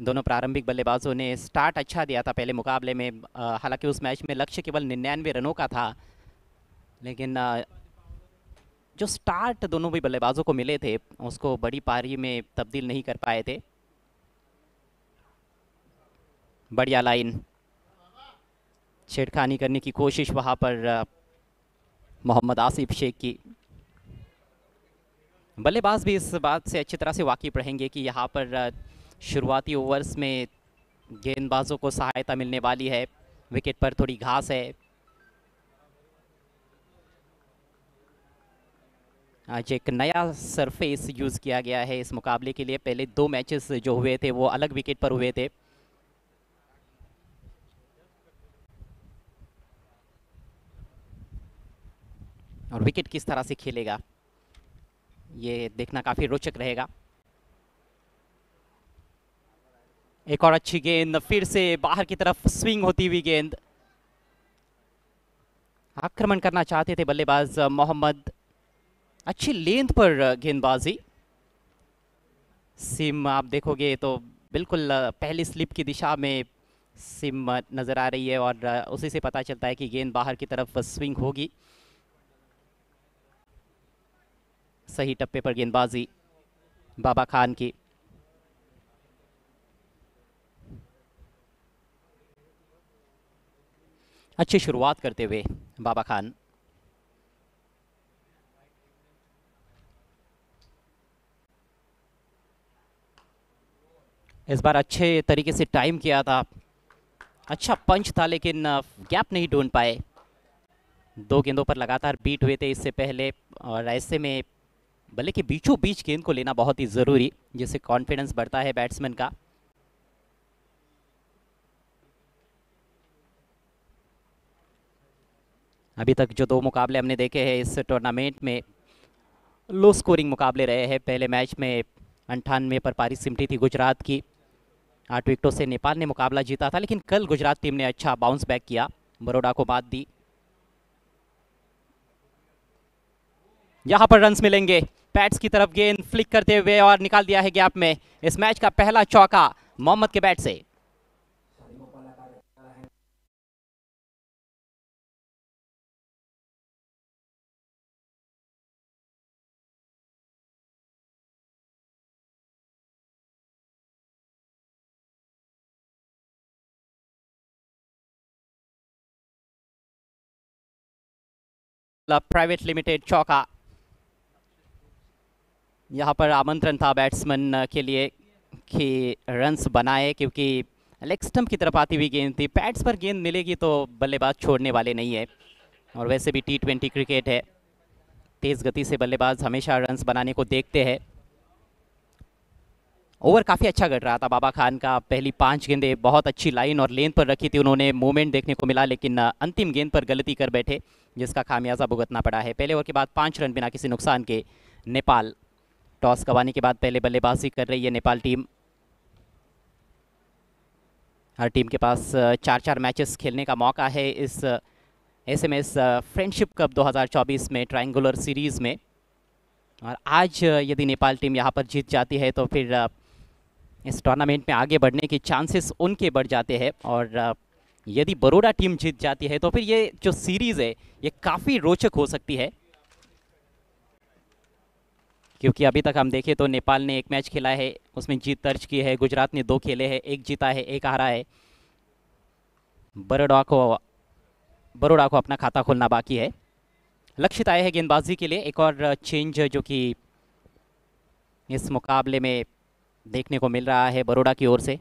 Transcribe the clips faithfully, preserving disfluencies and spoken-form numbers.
दोनों प्रारंभिक बल्लेबाजों ने स्टार्ट अच्छा दिया था पहले मुकाबले में। अ, हालांकि उस मैच में लक्ष्य केवल निन्यानवे रनों का था, लेकिन अ, जो स्टार्ट दोनों भी बल्लेबाजों को मिले थे उसको बड़ी पारी में तब्दील नहीं कर पाए थे। बढ़िया लाइन, छेड़खानी करने की कोशिश वहां पर अ, मोहम्मद आसिफ शेख की। बल्लेबाज भी इस बात से अच्छी तरह से वाकिफ रहेंगे कि यहाँ पर अ, शुरुआती ओवर्स में गेंदबाजों को सहायता मिलने वाली है। विकेट पर थोड़ी घास है। आज एक नया सरफेस यूज़ किया गया है इस मुकाबले के लिए। पहले दो मैचेस जो हुए थे वो अलग विकेट पर हुए थे। और विकेट किस तरह से खेलेगा ये देखना काफ़ी रोचक रहेगा। एक और अच्छी गेंद, फिर से बाहर की तरफ स्विंग होती हुई गेंद। आक्रमण करना चाहते थे बल्लेबाज मोहम्मद। अच्छी लेंथ पर गेंदबाजी। सिम आप देखोगे तो बिल्कुल अ, पहली स्लिप की दिशा में सिम अ, नज़र आ रही है, और अ, उसी से पता चलता है कि गेंद बाहर की तरफ स्विंग होगी। सही टप्पे पर गेंदबाजी बाबा खान की। अच्छी शुरुआत करते हुए बाबा खान। इस बार अच्छे तरीके से टाइम किया था। अच्छा पंच था, लेकिन गैप नहीं ढूंढ पाए। दो गेंदों पर लगातार बीट हुए थे इससे पहले, और ऐसे में बल्ले के बीचों बीच गेंद को लेना बहुत ही ज़रूरी, जिससे कॉन्फिडेंस बढ़ता है बैट्समैन का। अभी तक जो दो मुकाबले हमने देखे हैं इस टूर्नामेंट में, लो स्कोरिंग मुकाबले रहे हैं। पहले मैच में अंठानवे पर पारी सिमटी थी गुजरात की। आठ विकेटों से नेपाल ने मुकाबला जीता था, लेकिन कल गुजरात टीम ने अच्छा बाउंस बैक किया, बड़ौदा को बात दी। यहाँ पर रन्स मिलेंगे। पैड्स की तरफ गेंद फ्लिक करते हुए और निकाल दिया है गैप में। इस मैच का पहला चौका मोहम्मद के बैट से। प्राइवेट लिमिटेड चौका। यहाँ पर आमंत्रण था बैट्समैन के लिए कि रन्स बनाए, क्योंकि लेग स्टंप की तरफ आती हुई गेंद थी। पैड्स पर गेंद मिलेगी तो बल्लेबाज छोड़ने वाले नहीं है, और वैसे भी टी ट्वेंटी क्रिकेट है, तेज़ गति से बल्लेबाज हमेशा रन्स बनाने को देखते हैं। ओवर काफ़ी अच्छा कट रहा था बाबा खान का। पहली पांच गेंदें बहुत अच्छी लाइन और लेंथ पर रखी थी उन्होंने, मूवमेंट देखने को मिला, लेकिन अ, अंतिम गेंद पर गलती कर बैठे, जिसका खामियाजा भुगतना पड़ा है। पहले ओवर के बाद पाँच रन बिना किसी नुकसान के नेपाल टॉस गंवाने के बाद पहले बल्लेबाजी कर रही है नेपाल टीम। हर टीम के पास अ, चार चार मैचेस खेलने का मौका है इस S M S friendship cup दो हज़ार चौबीस में, ट्रायंगुलर सीरीज़ में। और आज अ, यदि नेपाल टीम यहाँ पर जीत जाती है तो फिर अ, इस टूर्नामेंट में आगे बढ़ने के चांसेस उनके बढ़ जाते हैं। और अ, यदि बड़ौदा टीम जीत जाती है तो फिर ये जो सीरीज़ है ये काफ़ी रोचक हो सकती है, क्योंकि अभी तक हम देखें तो नेपाल ने एक मैच खेला है, उसमें जीत दर्ज की है। गुजरात ने दो खेले हैं, एक जीता है एक हारा है। बड़ौदा को बड़ौदा को अपना खाता खोलना बाकी है। लक्षित आए हैं गेंदबाजी के लिए। एक और चेंज जो कि इस मुकाबले में देखने को मिल रहा है बड़ौदा की ओर से।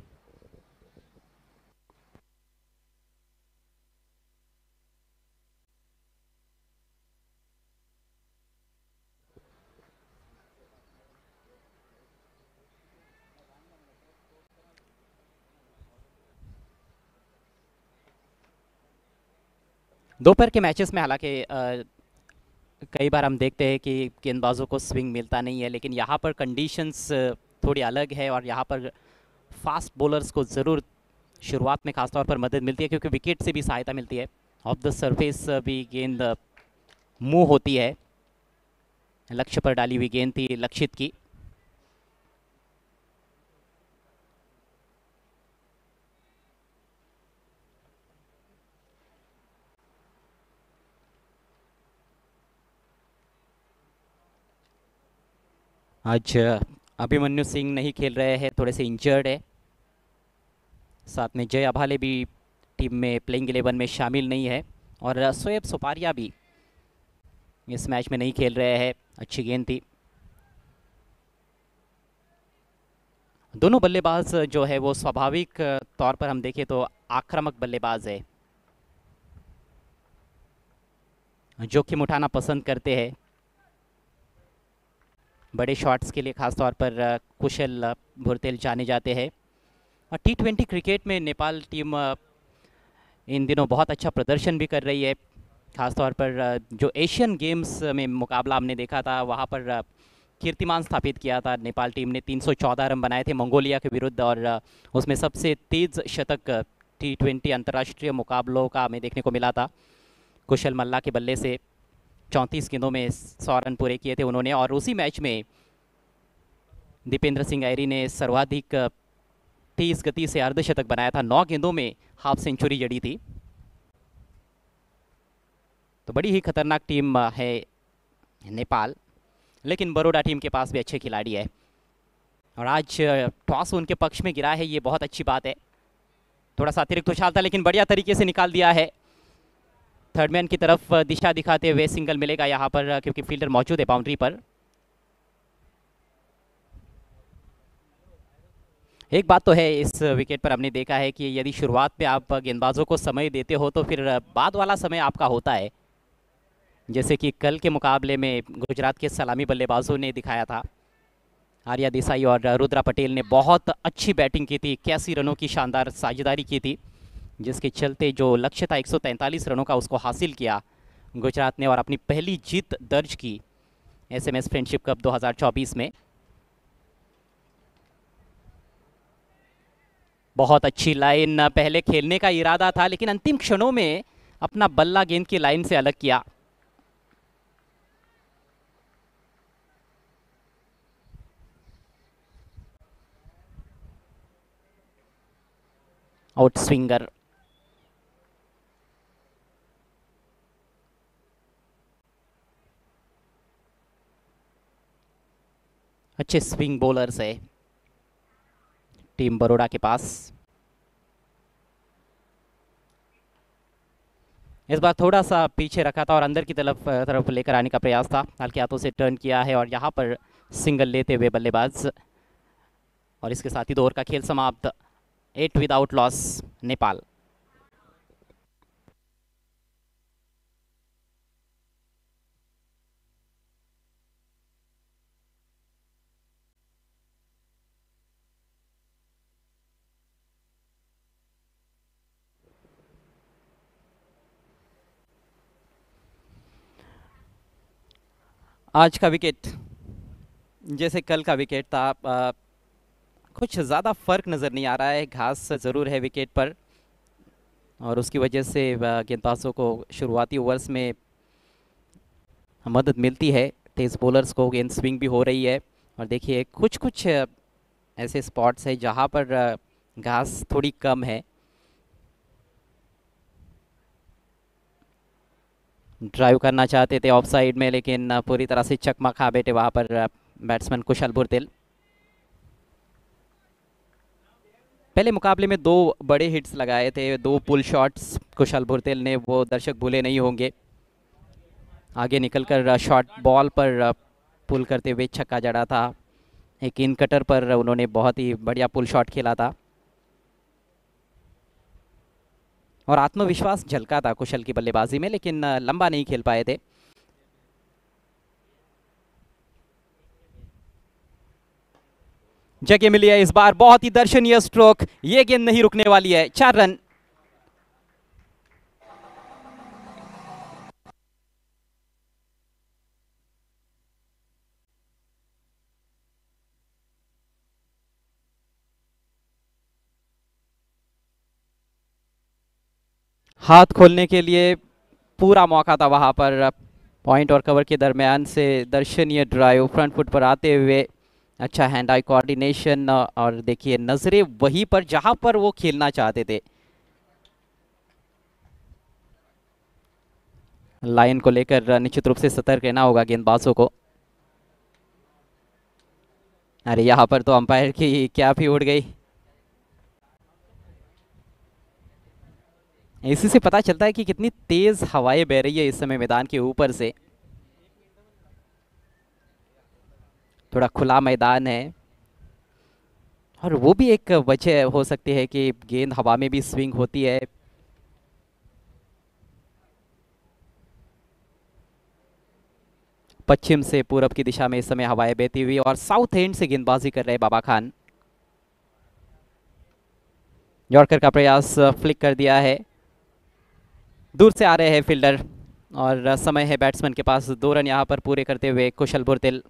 दोपहर के मैचेस में हालांकि अ, कई बार हम देखते हैं कि गेंदबाजों को स्विंग मिलता नहीं है, लेकिन यहाँ पर कंडीशंस थोड़ी अलग है, और यहाँ पर फास्ट बॉलर्स को ज़रूर शुरुआत में खासतौर पर मदद मिलती है, क्योंकि विकेट से भी सहायता मिलती है। ऑफ द सरफेस भी गेंद मूव होती है। लक्ष्य पर डाली हुई गेंद थी लक्षित की। आज अभिमन्यु सिंह नहीं खेल रहे हैं, थोड़े से इंजर्ड है। साथ में जय अभाले भी टीम में प्लेइंग इलेवन में शामिल नहीं है, और शोएब सुपारिया भी इस मैच में नहीं खेल रहे हैं। अच्छी गेंद थी। दोनों बल्लेबाज जो है वो स्वाभाविक तौर पर हम देखें तो आक्रामक बल्लेबाज है, जोखिम उठाना पसंद करते हैं। बड़े शॉट्स के लिए खास तौर पर कुशल भुरतेल जाने जाते हैं। और टी ट्वेंटी क्रिकेट में नेपाल टीम इन दिनों बहुत अच्छा प्रदर्शन भी कर रही है। खास तौर पर जो एशियन गेम्स में मुकाबला हमने देखा था, वहाँ पर कीर्तिमान स्थापित किया था नेपाल टीम ने। तीन सौ चौदह रन बनाए थे मंगोलिया के विरुद्ध, और उसमें सबसे तेज़ शतक टी ट्वेंटी अंतर्राष्ट्रीय मुकाबलों का हमें देखने को मिला था। कुशल मल्ला के बल्ले से चौंतीस गेंदों में सौ रन पूरे किए थे उन्होंने। और उसी मैच में दीपेंद्र सिंह ऐरी ने सर्वाधिक तेज गति से अर्धशतक बनाया था। नौ गेंदों में हाफ सेंचुरी जड़ी थी। तो बड़ी ही खतरनाक टीम है नेपाल, लेकिन बड़ौदा टीम के पास भी अच्छे खिलाड़ी है। और आज टॉस उनके पक्ष में गिरा है, ये बहुत अच्छी बात है। थोड़ा सा अतिरिक्त उछाल था, लेकिन बढ़िया तरीके से निकाल दिया है। थर्डमैन की तरफ दिशा दिखाते हुए सिंगल मिलेगा यहाँ पर, क्योंकि फील्डर मौजूद है बाउंड्री पर। एक बात तो है, इस विकेट पर हमने देखा है कि यदि शुरुआत में आप गेंदबाजों को समय देते हो तो फिर बाद वाला समय आपका होता है। जैसे कि कल के मुकाबले में गुजरात के सलामी बल्लेबाजों ने दिखाया था। आर्या देसाई और रुद्रा पटेल ने बहुत अच्छी बैटिंग की थी, इक्यासी रनों की शानदार साझेदारी की थी, जिसके चलते जो लक्ष्य था एक सौ तैंतालीस रनों का उसको हासिल किया गुजरात ने, और अपनी पहली जीत दर्ज की एसएमएस फ्रेंडशिप कप दो हज़ार चौबीस में। बहुत अच्छी लाइन, पहले खेलने का इरादा था लेकिन अंतिम क्षणों में अपना बल्ला गेंद की लाइन से अलग किया। आउट स्विंगर, अच्छे स्विंग बॉलर्स है टीम बड़ौदा के पास। इस बार थोड़ा सा पीछे रखा था और अंदर की तरफ तरफ लेकर आने का प्रयास था। हल्के हाथों से टर्न किया है और यहाँ पर सिंगल लेते हुए बल्लेबाज। और इसके साथ ही दो ओवर का खेल समाप्त। Eight without loss Nepal. आज का विकेट जैसे कल का विकेट था, आ, कुछ ज़्यादा फर्क नज़र नहीं आ रहा है। घास ज़रूर है विकेट पर, और उसकी वजह से गेंदबाजों को शुरुआती ओवर्स में मदद मिलती है। तेज़ बॉलर्स को गेंद स्विंग भी हो रही है। और देखिए कुछ कुछ ऐसे स्पॉट्स है जहाँ पर घास थोड़ी कम है। ड्राइव करना चाहते थे ऑफ साइड में, लेकिन पूरी तरह से चकमा खा बैठे वहाँ पर बैट्समैन कुशल भुरतेल। पहले मुकाबले में दो बड़े हिट्स लगाए थे, दो पुल शॉट्स कुशल भुरतेल ने, वो दर्शक भूले नहीं होंगे। आगे निकलकर शॉर्ट बॉल पर पुल करते हुए छक्का जड़ा था। एक इन कटर पर उन्होंने बहुत ही बढ़िया पुल शॉट खेला था, और आत्मविश्वास झलका था कुशल की बल्लेबाजी में, लेकिन लंबा नहीं खेल पाए थे। जगह मिली है इस बार, बहुत ही दर्शनीय स्ट्रोक। ये गेंद नहीं रुकने वाली है। चार रन। हाथ खोलने के लिए पूरा मौका था वहां पर। पॉइंट और कवर के दरमियान से दर्शनीय ड्राइव फ्रंट फुट पर आते हुए, अच्छा हैंड आई कोऑर्डिनेशन, और देखिए नजरें वहीं पर जहां पर वो खेलना चाहते थे। लाइन को लेकर निश्चित रूप से सतर्क रहना होगा गेंदबाजों को। अरे यहाँ पर तो अंपायर की कैप ही उड़ गई। इसी से पता चलता है कि कितनी तेज हवाएं बह रही है इस समय मैदान के ऊपर से। थोड़ा खुला मैदान है और वो भी एक वजह हो सकती है कि गेंद हवा में भी स्विंग होती है। पश्चिम से पूरब की दिशा में इस समय हवाएं बहती हुई और साउथ एंड से गेंदबाजी कर रहे बाबा खान। यॉर्कर का प्रयास फ्लिक कर दिया है, दूर से आ रहे हैं फील्डर और समय है बैट्समैन के पास दो रन यहां पर पूरे करते हुए कुशल बुरतिल।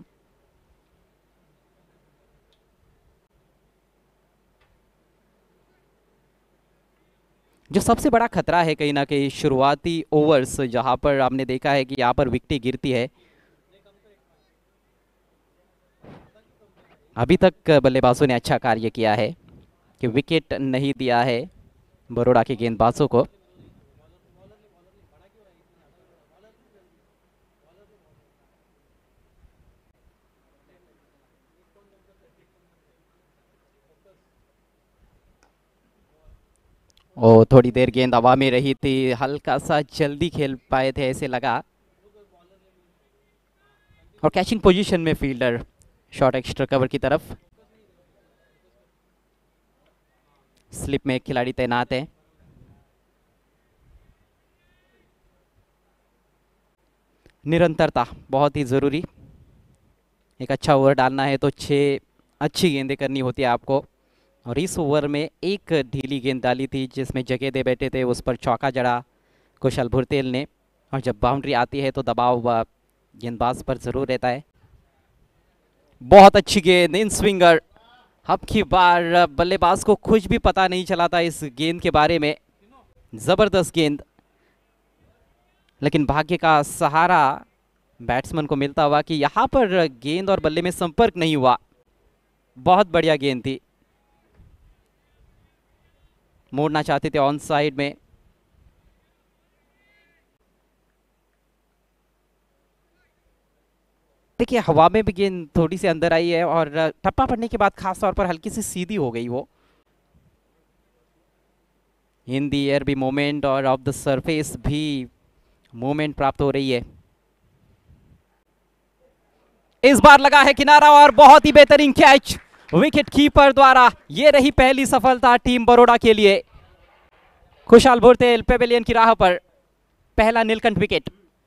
जो सबसे बड़ा खतरा है कहीं ना कहीं शुरुआती ओवर्स जहां पर हमने देखा है कि यहां पर विकेटें गिरती है। अभी तक बल्लेबाजों ने अच्छा कार्य किया है कि विकेट नहीं दिया है बड़ौदा के गेंदबाजों को। ओ थोड़ी देर गेंद हवा में रही थी, हल्का सा जल्दी खेल पाए थे ऐसे लगा। और कैचिंग पोजीशन में फील्डर शॉर्ट एक्स्ट्रा कवर की तरफ। स्लिप में एक खिलाड़ी तैनात है। निरंतरता बहुत ही ज़रूरी। एक अच्छा ओवर डालना है तो छः अच्छी गेंदें करनी होती है आपको। और इस ओवर में एक ढीली गेंद डाली थी जिसमें जगह दे बैठे थे, उस पर चौका जड़ा कुशल भुरतेल ने। और जब बाउंड्री आती है तो दबाव गेंदबाज पर ज़रूर रहता है। बहुत अच्छी गेंद इन स्विंगर। अब की बार बल्लेबाज को कुछ भी पता नहीं चला था इस गेंद के बारे में। ज़बरदस्त गेंद, लेकिन भाग्य का सहारा बैट्समैन को मिलता हुआ कि यहाँ पर गेंद और बल्ले में संपर्क नहीं हुआ। बहुत बढ़िया गेंद थी, मोड़ना चाहते थे ऑन साइड में। देखिए हवा में भी गेंद थोड़ी सी अंदर आई है और टप्पा पड़ने के बाद खास तौर पर हल्की सी सीधी हो गई वो। इन दी एयर भी मोमेंट और ऑफ द सरफेस भी मोमेंट प्राप्त हो रही है। इस बार लगा है किनारा और बहुत ही बेहतरीन कैच विकेट कीपर द्वारा। ये रही पहली सफलता टीम बड़ौदा के लिए। खुशहाल भुरतेल पेवेलियन की राह पर पहला नीलकंठ विकेट।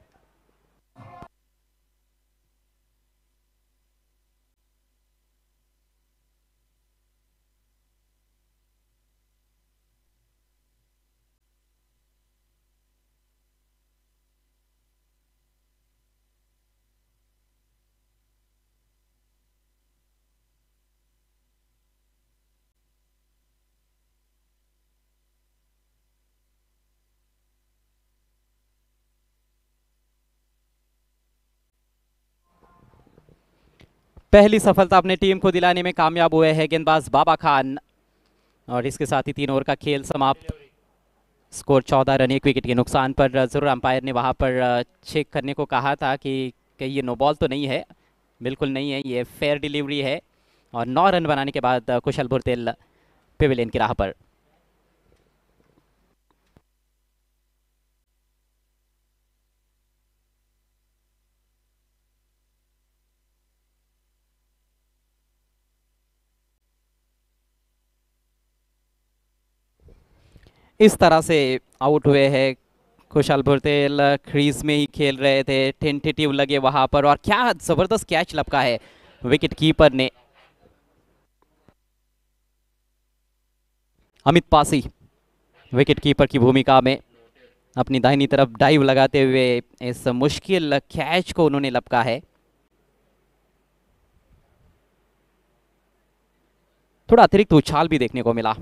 पहली सफलता अपने टीम को दिलाने में कामयाब हुए हैं गेंदबाज बाबा खान। और इसके साथ ही तीन ओवर का खेल समाप्त। स्कोर चौदह रन एक विकेट के नुकसान पर। जरूर अंपायर ने वहां पर चेक करने को कहा था कि कहीं ये नो बॉल तो नहीं है। बिल्कुल नहीं है, ये फेयर डिलीवरी है। और नौ रन बनाने के बाद कुशल भुरतेल पेवेलियन की राह पर। इस तरह से आउट हुए हैं खुशहाल भुरतेल। क्रीज में ही खेल रहे थे, टेंटेटिव लगे वहां पर और क्या जबरदस्त कैच लपका है विकेट कीपर ने। अमित पासी विकेट कीपर की भूमिका में अपनी दाहिनी तरफ डाइव लगाते हुए इस मुश्किल कैच को उन्होंने लपका है। थोड़ा अतिरिक्त उछाल भी देखने को मिला।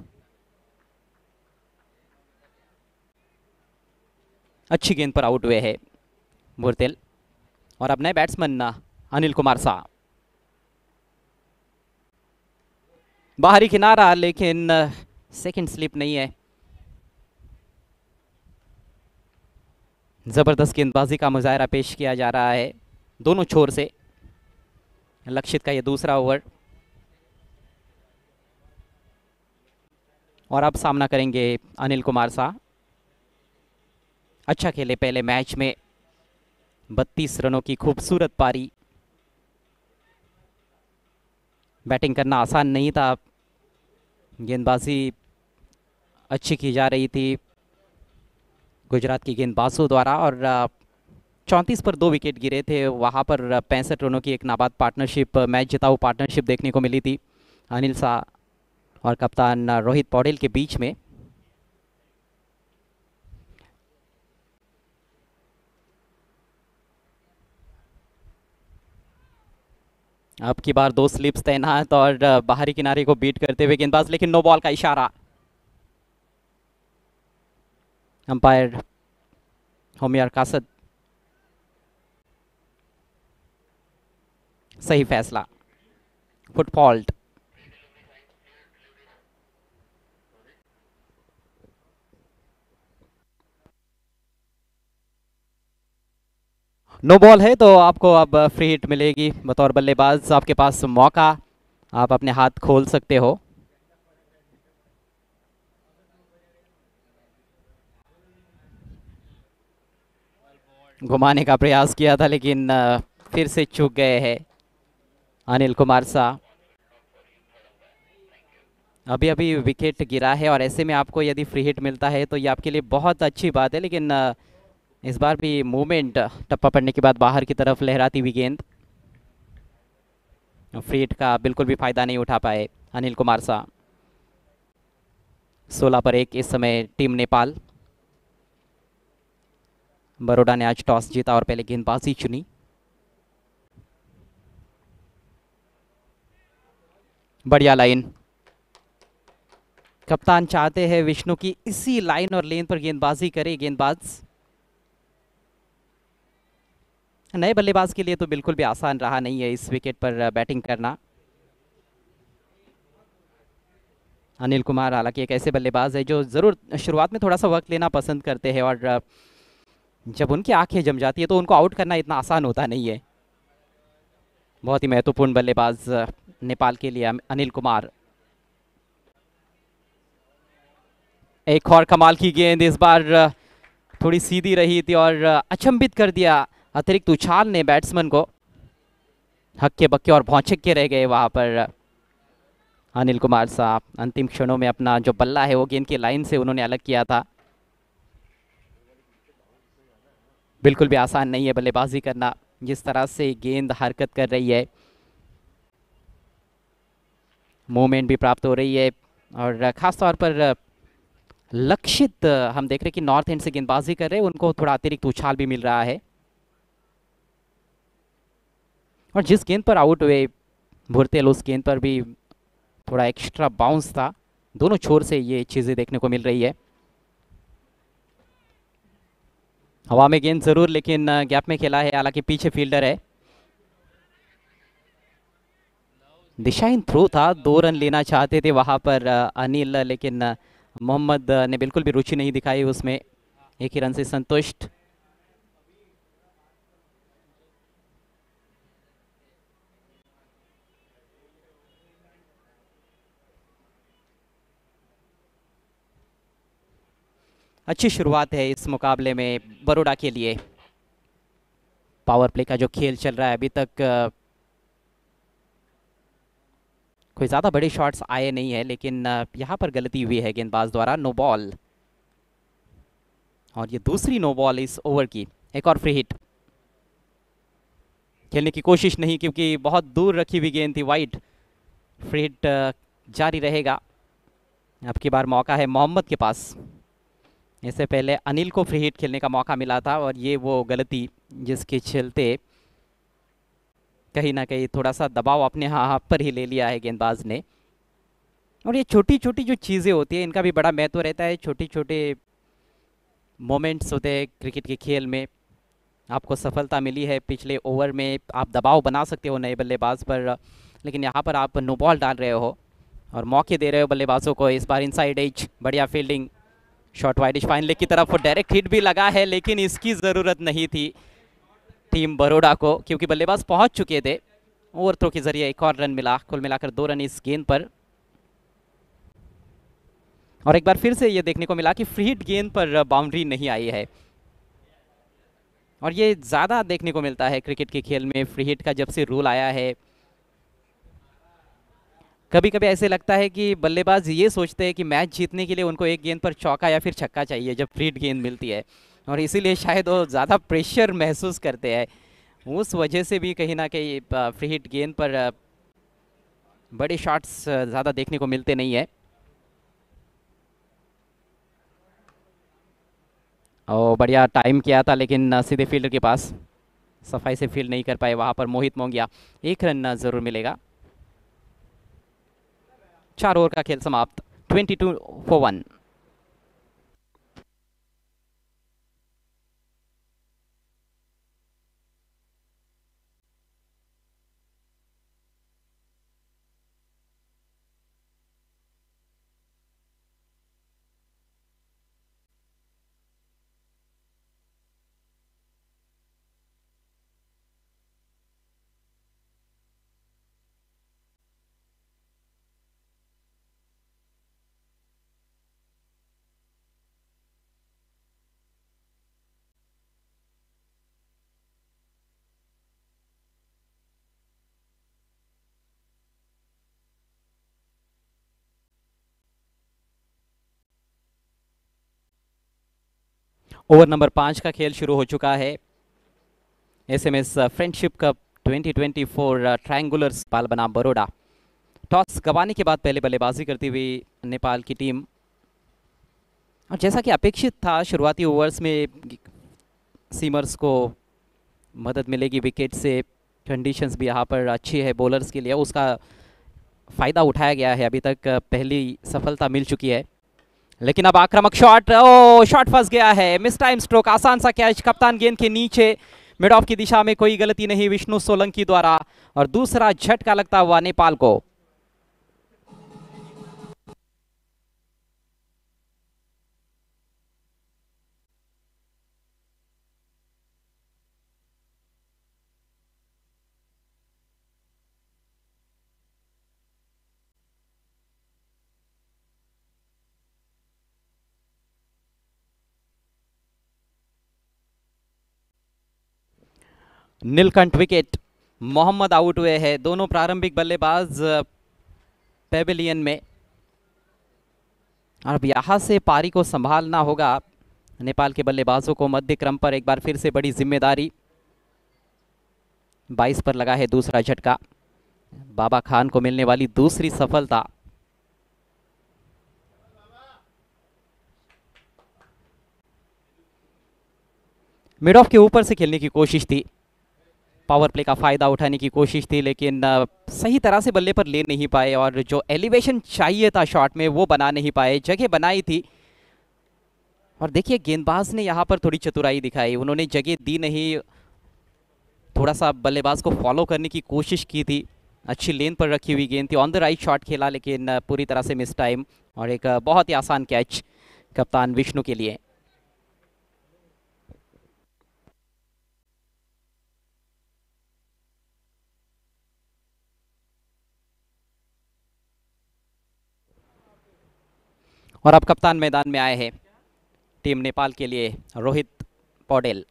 अच्छी गेंद पर आउट हुए हैं भुरतेल। और अब नए बैट्समैन अनिल कुमार शाह। बाहरी किनारा, लेकिन सेकंड स्लिप नहीं है। जबरदस्त गेंदबाजी का मुजाहरा पेश किया जा रहा है दोनों छोर से। लक्षित का ये दूसरा ओवर। और अब सामना करेंगे अनिल कुमार शाह। अच्छा खेले पहले मैच में, बत्तीस रनों की खूबसूरत पारी। बैटिंग करना आसान नहीं था, गेंदबाजी अच्छी की जा रही थी गुजरात की गेंदबाजों द्वारा, और चौंतीस पर दो विकेट गिरे थे। वहाँ पर पैंसठ रनों की एक नाबाद पार्टनरशिप, मैच जिताऊ पार्टनरशिप देखने को मिली थी अनिल शाह और कप्तान रोहित पौडेल के बीच में। अब की बार दो स्लिप्स तैनात और बाहरी किनारे को बीट करते हुए गेंदबाज, लेकिन नो बॉल का इशारा। अंपायर होमियर कासद, सही फैसला, फुट फॉल्ट। नो बॉल है तो आपको अब फ्री हिट मिलेगी बतौर बल्लेबाज। आपके पास मौका, आप अपने हाथ खोल सकते हो। घुमाने का प्रयास किया था लेकिन फिर से चूक गए हैं अनिल कुमार शाह। अभी अभी विकेट गिरा है और ऐसे में आपको यदि फ्री हिट मिलता है तो ये आपके लिए बहुत अच्छी बात है, लेकिन इस बार भी मूवमेंट टप्पा पड़ने के बाद बाहर की तरफ लहराती हुई गेंद, फ्री हिट का बिल्कुल भी फायदा नहीं उठा पाए अनिल कुमार शाह। सोलह पर एक इस समय टीम नेपाल। बड़ौदा ने आज टॉस जीता और पहले गेंदबाजी चुनी। बढ़िया लाइन, कप्तान चाहते हैं विष्णु की इसी लाइन और लेन पर गेंदबाजी करे गेंदबाज। नए बल्लेबाज के लिए तो बिल्कुल भी आसान रहा नहीं है इस विकेट पर बैटिंग करना। अनिल कुमार हालांकि एक ऐसे बल्लेबाज है जो ज़रूर शुरुआत में थोड़ा सा वक्त लेना पसंद करते हैं, और जब उनकी आंखें जम जाती है तो उनको आउट करना इतना आसान होता नहीं है। बहुत ही महत्वपूर्ण बल्लेबाज नेपाल के लिए अनिल कुमार। एक और कमाल की गेंद, इस बार थोड़ी सीधी रही थी और अचंभित कर दिया अतिरिक्त उछाल ने बैट्समैन को। हक्के बक्के और भौचक के रह गए वहां पर अनिल कुमार साहब। अंतिम क्षणों में अपना जो बल्ला है वो गेंद की लाइन से उन्होंने अलग किया था। बिल्कुल भी आसान नहीं है बल्लेबाजी करना, जिस तरह से गेंद हरकत कर रही है, मूवमेंट भी प्राप्त हो रही है, और खास तौर पर लक्षित हम देख रहे हैं कि नॉर्थ एंड से गेंदबाजी कर रहे हैं, उनको थोड़ा अतिरिक्त उछाल भी मिल रहा है। और जिस गेंद पर आउट हुए भुरतेल, उस गेंद पर भी थोड़ा एक्स्ट्रा बाउंस था। दोनों छोर से ये चीज़ें देखने को मिल रही है। हवा में गेंद जरूर, लेकिन गैप में खेला है, हालांकि पीछे फील्डर है। दिशाहीन थ्रो था, दो रन लेना चाहते थे वहां पर अनिल, लेकिन मोहम्मद ने बिल्कुल भी रुचि नहीं दिखाई उसमें, एक ही रन से संतुष्ट। अच्छी शुरुआत है इस मुकाबले में बड़ौदा के लिए। पावर प्ले का जो खेल चल रहा है अभी तक, कोई ज़्यादा बड़े शॉट्स आए नहीं है, लेकिन यहाँ पर गलती हुई है गेंदबाज द्वारा। नो बॉल, और ये दूसरी नो बॉल इस ओवर की। एक और फ्री हिट, खेलने की कोशिश नहीं क्योंकि बहुत दूर रखी हुई गेंद थी वाइड। फ्री हिट जारी रहेगा। अब की बार मौका है मोहम्मद के पास। इससे पहले अनिल को फ्री हिट खेलने का मौका मिला था, और ये वो गलती जिसके चलते कहीं ना कहीं थोड़ा सा दबाव अपने हाथ पर ही ले लिया है गेंदबाज ने। और ये छोटी छोटी जो चीज़ें होती हैं इनका भी बड़ा महत्व रहता है। छोटे छोटे मोमेंट्स होते हैं क्रिकेट के खेल में। आपको सफलता मिली है पिछले ओवर में, आप दबाव बना सकते हो नए बल्लेबाज पर, लेकिन यहाँ पर आप नो बॉल डाल रहे हो और मौके दे रहे हो बल्लेबाजों को। इस बार इनसाइड एज, बढ़िया fielding, short wide edge fine leg की तरफ डायरेक्ट हिट भी लगा है, लेकिन इसकी ज़रूरत नहीं थी टीम बड़ौदा को, क्योंकि बल्लेबाज पहुंच चुके थे। ओवर थ्रो के जरिए एक और रन मिला, कुल मिलाकर दो रन इस गेंद पर। और एक बार फिर से ये देखने को मिला कि फ्री हिट गेंद पर बाउंड्री नहीं आई है, और ये ज़्यादा देखने को मिलता है क्रिकेट के खेल में। फ्री हिट का जब से रूल आया है, कभी कभी ऐसे लगता है कि बल्लेबाज ये सोचते हैं कि मैच जीतने के लिए उनको एक गेंद पर चौका या फिर छक्का चाहिए जब फ्री हिट गेंद मिलती है, और इसीलिए शायद वो ज़्यादा प्रेशर महसूस करते हैं। उस वजह से भी कहीं ना कहीं फ्री हिट गेंद पर अ, बड़े शॉट्स ज़्यादा देखने को मिलते नहीं है। और बढ़िया टाइम किया था, लेकिन अ, सीधे फील्डर के पास सफाई से फील्ड नहीं कर पाए वहाँ पर मोहित मोंगिया। एक रन अ, ज़रूर मिलेगा। चार ओवर का खेल समाप्त, twenty two for one. Over number पाँच का खेल शुरू हो चुका है। SMS friendship cup twenty twenty four triangular Nepal बनाम बड़ौदा। टॉस गंवाने के बाद पहले बल्लेबाजी करती हुई नेपाल की टीम, और जैसा कि अपेक्षित था शुरुआती ओवर्स में सीमर्स को मदद मिलेगी विकेट से, कंडीशंस भी यहाँ पर अच्छी है बॉलर्स के लिए, उसका फ़ायदा उठाया गया है। अभी तक पहली सफलता मिल चुकी है, लेकिन अब आक्रामक शॉट, ओ शॉट फंस गया है। मिस टाइम स्ट्रोक, आसान सा कैच कप्तान गेंद के नीचे, मिड ऑफ की दिशा में कोई गलती नहीं विष्णु सोलंकी द्वारा, और दूसरा झटका लगता हुआ नेपाल को। नीलकंठ विकेट, मोहम्मद आउट हुए हैं। दोनों प्रारंभिक बल्लेबाज पेविलियन में, और अब यहां से पारी को संभालना होगा नेपाल के बल्लेबाजों को। मध्य क्रम पर एक बार फिर से बड़ी जिम्मेदारी, बाईस पर लगा है दूसरा झटका, बाबा खान को मिलने वाली दूसरी सफलता। मिड ऑफ के ऊपर से खेलने की कोशिश थी, पावर प्ले का फायदा उठाने की कोशिश थी, लेकिन आ, सही तरह से बल्ले पर ले नहीं पाए, और जो एलिवेशन चाहिए था शॉट में वो बना नहीं पाए। जगह बनाई थी, और देखिए गेंदबाज ने यहाँ पर थोड़ी चतुराई दिखाई, उन्होंने जगह दी नहीं, थोड़ा सा बल्लेबाज को फॉलो करने की कोशिश की थी। अच्छी लेन पर रखी हुई गेंद थी, ऑन द राइट शॉट खेला, लेकिन पूरी तरह से मिस टाइम, और एक बहुत ही आसान कैच कप्तान विष्णु के लिए। और अब कप्तान मैदान में आए हैं टीम नेपाल के लिए, रोहित पौडेल।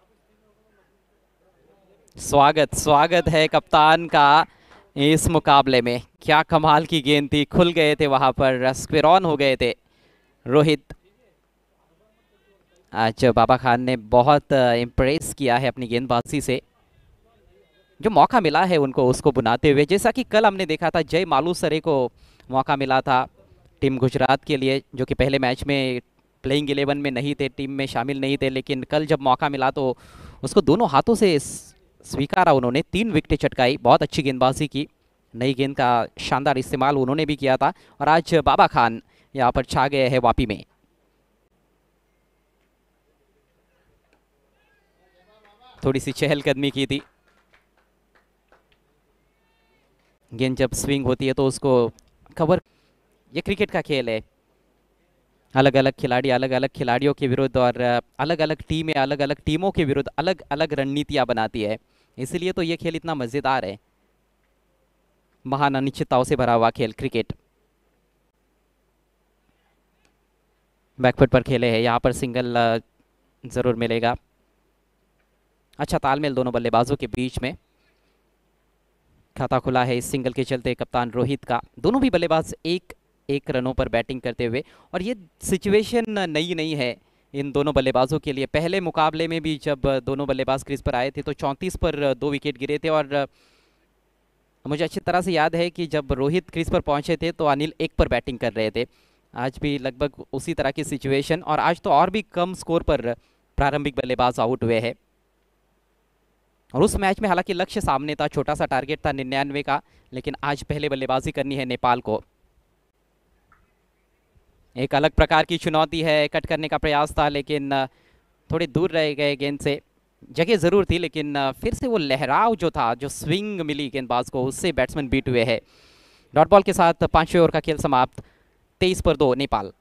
स्वागत स्वागत है कप्तान का इस मुकाबले में। क्या कमाल की गेंद थी, खुल गए थे वहां पर, स्क्वेयर ऑन हो गए थे रोहित। आज बाबा खान ने बहुत इम्प्रेस किया है अपनी गेंदबाजी से, जो मौका मिला है उनको उसको बुनाते हुए। जैसा कि कल हमने देखा था जय मालूसरे को मौका मिला था टीम गुजरात के लिए, जो कि पहले मैच में प्लेइंग इलेवन में नहीं थे, टीम में शामिल नहीं थे, लेकिन कल जब मौका मिला तो उसको दोनों हाथों से स्वीकारा उन्होंने। तीन विकेटें चटकाई, बहुत अच्छी गेंदबाजी की, नई गेंद का शानदार इस्तेमाल उन्होंने भी किया था। और आज बाबा खान यहाँ पर छा गए हैं वापी में। थोड़ी सी चहलकदमी की थी, गेंद जब स्विंग होती है तो उसको कवर। ये क्रिकेट का खेल है, अलग अलग खिलाड़ी अलग अलग खिलाड़ियों के विरुद्ध, और अलग अलग टीमें अलग अलग टीमों के विरुद्ध अलग अलग रणनीतियां बनाती है, इसलिए तो ये खेल इतना मज़ेदार है। महान अनिश्चितताओं से भरा हुआ खेल क्रिकेट। बैकफुट पर खेले हैं, यहाँ पर सिंगल ज़रूर मिलेगा। अच्छा तालमेल दोनों बल्लेबाजों के बीच में, खाता खुला है इस सिंगल के चलते कप्तान रोहित का। दोनों भी बल्लेबाज एक एक रनों पर बैटिंग करते हुए, और ये सिचुएशन नई नहीं है इन दोनों बल्लेबाजों के लिए। पहले मुकाबले में भी जब दोनों बल्लेबाज क्रीज पर आए थे तो चौंतीस पर दो विकेट गिरे थे, और मुझे अच्छी तरह से याद है कि जब रोहित क्रीज पर पहुंचे थे तो अनिल एक पर बैटिंग कर रहे थे। आज भी लगभग उसी तरह की सिचुएशन, और आज तो और भी कम स्कोर पर प्रारंभिक बल्लेबाज आउट हुए हैं। और उस मैच में हालांकि लक्ष्य सामने था, छोटा सा टारगेट था निन्यानवे का, लेकिन आज पहले बल्लेबाजी करनी है नेपाल को। एक अलग प्रकार की चुनौती है, कट करने का प्रयास था लेकिन थोड़े दूर रह गए गेंद से। जगह ज़रूर थी लेकिन फिर से वो लहराव जो था, जो स्विंग मिली गेंदबाज को, उससे बैट्समैन बीट हुए हैं। डॉट बॉल के साथ पांचवें ओवर का खेल समाप्त, तेईस पर दो नेपाल।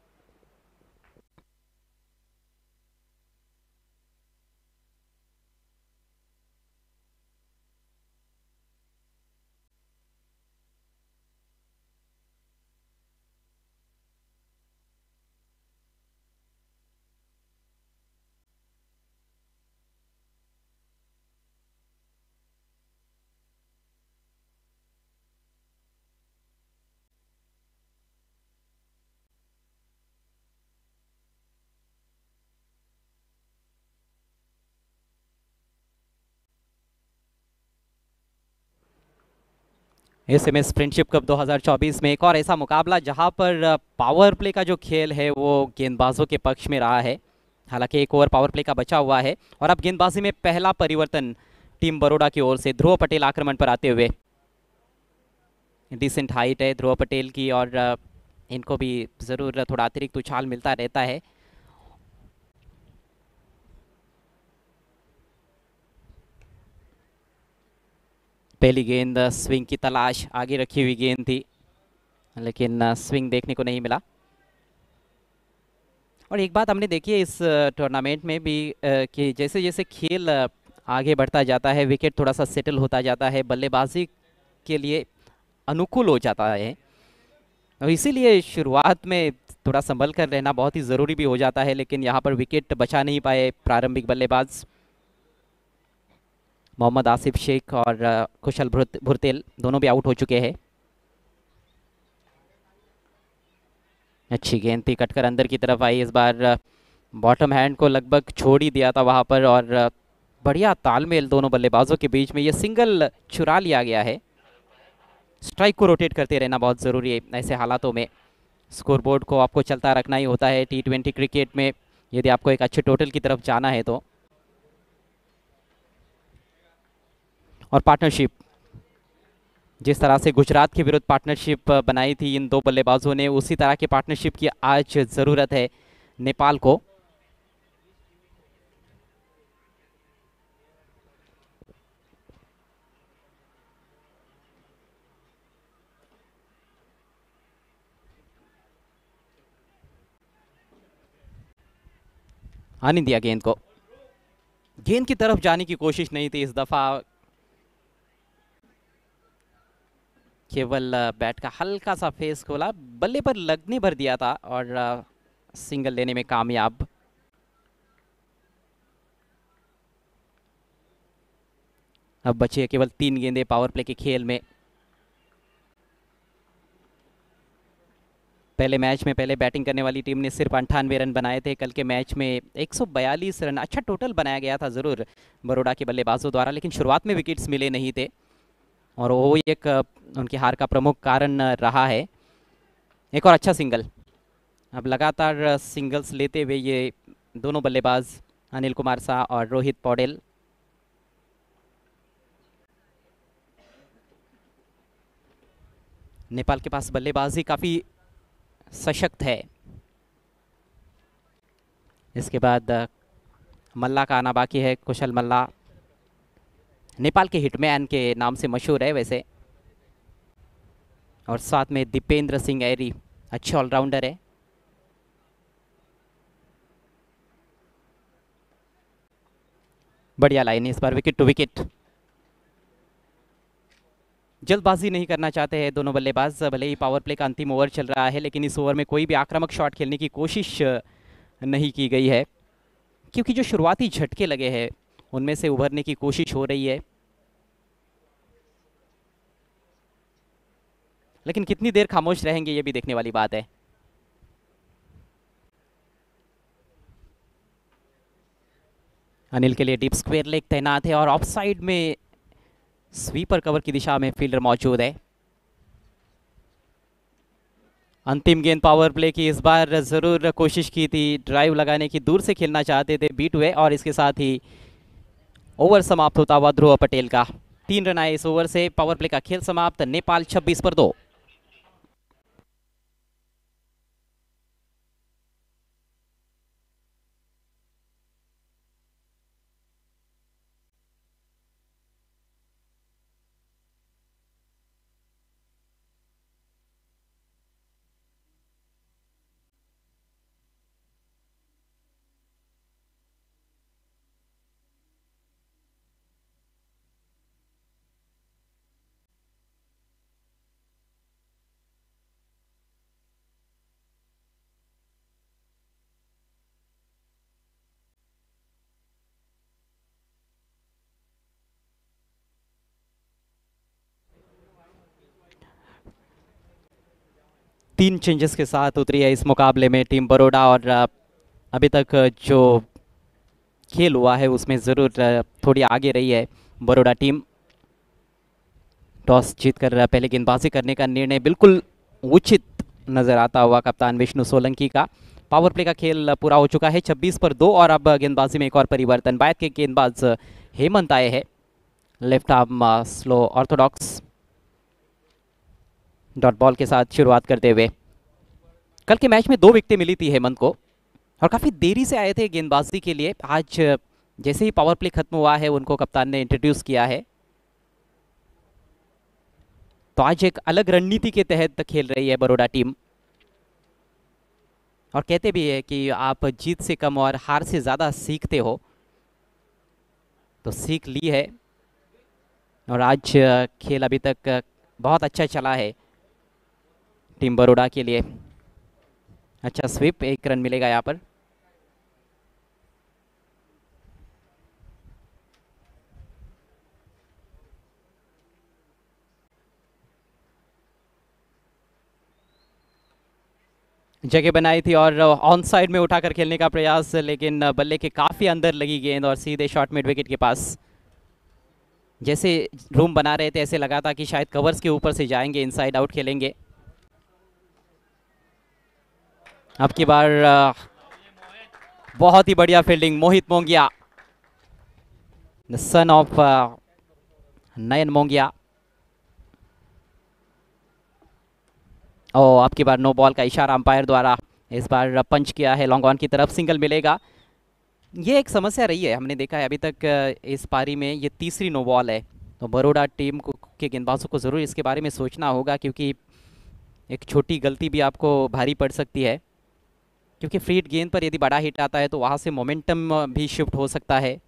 एसएमएस फ्रेंडशिप कप दो हज़ार चौबीस में एक और ऐसा मुकाबला जहां पर पावर प्ले का जो खेल है वो गेंदबाजों के पक्ष में रहा है। हालांकि एक ओवर पावर प्ले का बचा हुआ है, और अब गेंदबाजी में पहला परिवर्तन टीम बड़ौदा की ओर से। ध्रुव पटेल आक्रमण पर आते हुए, डिसेंट हाइट है ध्रुव पटेल की, और इनको भी ज़रूर थोड़ा अतिरिक्त उछाल मिलता रहता है। पहली गेंद स्विंग की तलाश, आगे रखी हुई गेंद थी लेकिन स्विंग देखने को नहीं मिला। और एक बात हमने देखी है इस टूर्नामेंट में भी कि जैसे जैसे खेल आगे बढ़ता जाता है, विकेट थोड़ा सा सेटल होता जाता है, बल्लेबाजी के लिए अनुकूल हो जाता है, और इसीलिए शुरुआत में थोड़ा संभल कर रहना बहुत ही ज़रूरी भी हो जाता है। लेकिन यहाँ पर विकेट बचा नहीं पाए प्रारंभिक बल्लेबाज मोहम्मद आसिफ शेख और कुशल भुरतेल, दोनों भी आउट हो चुके हैं। अच्छी गेंद थी, कटकर अंदर की तरफ आई। इस बार बॉटम हैंड को लगभग छोड़ ही दिया था वहां पर, और बढ़िया तालमेल दोनों बल्लेबाजों के बीच में। ये सिंगल चुरा लिया गया है। स्ट्राइक को रोटेट करते रहना बहुत ज़रूरी है ऐसे हालातों में। स्कोरबोर्ड को आपको चलता रखना ही होता है टी ट्वेंटी क्रिकेट में, यदि आपको एक अच्छे टोटल की तरफ जाना है तो। और पार्टनरशिप, जिस तरह से गुजरात के विरुद्ध पार्टनरशिप बनाई थी इन दो बल्लेबाजों ने, उसी तरह की पार्टनरशिप की आज ज़रूरत है नेपाल को। आने दिया गेंद को, गेंद की तरफ जाने की कोशिश नहीं थी इस दफा, केवल बैट का हल्का सा फेस खोला, बल्ले पर लगने भर दिया था, और सिंगल लेने में कामयाब। अब बचे केवल तीन गेंदें पावर प्ले के खेल में। पहले मैच में पहले बैटिंग करने वाली टीम ने सिर्फ अंठानवे रन बनाए थे। कल के मैच में एक सौ बयालीस रन, अच्छा टोटल बनाया गया था ज़रूर बड़ौदा के बल्लेबाजों द्वारा, लेकिन शुरुआत में विकेट्स मिले नहीं थे, और वो एक उनकी हार का प्रमुख कारण रहा है। एक और अच्छा सिंगल, अब लगातार सिंगल्स लेते हुए ये दोनों बल्लेबाज अनिल कुमार शाह और रोहित पौडेल। नेपाल के पास बल्लेबाजी काफ़ी सशक्त है। इसके बाद मल्ला का आना बाकी है। कुशल मल्ला नेपाल के हिटमैन के नाम से मशहूर है वैसे, और साथ में दीपेंद्र सिंह ऐरी, अच्छे ऑलराउंडर है। बढ़िया लाइन इस बार, विकेट टू विकेट। जल्दबाजी नहीं करना चाहते हैं दोनों बल्लेबाज, भले ही पावर प्ले का अंतिम ओवर चल रहा है, लेकिन इस ओवर में कोई भी आक्रामक शॉट खेलने की कोशिश नहीं की गई है, क्योंकि जो शुरुआती झटके लगे हैं उनमें से उभरने की कोशिश हो रही है। लेकिन कितनी देर खामोश रहेंगे ये भी देखने वाली बात है। अनिल के लिए डीप स्क्वायर लेग तैनात है और ऑफ साइड में स्वीपर कवर की दिशा में फील्डर मौजूद है। अंतिम गेंद पावर प्ले की, इस बार जरूर कोशिश की थी ड्राइव लगाने की, दूर से खेलना चाहते थे, बीट हुए और इसके साथ ही ओवर समाप्त होता हुआ ध्रुव पटेल का। तीन रन आए इस ओवर से, पावर प्ले का खेल समाप्त, नेपाल छब्बीस पर दो। तीन चेंजेस के साथ उतरी है इस मुकाबले में टीम बड़ौदा और अभी तक जो खेल हुआ है उसमें ज़रूर थोड़ी आगे रही है बड़ौदा टीम। टॉस जीतकर पहले गेंदबाजी करने का निर्णय बिल्कुल उचित नजर आता हुआ कप्तान विष्णु सोलंकी का। पावर प्ले का खेल पूरा हो चुका है छब्बीस पर दो और अब गेंदबाजी में एक और परिवर्तन। बाद के गेंदबाज हेमंत आए हैं, left arm slow orthodox dot ball के साथ शुरुआत करते हुए। कल के मैच में दो विकेटें मिली थी हेमंत को और काफ़ी देरी से आए थे गेंदबाजी के लिए। आज जैसे ही पावर प्ले खत्म हुआ है उनको कप्तान ने इंट्रोड्यूस किया है, तो आज एक अलग रणनीति के तहत खेल रही है बड़ौदा टीम। और कहते भी है कि आप जीत से कम और हार से ज़्यादा सीखते हो, तो सीख ली है और आज खेल अभी तक बहुत अच्छा चला है टीम बड़ौदा के लिए। अच्छा स्वीप, एक रन मिलेगा यहाँ पर। जगह बनाई थी और ऑन साइड में उठाकर खेलने का प्रयास, लेकिन बल्ले के काफ़ी अंदर लगी गेंद और सीधे शॉट मिड विकेट के पास। जैसे रूम बना रहे थे ऐसे लगा था कि शायद कवर्स के ऊपर से जाएंगे, इनसाइड आउट खेलेंगे। अब की बार बहुत ही बढ़िया fielding, Mohit Mongia, the son of Nayan Mongia. ओ आपकी बार नो बॉल का इशारा अंपायर द्वारा इस बार पंच किया है लॉन्ग ऑन की तरफ, सिंगल मिलेगा। ये एक समस्या रही है, हमने देखा है अभी तक इस पारी में ये तीसरी नो बॉल है, तो बड़ौदा टीम को के गेंदबाजों को ज़रूर इसके बारे में सोचना होगा, क्योंकि एक छोटी गलती भी आपको भारी पड़ सकती है। क्योंकि फ्री हिट गेंद पर यदि बड़ा हिट आता है तो वहाँ से मोमेंटम भी शिफ्ट हो सकता है।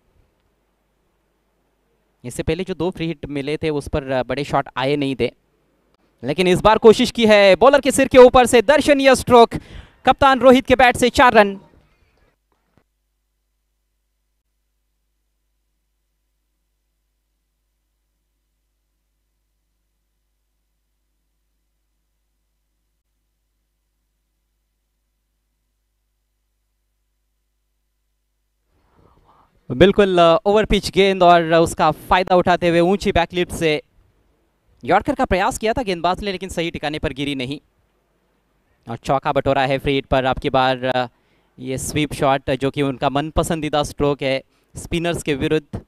इससे पहले जो दो फ्री हिट मिले थे उस पर बड़े शॉट आए नहीं थे, लेकिन इस बार कोशिश की है बॉलर के सिर के ऊपर से दर्शनीय स्ट्रोक, कप्तान रोहित के बैट से चार रन। बिल्कुल ओवर पिच गेंद और उसका फायदा उठाते हुए ऊंची बैकलिफ्ट से यॉर्कर का प्रयास किया था गेंदबाज ने, लेकिन सही ठिकाने पर गिरी नहीं और चौका बटोरा है फ्री हिट पर। आपकी बार ये स्वीप शॉट जो कि उनका मन पसंदीदा स्ट्रोक है स्पिनर्स के विरुद्ध।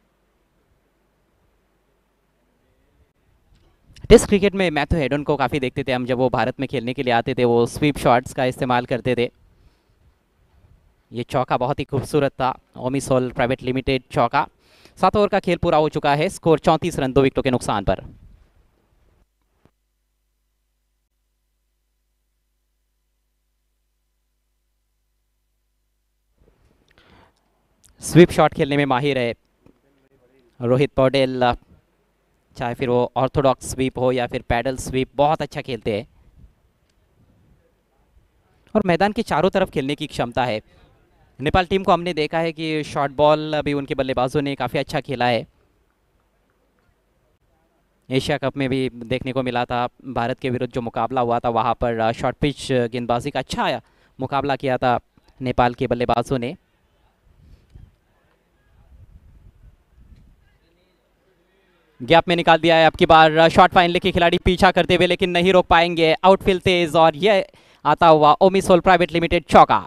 टेस्ट क्रिकेट में मैथ्यू हेडन को काफ़ी देखते थे हम, जब वो भारत में खेलने के लिए आते थे वो स्वीप शॉट्स का इस्तेमाल करते थे। ये चौका बहुत ही खूबसूरत था, ओमिसोल प्राइवेट लिमिटेड चौका। सात ओवर का खेल पूरा हो चुका है, स्कोर चौंतीस रन दो विकेटों के नुकसान पर। स्वीप शॉट खेलने में माहिर है रोहित पौडेल, चाहे फिर वो ऑर्थोडॉक्स स्वीप हो या फिर पैडल स्वीप, बहुत अच्छा खेलते हैं। और मैदान के चारों तरफ खेलने की क्षमता है। नेपाल टीम को हमने देखा है कि शॉर्ट बॉल अभी उनके बल्लेबाजों ने काफ़ी अच्छा खेला है। एशिया कप में भी देखने को मिला था, भारत के विरुद्ध जो मुकाबला हुआ था वहाँ पर शॉर्ट पिच गेंदबाजी का अच्छा मुकाबला किया था नेपाल के बल्लेबाजों ने। गैप में निकाल दिया है, अब की बार शॉट फाइनल के खिलाड़ी पीछा करते हुए लेकिन नहीं रोक पाएंगे। आउटफील्ड तेज और ये आता हुआ ओमिसोल प्राइवेट लिमिटेड चौका।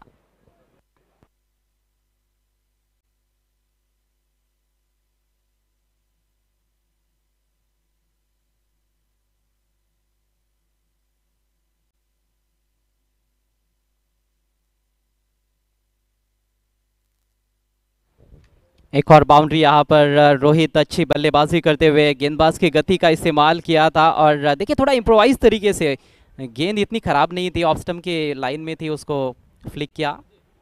एक और बाउंड्री यहाँ पर। रोहित अच्छी बल्लेबाजी करते हुए गेंदबाज की गति का इस्तेमाल किया था और देखिए थोड़ा इम्प्रोवाइज तरीके से, गेंद इतनी खराब नहीं थी, ऑफ स्टंप के लाइन में थी, उसको फ्लिक किया।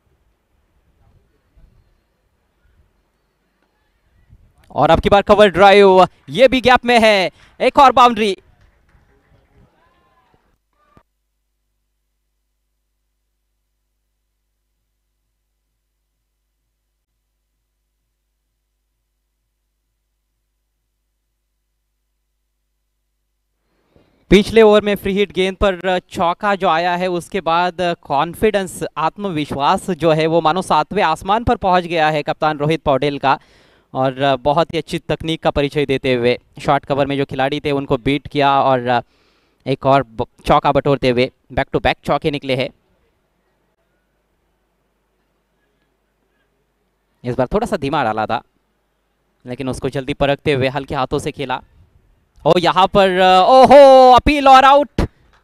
और अब की बार कवर ड्राइव, ये भी गैप में है, एक और बाउंड्री। पिछले ओवर में फ्री हिट गेंद पर चौका जो आया है उसके बाद कॉन्फिडेंस, आत्मविश्वास जो है वो मानो सातवें आसमान पर पहुंच गया है कप्तान रोहित पौडेल का। और बहुत ही अच्छी तकनीक का परिचय देते हुए शॉर्ट कवर में जो खिलाड़ी थे उनको बीट किया और एक और चौका बटोरते हुए बैक टू बैक चौके निकले हैं। इस बार थोड़ा सा धीमा डाला था लेकिन उसको जल्दी परखते हुए हल्के हाथों से खेला। ओ यहाँ पर ओहो, अपील और आउट,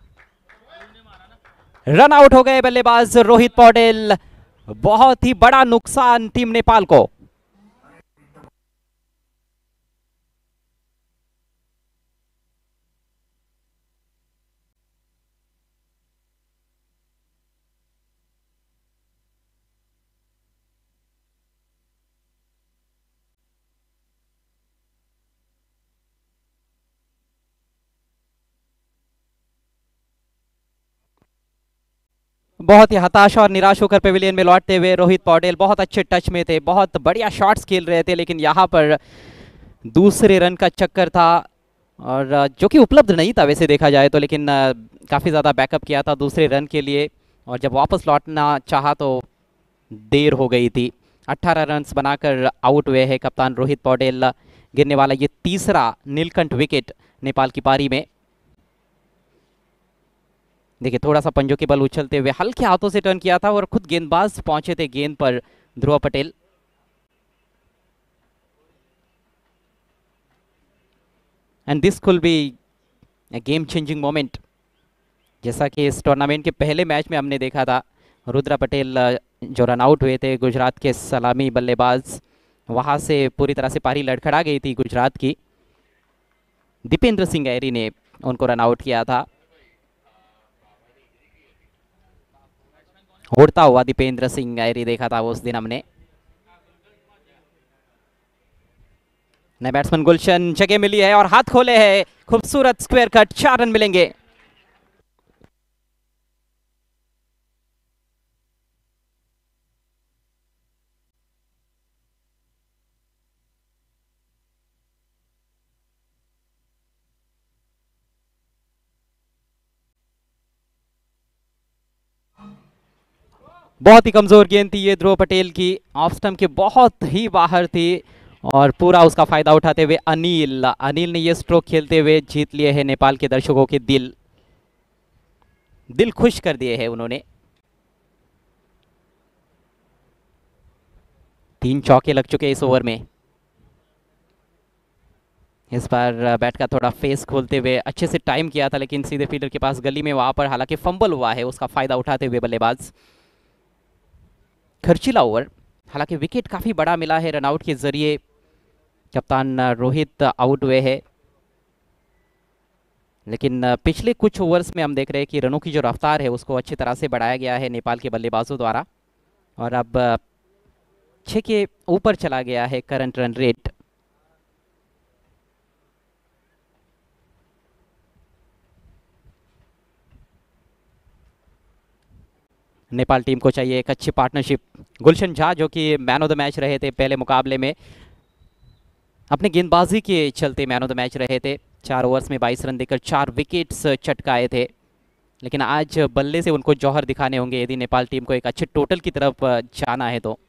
रन आउट हो गए बल्लेबाज रोहित पौडेल। बहुत ही बड़ा नुकसान टीम नेपाल को। बहुत ही हताश और निराश होकर पेविलियन में लौटते हुए रोहित पौडेल बहुत अच्छे टच में थे, बहुत बढ़िया शॉट्स खेल रहे थे, लेकिन यहाँ पर दूसरे रन का चक्कर था और जो कि उपलब्ध नहीं था वैसे देखा जाए तो, लेकिन काफ़ी ज़्यादा बैकअप किया था दूसरे रन के लिए और जब वापस लौटना चाहा तो देर हो गई थी। अट्ठारह रन्स बनाकर आउट हुए हैं कप्तान रोहित पौडेल। गिरने वाला ये तीसरा नीलकंठ विकेट नेपाल की पारी में। देखिए थोड़ा सा पंजों के बल उछलते हुए हल्के हाथों से टर्न किया था और खुद गेंदबाज पहुंचे थे गेंद पर, Dhruv Patel. And this could be a game changing moment. जैसा कि इस टूर्नामेंट के पहले मैच में हमने देखा था, रुद्रा पटेल जो रन आउट हुए थे, गुजरात के सलामी बल्लेबाज, वहां से पूरी तरह से पारी लड़खड़ा गई थी गुजरात की। दीपेंद्र सिंह ऐरी ने उनको रन आउट किया था। उड़ता हुआ दीपेंद्र सिंह ऐरी देखा था उस दिन हमने। नए बैट्समैन गुलशन, जगह मिली है और हाथ खोले हैं, खूबसूरत स्क्वायर कट, चार रन मिलेंगे। बहुत ही कमजोर गेंद थी ये ध्रुव पटेल की, ऑफ स्टंप के बहुत ही बाहर थी और पूरा उसका फायदा उठाते हुए अनिल अनिल ने ये स्ट्रोक खेलते हुए जीत लिए हैं नेपाल के दर्शकों के दिल दिल खुश कर दिए हैं उन्होंने। तीन चौके लग चुके इस ओवर में। इस बार बैट का थोड़ा फेस खोलते हुए अच्छे से टाइम किया था लेकिन सीधे फील्डर के पास गली में वहां पर हालांकि फंबल हुआ है, उसका फायदा उठाते हुए बल्लेबाज। खर्चीला ओवर, हालांकि विकेट काफी बड़ा मिला है रनआउट के जरिए। कप्तान रोहित आउट हुए हैं लेकिन पिछले कुछ ओवर्स में हम देख रहे हैं कि रनों की जो रफ्तार है उसको अच्छी तरह से बढ़ाया गया है नेपाल के बल्लेबाजों द्वारा और अब छः के ऊपर चला गया है current run rate. Nepal team को चाहिए एक अच्छी पार्टनरशिप। गुलशन झा जो कि मैन ऑफ द मैच रहे थे पहले मुकाबले में, अपने गेंदबाजी के चलते मैन ऑफ द मैच रहे थे। चार ओवर्स में बाईस रन देकर चार विकेट्स चटकाए थे, लेकिन आज बल्ले से उनको जौहर दिखाने होंगे यदि नेपाल टीम को एक अच्छे टोटल की तरफ जाना है तो।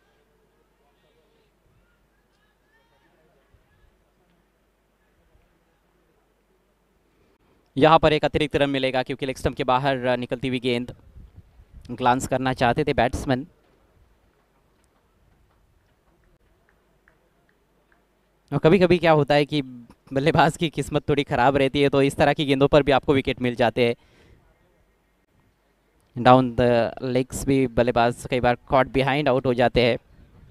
यहाँ पर एक अतिरिक्त रन मिलेगा क्योंकि लेग स्टंप के बाहर निकलती हुई गेंद ग्लांस करना चाहते थे बैट्समैन। और कभी कभी क्या होता है कि बल्लेबाज की किस्मत थोड़ी खराब रहती है, तो इस तरह की गेंदों पर भी आपको विकेट मिल जाते हैं। डाउन द लेग्स भी बल्लेबाज कई बार कॉट बिहाइंड आउट हो जाते हैं।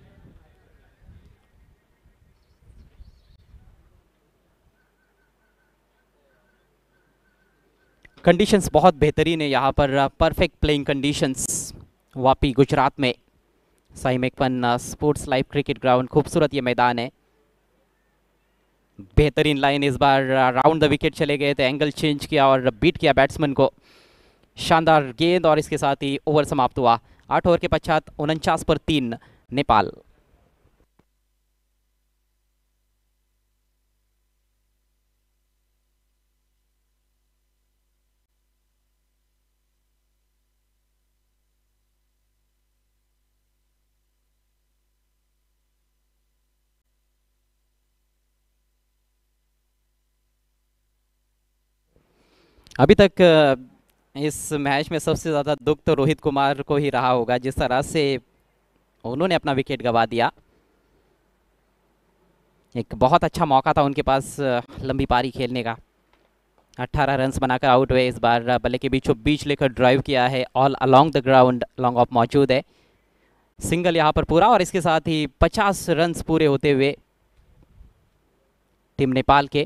कंडीशंस बहुत बेहतरीन है यहाँ पर, perfect playing conditions Vapi Gujarat में Sai मेकपन sports live cricket ground. खूबसूरत ये मैदान है, बेहतरीन लाइन। इस बार राउंड द विकेट चले गए थे, एंगल चेंज किया और बीट किया बैट्समैन को। शानदार गेंद और इसके साथ ही ओवर समाप्त हुआ। आठ ओवर के पश्चात उनचास पर तीन नेपाल। अभी तक इस मैच में सबसे ज़्यादा दुख तो रोहित कुमार को ही रहा होगा, जिस तरह से उन्होंने अपना विकेट गंवा दिया। एक बहुत अच्छा मौका था उनके पास लंबी पारी खेलने का। अठारह रन्स बनाकर आउट हुए। इस बार बल्ले के बीचों बीच लेकर ड्राइव किया है, all along the ground long off मौजूद है। सिंगल यहाँ पर पूरा और इसके साथ ही पचास रन्स पूरे होते हुए टीम नेपाल के।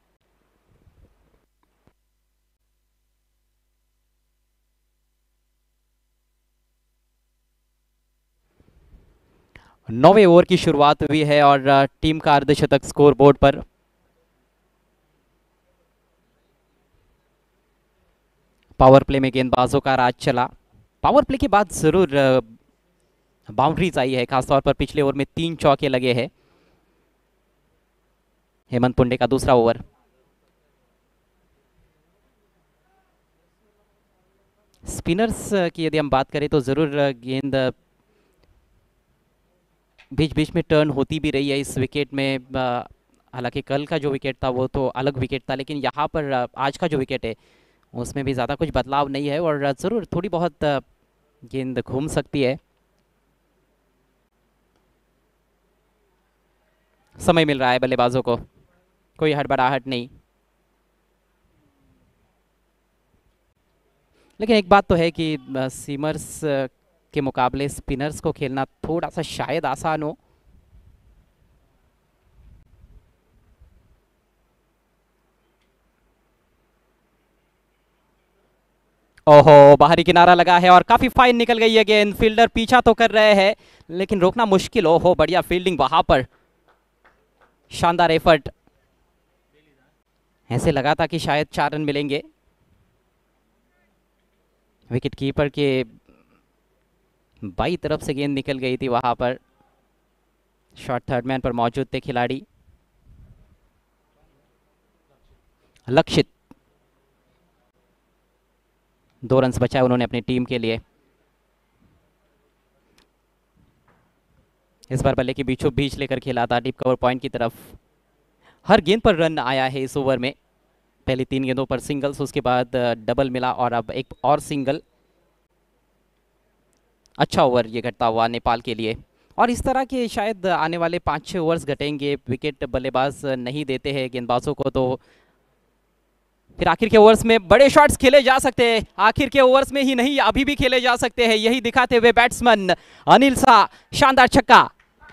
नौवे ओवर की शुरुआत हुई है और टीम का अर्धशतक स्कोर बोर्ड पर। पावर प्ले में गेंदबाजों का राज चला। पावर प्ले के बाद जरूर बाउंड्रीज आई है, खासतौर पर पिछले ओवर में तीन चौके लगे हैं। हेमंत पुंडे का दूसरा ओवर। स्पिनर्स की यदि हम बात करें तो जरूर गेंद बीच बीच में टर्न होती भी रही है इस विकेट में। हालांकि कल का जो विकेट था वो तो अलग विकेट था, लेकिन यहाँ पर आज का जो विकेट है उसमें भी ज़्यादा कुछ बदलाव नहीं है और ज़रूर थोड़ी बहुत गेंद घूम सकती है। समय मिल रहा है बल्लेबाजों को, कोई हड़बड़ाहट नहीं। लेकिन एक बात तो है कि सीमर्स के मुकाबले स्पिनर्स को खेलना थोड़ा सा शायद आसान हो। ओहो, बाहरी किनारा लगा है और काफी फाइन निकल गई है गेंद। फील्डर पीछा तो कर रहे हैं लेकिन रोकना मुश्किल। ओहो, बढ़िया फील्डिंग वहां पर, शानदार एफर्ट। ऐसे लगा था कि शायद चार रन मिलेंगे। विकेट कीपर के बाई तरफ से गेंद निकल गई थी वहां पर। शॉट थर्ड मैन पर मौजूद थे खिलाड़ी। लक्षित दो रन बचाए उन्होंने अपनी टीम के लिए। इस बार बल्ले के बीचों बीच लेकर खेला था डीप कवर पॉइंट की तरफ। हर गेंद पर रन आया है इस ओवर में। पहली तीन गेंदों पर सिंगल्स, उसके बाद डबल मिला और अब एक और सिंगल। अच्छा ओवर ये घटता हुआ नेपाल के लिए। और इस तरह के शायद आने वाले पाँच छः ओवर्स घटेंगे। विकेट बल्लेबाज नहीं देते हैं गेंदबाजों को, तो फिर आखिर के ओवर्स में बड़े शॉट्स खेले जा सकते हैं। आखिर के ओवर्स में ही नहीं, अभी भी खेले जा सकते हैं, यही दिखाते हुए बैट्समैन अनिल शाह। शानदार छक्का।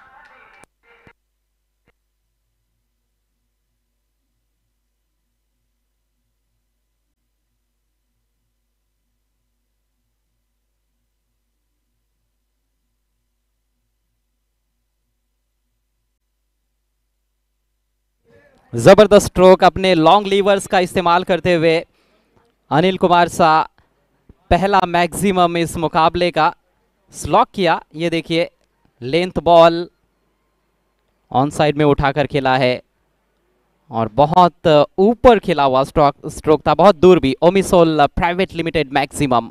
जबरदस्त स्ट्रोक, अपने लॉन्ग लीवर्स का इस्तेमाल करते हुए अनिल कुमार शाह पहला मैक्सिमम इस मुकाबले का स्लॉक किया। ये देखिए लेंथ बॉल ऑन साइड में उठाकर खेला है और बहुत ऊपर खेला हुआ स्ट्रोक स्ट्रोक था, बहुत दूर भी। Omisol private limited maximum.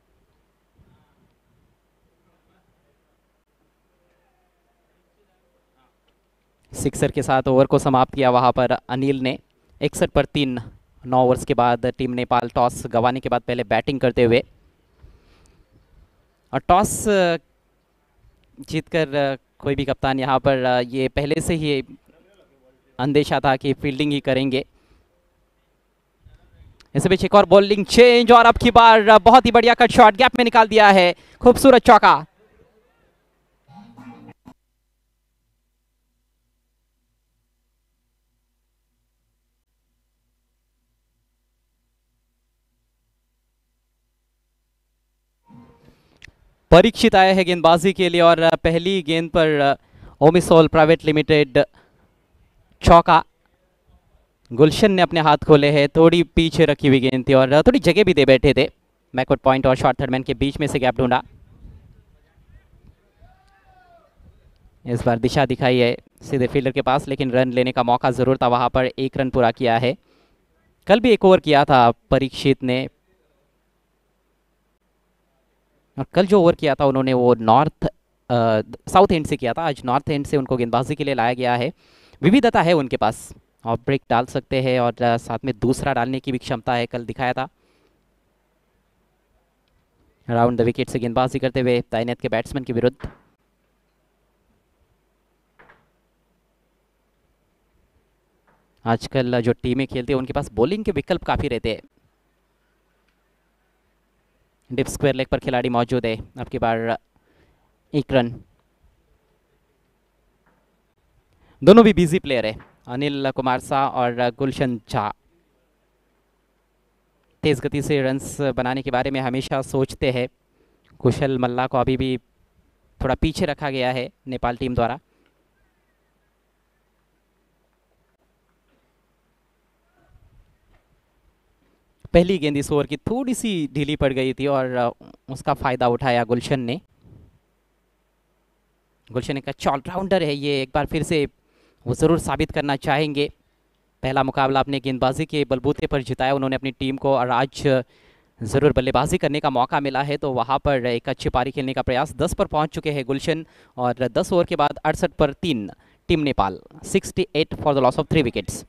Sixer के साथ ओवर को समाप्त किया वहां पर अनिल ने। इकसठ पर तीन। नौ ओवर्स के बाद टीम नेपाल टॉस गंवाने के बाद पहले बैटिंग करते हुए, और टॉस जीतकर कोई भी कप्तान यहाँ पर ये पहले से ही अंदेशा था कि फील्डिंग ही करेंगे। इस बीच एक और बॉलिंग चेंज और अब की बार बहुत ही बढ़िया कट शॉट गैप में निकाल दिया है, खूबसूरत चौका। परीक्षित आए हैं गेंदबाजी के लिए और पहली गेंद पर ओमिसोल प्राइवेट लिमिटेड चौका। गुलशन ने अपने हाथ खोले हैं, थोड़ी पीछे रखी हुई गेंद थी और थोड़ी जगह भी दे बैठे थे। बैकवर्ड पॉइंट और शॉर्ट थर्डमैन के बीच में से गैप ढूंढा। इस बार दिशा दिखाई है सीधे फील्डर के पास, लेकिन रन लेने का मौका जरूर था वहां पर। एक रन पूरा किया है। कल भी एक ओवर किया था परीक्षित ने, और कल जो ओवर किया था उन्होंने वो नॉर्थ साउथ एंड से किया था। आज नॉर्थ एंड से उनको गेंदबाजी के लिए लाया गया है। विविधता है उनके पास, और ब्रेक डाल सकते हैं और साथ में दूसरा डालने की भी क्षमता है, कल दिखाया था। राउंड द विकेट से गेंदबाजी करते हुए तैनात के बैट्समैन के विरुद्ध। आजकल जो टीमें खेलती है उनके पास बॉलिंग के विकल्प काफी रहते हैं। डिप स्क्वायर लेग पर खिलाड़ी मौजूद है। अब की बार एक रन। दोनों भी बिजी प्लेयर है, अनिल कुमार शाह और गुलशन झा। तेज गति से रन्स बनाने के बारे में हमेशा सोचते हैं। कुशल मल्ला को अभी भी थोड़ा पीछे रखा गया है नेपाल टीम द्वारा। पहली गेंद इस ओवर की थोड़ी सी ढीली पड़ गई थी और उसका फायदा उठाया गुलशन ने। गुलशन एक अच्छा ऑलराउंडर है, ये एक बार फिर से वो ज़रूर साबित करना चाहेंगे। पहला मुकाबला अपने गेंदबाजी के बलबूते पर जिताया उन्होंने अपनी टीम को, और आज ज़रूर बल्लेबाजी करने का मौका मिला है तो वहाँ पर एक अच्छी पारी खेलने का प्रयास। दस पर पहुँच चुके हैं गुलशन, और दस ओवर के बाद अड़सठ पर तीन team Nepal. Sixty eight for the loss of three wickets.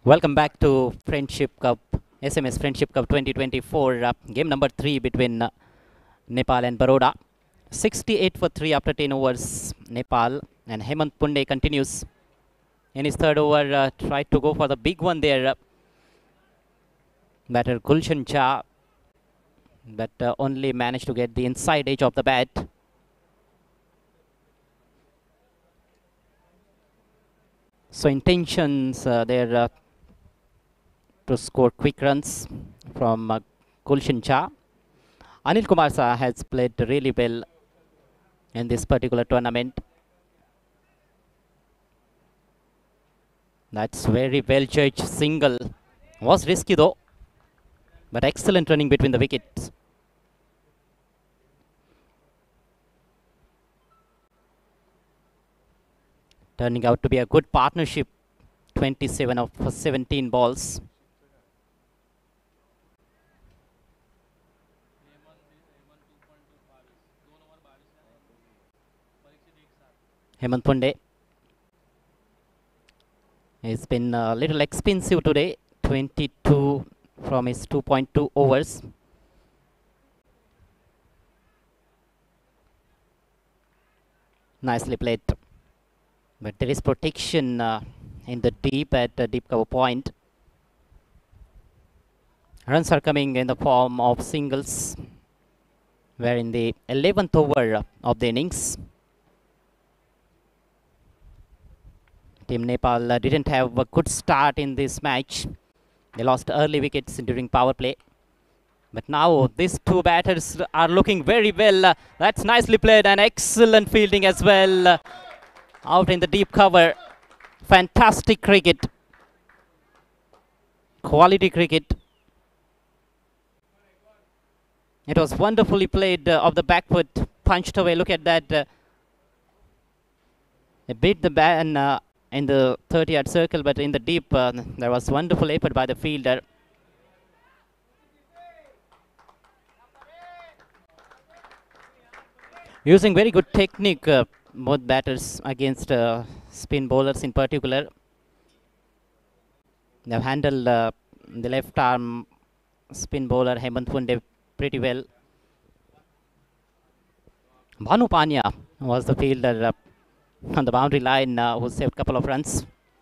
Welcome back to Friendship Cup, S M S Friendship Cup twenty twenty-four, uh, game number three between uh, Nepal and Baroda. sixty-eight for three after ten overs, Nepal, and Hemant Punde continues in his third over, uh, tried to go for the big one there. Uh, batter Gulshan Jha, but uh, only managed to get the inside edge of the bat. So intentions uh, there uh, to score quick runs from uh, Gulshan Jha. Anil Kumar Saha has played really well in this particular tournament. That's very well judged single. Was risky though, but excellent running between the wickets. Turning out to be a good partnership. twenty-seven of seventeen balls. Hemant Punde. It's been a little expensive today. twenty-two from his two point two overs. Nicely played. But there is protection uh, in the deep at the deep cover point. Runs are coming in the form of singles. We're in the eleventh over of the innings. Team Nepal uh, didn't have a good start in this match. They lost early wickets during power play. But now these two batters are looking very well. Uh, that's nicely played and excellent fielding as well. Uh, out in the deep cover. Fantastic cricket. Quality cricket. It was wonderfully played uh, off the back foot. Punched away. Look at that. Uh, they beat the ban uh, in the thirty yard circle, but in the deep, uh, there was wonderful effort by the fielder. Using very good technique, uh, both batters against uh, spin bowlers in particular. They've handled uh, the left arm spin bowler Hemant Punde pretty well. Bhanu Pania was the fielder uh, on the boundary line uh, who saved a couple of runs.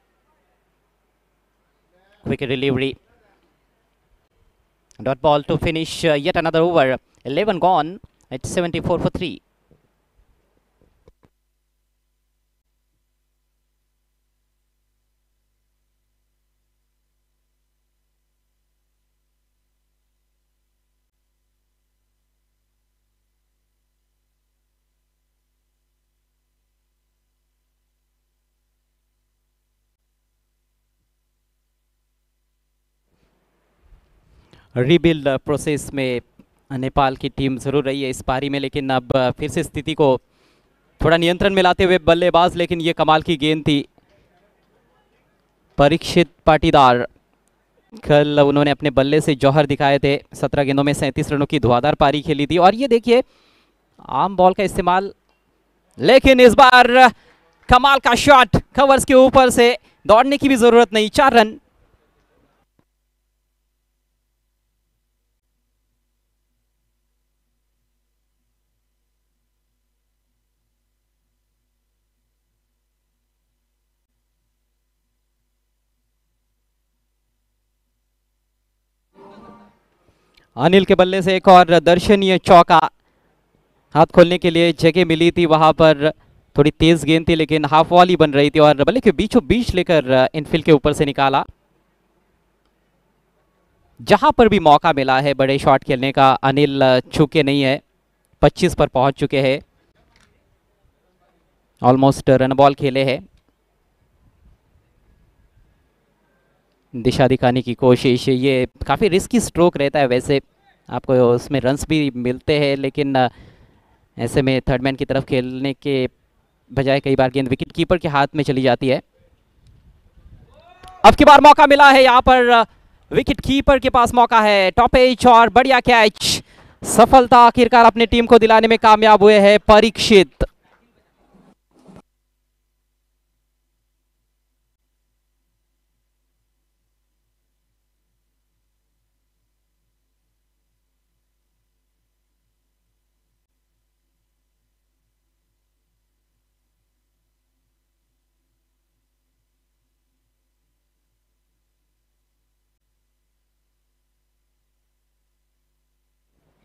Quick delivery. Dot ball to finish uh, yet another over. eleven gone at seventy-four for three. Rebuild process में नेपाल की team जरूर रही है इस पारी में, लेकिन अब फिर से स्थिति को थोड़ा नियंत्रण में लाते हुए बल्लेबाज, लेकिन ये कमाल की गेंद थी। परीक्षित पाटीदार कल उन्होंने अपने बल्ले से जौहर दिखाए थे। सत्रह गेंदों में सैंतीस रनों की धुआंधार पारी खेली थी और ये देखिए आम बॉल का इस्तेमाल, लेकिन इस बार कमाल का शॉट कवर्स के ऊपर से, दौड़ने की भी जरूरत नहीं, चार रन। अनिल के बल्ले से एक और दर्शनीय चौका। हाथ खोलने के लिए जगह मिली थी, वहां पर थोड़ी तेज गेंद थी लेकिन हाफ वॉल ही बन रही थी और बल्ले के बीचों बीच लेकर इनफील्ड के ऊपर से निकाला। जहां पर भी मौका मिला है बड़े शॉट खेलने का, अनिल चूके नहीं है। पच्चीस पर पहुंच चुके हैं, ऑलमोस्ट रन बॉल खेले हैं। दिशा दिखाने की कोशिश, ये काफ़ी रिस्की स्ट्रोक रहता है वैसे, आपको उसमें रन्स भी मिलते हैं, लेकिन ऐसे में थर्ड मैन की तरफ खेलने के बजाय कई बार गेंद विकेट कीपर के हाथ में चली जाती है। अब की बार मौका मिला है, यहाँ पर विकेट कीपर के पास मौका है। टॉप एज और बढ़िया कैच, सफलता आखिरकार अपनी टीम को दिलाने में कामयाब हुए हैं परीक्षित।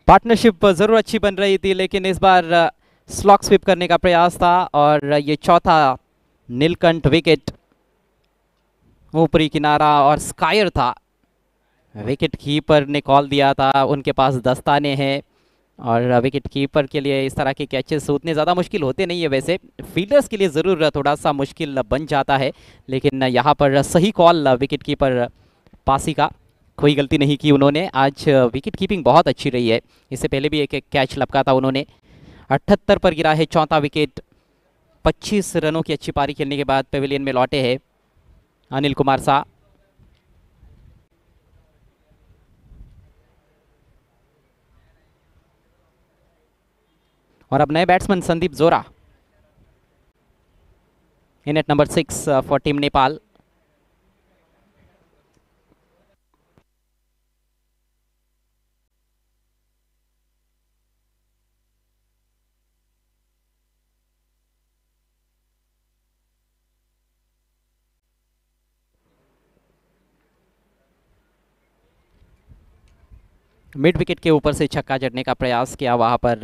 पार्टनरशिप जरूर अच्छी बन रही थी, लेकिन इस बार स्लॉक स्वीप करने का प्रयास था और ये चौथा नीलकंठ विकेट ऊपरी किनारा और स्कायर था। विकेट कीपर ने कॉल दिया था, उनके पास दस्ताने हैं और विकेट कीपर के लिए इस तरह के कैचेस उतने ज़्यादा मुश्किल होते नहीं है। वैसे फील्डर्स के लिए ज़रूर थोड़ा सा मुश्किल बन जाता है, लेकिन यहाँ पर सही कॉल विकेट कीपर पासी का, कोई गलती नहीं की उन्होंने। आज विकेट कीपिंग बहुत अच्छी रही है, इससे पहले भी एक एक कैच लपका था उन्होंने। अठहत्तर पर गिरा है चौथा विकेट। पच्चीस रनों की अच्छी पारी खेलने के बाद पेविलियन में लौटे हैं अनिल कुमार शाह। और अब नए batsman Sandeep Jora in at number six for team Nepal. Mid wicket के ऊपर से छक्का जड़ने का प्रयास किया वहां पर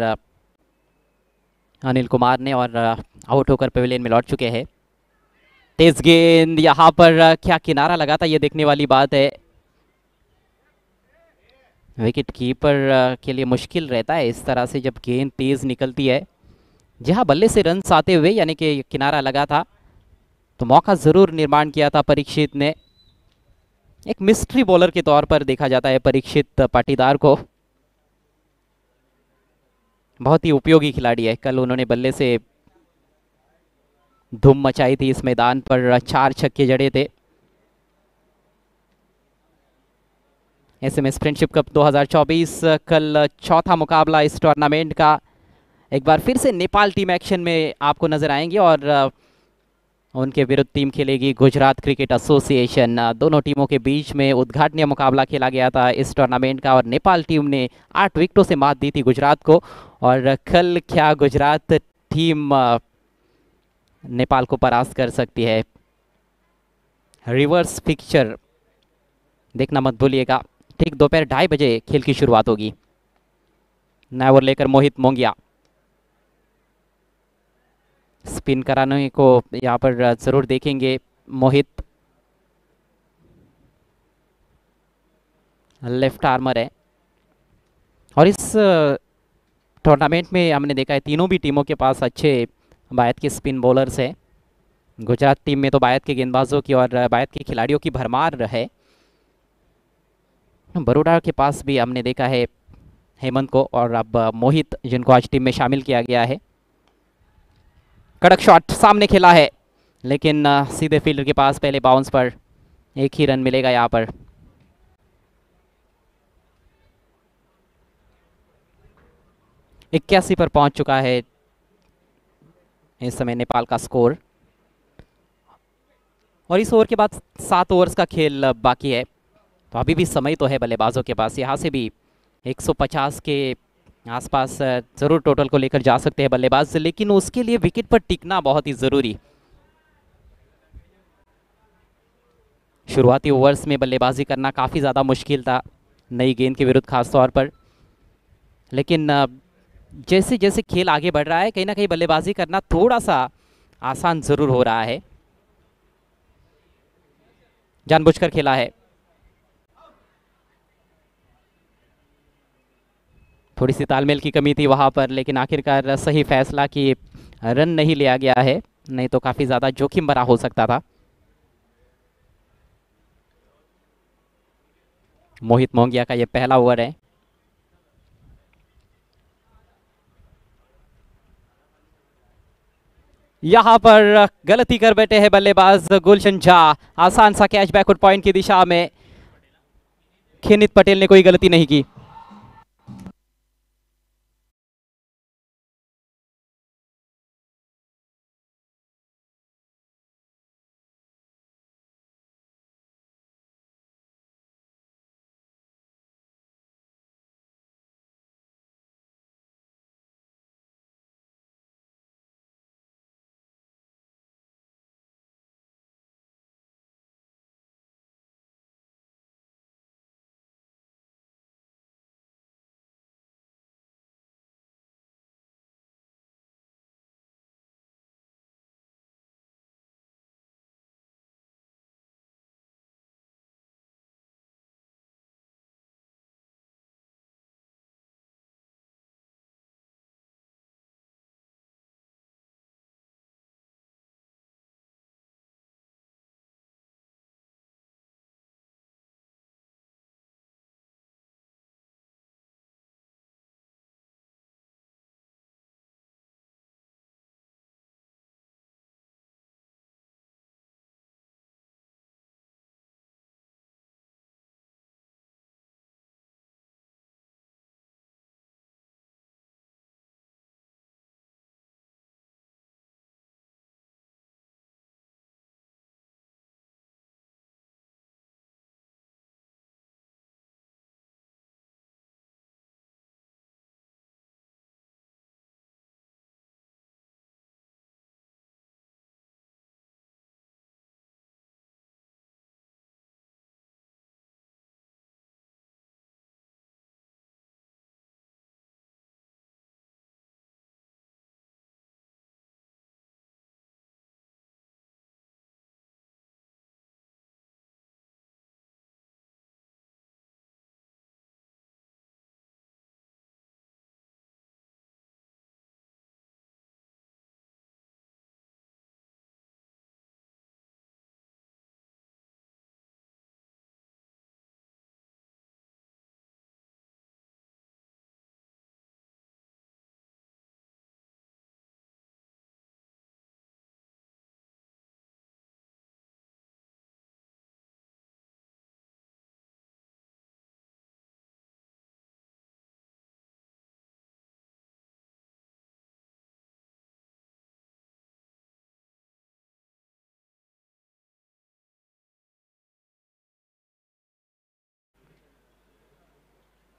अनिल कुमार ने और आउट होकर पेविलियन में लौट चुके हैं। तेज गेंद यहाँ पर क्या किनारा लगा था, ये देखने वाली बात है। विकेट कीपर के लिए मुश्किल रहता है इस तरह से जब गेंद तेज निकलती है। जहाँ बल्ले से रन आते हुए यानी कि किनारा लगा था, तो मौका जरूर निर्माण किया था परीक्षित ने। एक मिस्ट्री बॉलर के तौर पर देखा जाता है परीक्षित पाटीदार को। बहुत ही उपयोगी खिलाड़ी है। कल उन्होंने बल्ले से धूम मचाई थी इस मैदान पर, चार छक्के जड़े थे। एसएमएस फ्रेंडशिप कप दो हज़ार चौबीस कल चौथा मुकाबला इस टूर्नामेंट का। एक बार फिर से नेपाल टीम एक्शन में आपको नजर आएंगे और उनके विरुद्ध टीम खेलेगी गुजरात क्रिकेट एसोसिएशन। दोनों टीमों के बीच में उद्घाटनीय मुकाबला खेला गया था इस टूर्नामेंट का और नेपाल टीम ने आठ विकेटों से मात दी थी गुजरात को। और कल क्या गुजरात टीम नेपाल को परास्त कर सकती है? रिवर्स पिक्चर देखना मत भूलिएगा। ठीक दोपहर ढाई बजे खेल की शुरुआत होगी। नया ओवर लेकर मोहित मोंगिया, स्पिन कराने को यहाँ पर जरूर देखेंगे मोहित। लेफ्ट आर्मर है और इस टूर्नामेंट में हमने देखा है तीनों भी टीमों के पास अच्छे बायत के स्पिन बॉलर्स हैं। गुजरात टीम में तो बायत के गेंदबाजों की और बायत के खिलाड़ियों की भरमार है। बड़ौदा के पास भी हमने देखा है हेमंत को और अब मोहित, जिनको आज टीम में शामिल किया गया है। कड़क शॉट सामने खेला है, लेकिन सीधे फील्डर के पास पहले बाउंस पर एक ही रन मिलेगा यहाँ पर। इक्यासी पर पहुंच चुका है इस समय नेपाल का स्कोर और इस ओवर के बाद सात ओवर्स का खेल बाकी है, तो अभी भी समय तो है बल्लेबाजों के पास। यहाँ से भी एक सौ पचास के आसपास जरूर टोटल को लेकर जा सकते हैं बल्लेबाज, लेकिन उसके लिए विकेट पर टिकना बहुत ही जरूरी। शुरुआती ओवर्स में बल्लेबाजी करना काफ़ी ज़्यादा मुश्किल था नई गेंद के विरुद्ध खास तौर पर, लेकिन जैसे जैसे खेल आगे बढ़ रहा है कहीं ना कहीं बल्लेबाजी करना थोड़ा सा आसान जरूर हो रहा है। जानबूझकर खेला है, थोड़ी सी तालमेल की कमी थी वहां पर, लेकिन आखिरकार सही फैसला कि रन नहीं लिया गया है, नहीं तो काफ़ी ज़्यादा जोखिम भरा हो सकता था। मोहित मोंगिया का यह पहला ओवर है। यहां पर गलती कर बैठे हैं बल्लेबाज गुलशन झा। आसान सा कैच बैकवर्ड पॉइंट की दिशा में, खिनित पटेल ने कोई गलती नहीं की।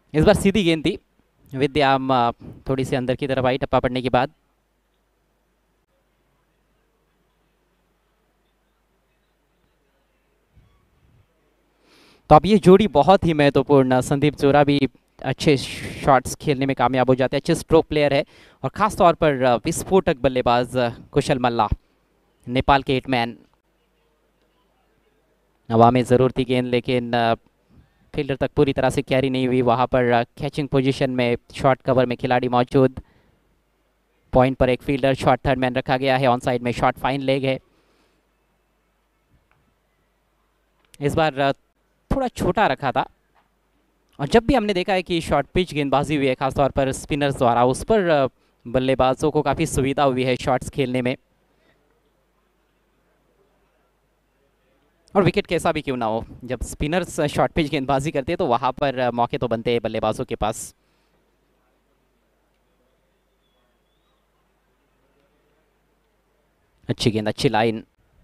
इस बार सीधी गेंद थी, विद्याम थोड़ी सी अंदर की तरफ आई टप्पा पड़ने के बाद। तो अब ये जोड़ी बहुत ही महत्वपूर्ण, संदीप जोरा भी अच्छे शॉट्स खेलने में कामयाब हो जाते हैं, अच्छे स्ट्रोक प्लेयर है, और ख़ास तौर पर विस्फोटक बल्लेबाज कुशल मल्ला, नेपाल के हिटमैन। हवा में ज़रूर थी गेंद, लेकिन फील्डर तक पूरी तरह से कैरी नहीं हुई। वहाँ पर कैचिंग पोजीशन में शॉर्ट कवर में खिलाड़ी मौजूद, पॉइंट पर एक फील्डर, शॉर्ट थर्ड मैन रखा गया है, ऑन साइड में शॉर्ट फाइन लेग है। इस बार थोड़ा छोटा रखा था, और जब भी हमने देखा है कि शॉर्ट पिच गेंदबाजी हुई है खासतौर पर स्पिनर्स द्वारा, उस पर बल्लेबाजों को काफ़ी सुविधा हुई है शॉट्स खेलने में। और विकेट कैसा भी क्यों ना हो, जब स्पिनर्स शॉर्ट पिच गेंदबाजी करते हैं तो वहाँ पर मौके तो बनते हैं बल्लेबाजों के पास। अच्छी गेंद, अच्छी लाइन।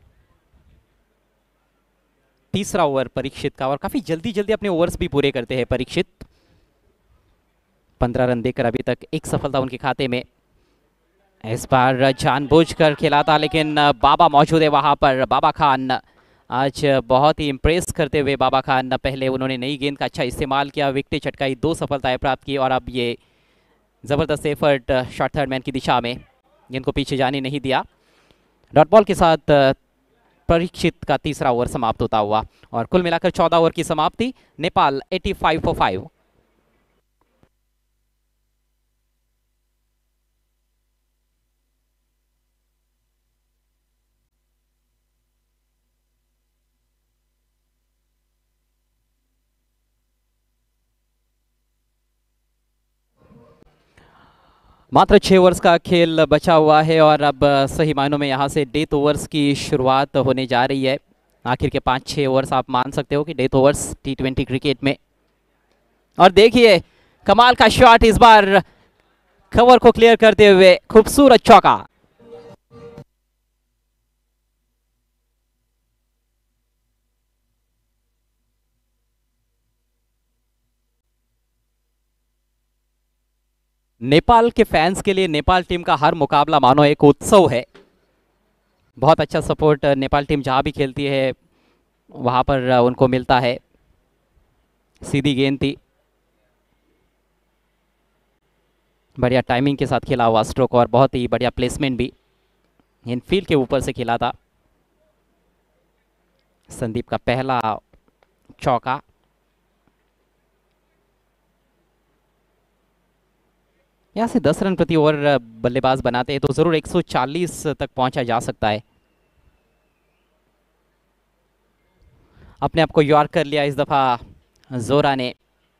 तीसरा ओवर परीक्षित का, और काफ़ी जल्दी जल्दी अपने ओवर्स भी पूरे करते हैं परीक्षित। पंद्रह रन देकर अभी तक एक सफलता उनके खाते में। इस बार जानबूझकर खेला था, लेकिन बाबा मौजूद है वहाँ पर। बाबा खान आज बहुत ही इम्प्रेस करते हुए बाबा खान, पहले उन्होंने नई गेंद का अच्छा इस्तेमाल किया, विकेटें चटकाई, दो सफलताएं प्राप्त की, और अब ये ज़बरदस्त एफर्ट शॉर्ट थर्ड मैन की दिशा में, जिनको पीछे जाने नहीं दिया। डॉट बॉल के साथ परीक्षित का तीसरा ओवर समाप्त होता हुआ, और कुल मिलाकर चौदह ओवर की समाप्ति, नेपाल पचासी फॉर फाइव। मात्र छः ओवर्स का खेल बचा हुआ है, और अब सही मायनों में यहाँ से डेथ ओवर्स की शुरुआत होने जा रही है। आखिर के पाँच छः ओवर्स आप मान सकते हो कि death overs T twenty cricket में। और देखिए कमाल का शॉट, इस बार कवर को क्लियर करते हुए खूबसूरत चौका। नेपाल के फैंस के लिए नेपाल टीम का हर मुकाबला मानो एक उत्सव है। बहुत अच्छा सपोर्ट नेपाल टीम जहाँ भी खेलती है वहाँ पर उनको मिलता है। सीधी गेंद थी, बढ़िया टाइमिंग के साथ खेला हुआ स्ट्रोक, और बहुत ही बढ़िया प्लेसमेंट भी, इनफील्ड के ऊपर से खेला था। संदीप का पहला चौका। यहाँ से दस रन प्रति ओवर बल्लेबाज बनाते हैं तो ज़रूर एक सौ चालीस तक पहुंचा जा सकता है। अपने आप को यॉर्क कर लिया इस दफ़ा जोरा ने।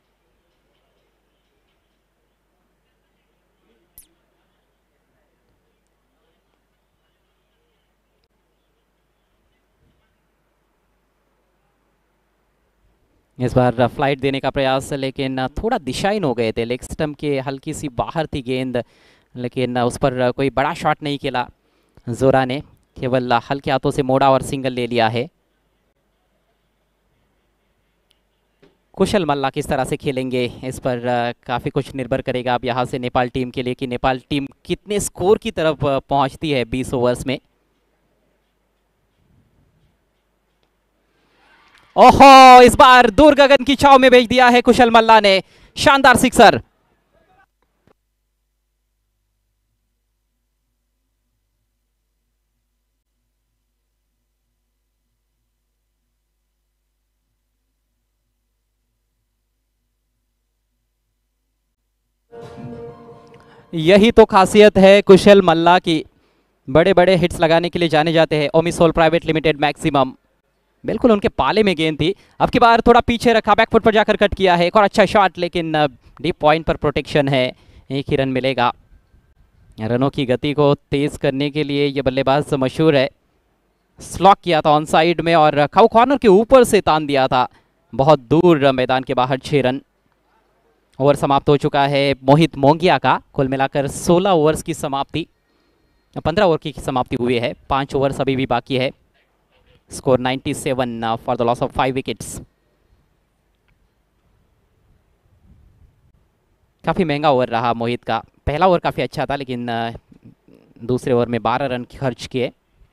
इस बार फ्लाइट देने का प्रयास, लेकिन थोड़ा दिशाहीन हो गए थे, लेग स्टंप के हल्की सी बाहर थी गेंद, लेकिन उस पर कोई बड़ा शॉट नहीं खेला जोरा ने, केवल हल्के हाथों से मोड़ा और सिंगल ले लिया है। कुशल मल्ला किस तरह से खेलेंगे, इस पर काफ़ी कुछ निर्भर करेगा अब यहाँ से नेपाल टीम के लिए, कि नेपाल टीम कितने स्कोर की तरफ पहुँचती है बीस ओवर्स में। ओहो, इस बार दूर गगन की छाव में भेज दिया है कुशल मल्ला ने, शानदार सिक्सर। यही तो खासियत है कुशल मल्ला की, बड़े बड़े हिट्स लगाने के लिए जाने जाते हैं। ओमिसोल प्राइवेट लिमिटेड मैक्सिमम, बिल्कुल उनके पाले में गेंद थी। अब की बार थोड़ा पीछे रखा, बैकफुट पर जाकर कट किया है, एक और अच्छा शॉट, लेकिन डीप पॉइंट पर प्रोटेक्शन है, एक ही रन मिलेगा। रनों की गति को तेज करने के लिए ये बल्लेबाज मशहूर है। स्लॉक किया था ऑन साइड में, और खाउ कॉर्नर के ऊपर से तान दिया था बहुत दूर मैदान के बाहर, छः रन। ओवर समाप्त हो चुका है मोहित मोंगिया का। कुल मिलाकर सोलह ओवर्स की समाप्ति, पंद्रह ओवर की समाप्ति हुई है, पाँच ओवर्स अभी भी बाकी है। स्कोर सत्तानवे for the loss of five wickets. काफ़ी महंगा ओवर रहा मोहित का। पहला ओवर काफ़ी अच्छा था, लेकिन दूसरे ओवर में बारह रन खर्च किए।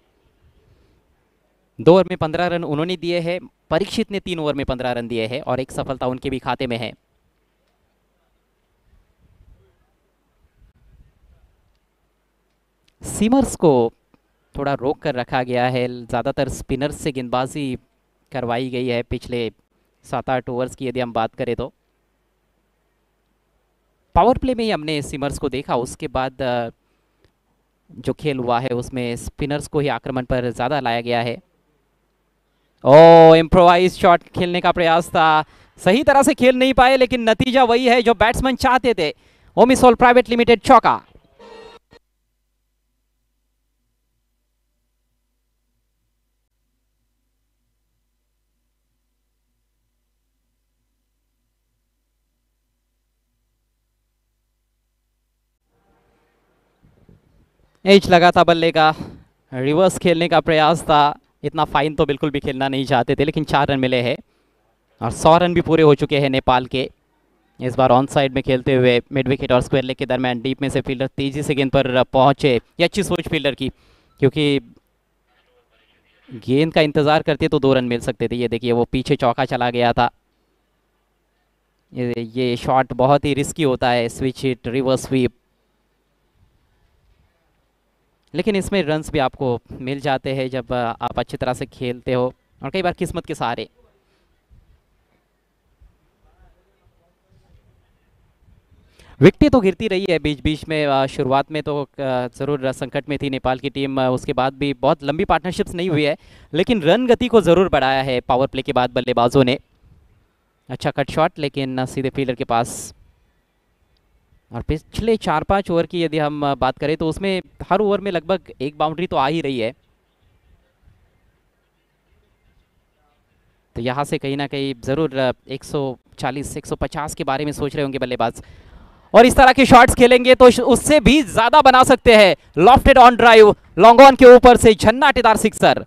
दो ओवर में पंद्रह रन उन्होंने दिए हैं, परीक्षित ने तीन ओवर में पंद्रह रन दिए हैं और एक सफलता उनके भी खाते में है। सीमर्स को थोड़ा रोक कर रखा गया है, ज़्यादातर स्पिनर्स से गेंदबाजी करवाई गई है पिछले सात आठ ओवर्स की यदि हम बात करें तो। पावर प्ले में ही हमने सीमर्स को देखा, उसके बाद जो खेल हुआ है उसमें स्पिनर्स को ही आक्रमण पर ज़्यादा लाया गया है। ओ, इम्प्रोवाइज शॉट खेलने का प्रयास था, सही तरह से खेल नहीं पाए, लेकिन नतीजा वही है जो बैट्समैन चाहते थे। ओमिसोल प्राइवेट लिमिटेड चौका। एज लगा था बल्ले का, रिवर्स खेलने का प्रयास था। इतना फाइन तो बिल्कुल भी खेलना नहीं चाहते थे, लेकिन चार रन मिले हैं और सौ रन भी पूरे हो चुके हैं नेपाल के। इस बार ऑन साइड में खेलते हुए मिड विकेट और स्क्वायर लेग के दरमियान डीप में से फील्डर तेजी से गेंद पर पहुंचे। ये अच्छी सोच फील्डर की, क्योंकि गेंद का इंतजार करते तो दो रन मिल सकते थे। ये देखिए वो पीछे चौका चला गया था। ये ये शॉट बहुत ही रिस्की होता है, स्विच हिट रिवर्स स्वीप, लेकिन इसमें रन्स भी आपको मिल जाते हैं जब आप अच्छी तरह से खेलते हो और कई बार किस्मत के सहारे। विकेटें तो गिरती रही है बीच बीच में। शुरुआत में तो ज़रूर संकट में थी नेपाल की टीम, उसके बाद भी बहुत लंबी पार्टनरशिप्स नहीं हुई है, लेकिन रन गति को ज़रूर बढ़ाया है पावर प्ले के बाद बल्लेबाजों ने। अच्छा कट शॉट, लेकिन सीधे फील्डर के पास। और पिछले चार पाँच ओवर की यदि हम बात करें तो उसमें हर ओवर में लगभग एक बाउंड्री तो आ ही रही है, तो यहाँ से कहीं ना कहीं ज़रूर एक सौ चालीस एक सौ पचास के बारे में सोच रहे होंगे बल्लेबाज। और इस तरह के शॉट्स खेलेंगे तो उससे भी ज़्यादा बना सकते हैं। Lofted on drive, long on के ऊपर से झन्नाटेदार सिक्सर।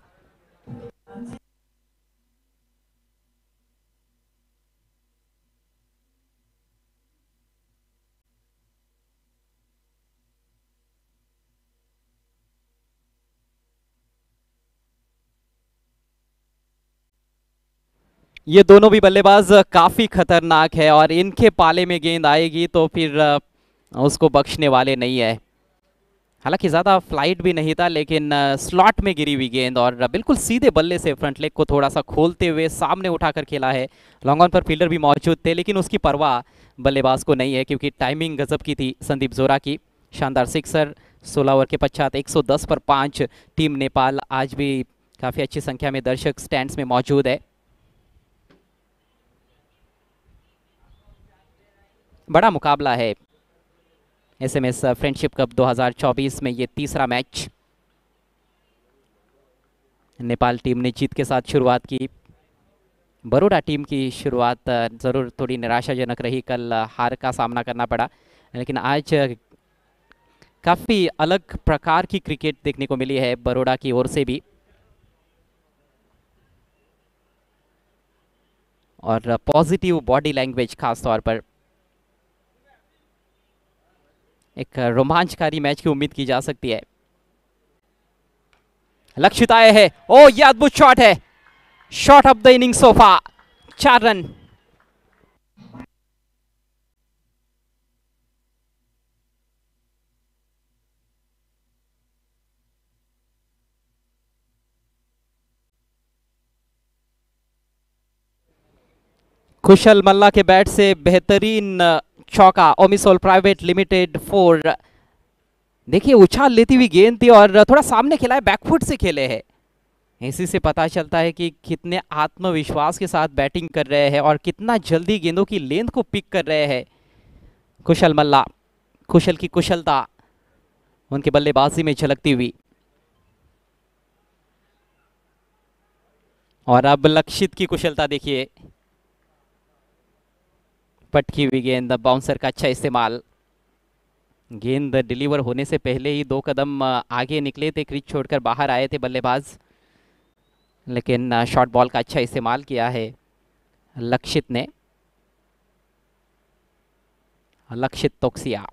ये दोनों भी बल्लेबाज काफ़ी खतरनाक है और इनके पाले में गेंद आएगी तो फिर उसको बख्शने वाले नहीं है। हालांकि ज़्यादा फ्लाइट भी नहीं था, लेकिन स्लॉट में गिरी हुई गेंद और बिल्कुल सीधे बल्ले से फ्रंट लेग को थोड़ा सा खोलते हुए सामने उठाकर खेला है। लॉन्ग ऑन पर फील्डर भी मौजूद थे, लेकिन उसकी परवाह बल्लेबाज को नहीं है, क्योंकि टाइमिंग गजब की थी संदीप जोरा की। शानदार सिक्सर सोलह ओवर के पश्चात एक सौ दस पर पाँच। टीम नेपाल आज भी काफ़ी अच्छी संख्या में दर्शक स्टैंड्स में मौजूद है। बड़ा मुकाबला है एसएमएस फ्रेंडशिप कप दो हज़ार चौबीस में। ये तीसरा मैच। नेपाल टीम ने जीत के साथ शुरुआत की। बरोडा टीम की शुरुआत ज़रूर थोड़ी निराशाजनक रही, कल हार का सामना करना पड़ा, लेकिन आज काफ़ी अलग प्रकार की क्रिकेट देखने को मिली है बरोडा की ओर से भी। और पॉजिटिव बॉडी लैंग्वेज खास तौर पर। एक रोमांचकारी मैच की उम्मीद की जा सकती है। लक्षित आए हैं, ओ ये अद्भुत शॉट है, shot of the inning so far, चार रन। कुशल मल्ला के बैट से बेहतरीन चौका, ओमिसोल प्राइवेट लिमिटेड फोर। देखिए उछाल लेती हुई गेंद थी और थोड़ा सामने खेला है, बैकफुट से खेले हैं। इसी से पता चलता है कि कितने आत्मविश्वास के साथ बैटिंग कर रहे हैं और कितना जल्दी गेंदों की लेंथ को पिक कर रहे हैं कुशल मल्ला। कुशल की कुशलता उनके बल्लेबाजी में झलकती हुई। और अब लक्षित की कुशलता देखिए, पटकी हुई गेंद, बाउंसर का अच्छा इस्तेमाल। गेंद डिलीवर होने से पहले ही दो कदम आगे निकले थे, क्रीज छोड़कर बाहर आए थे बल्लेबाज, लेकिन शॉर्ट बॉल का अच्छा इस्तेमाल किया है लक्षित ने। लक्षित तोक्सिया,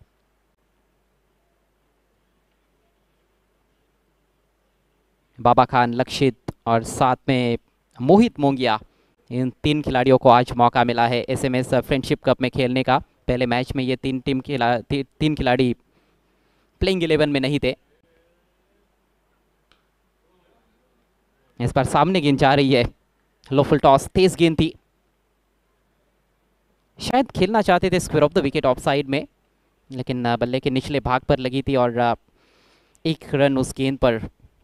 बाबा खान, लक्षित और साथ में मोहित मोंगिया, इन तीन खिलाड़ियों को आज मौका मिला है एसएमएस फ्रेंडशिप कप में खेलने का। पहले मैच में ये तीन टीम खिला ती, तीन खिलाड़ी प्लेइंग इलेवन में नहीं थे। इस बार सामने गेंद जा रही है, लो फुल टॉस, तेज गेंद थी, शायद खेलना चाहते थे square off the wicket off side में, लेकिन बल्ले के निचले भाग पर लगी थी और एक रन उस गेंद पर।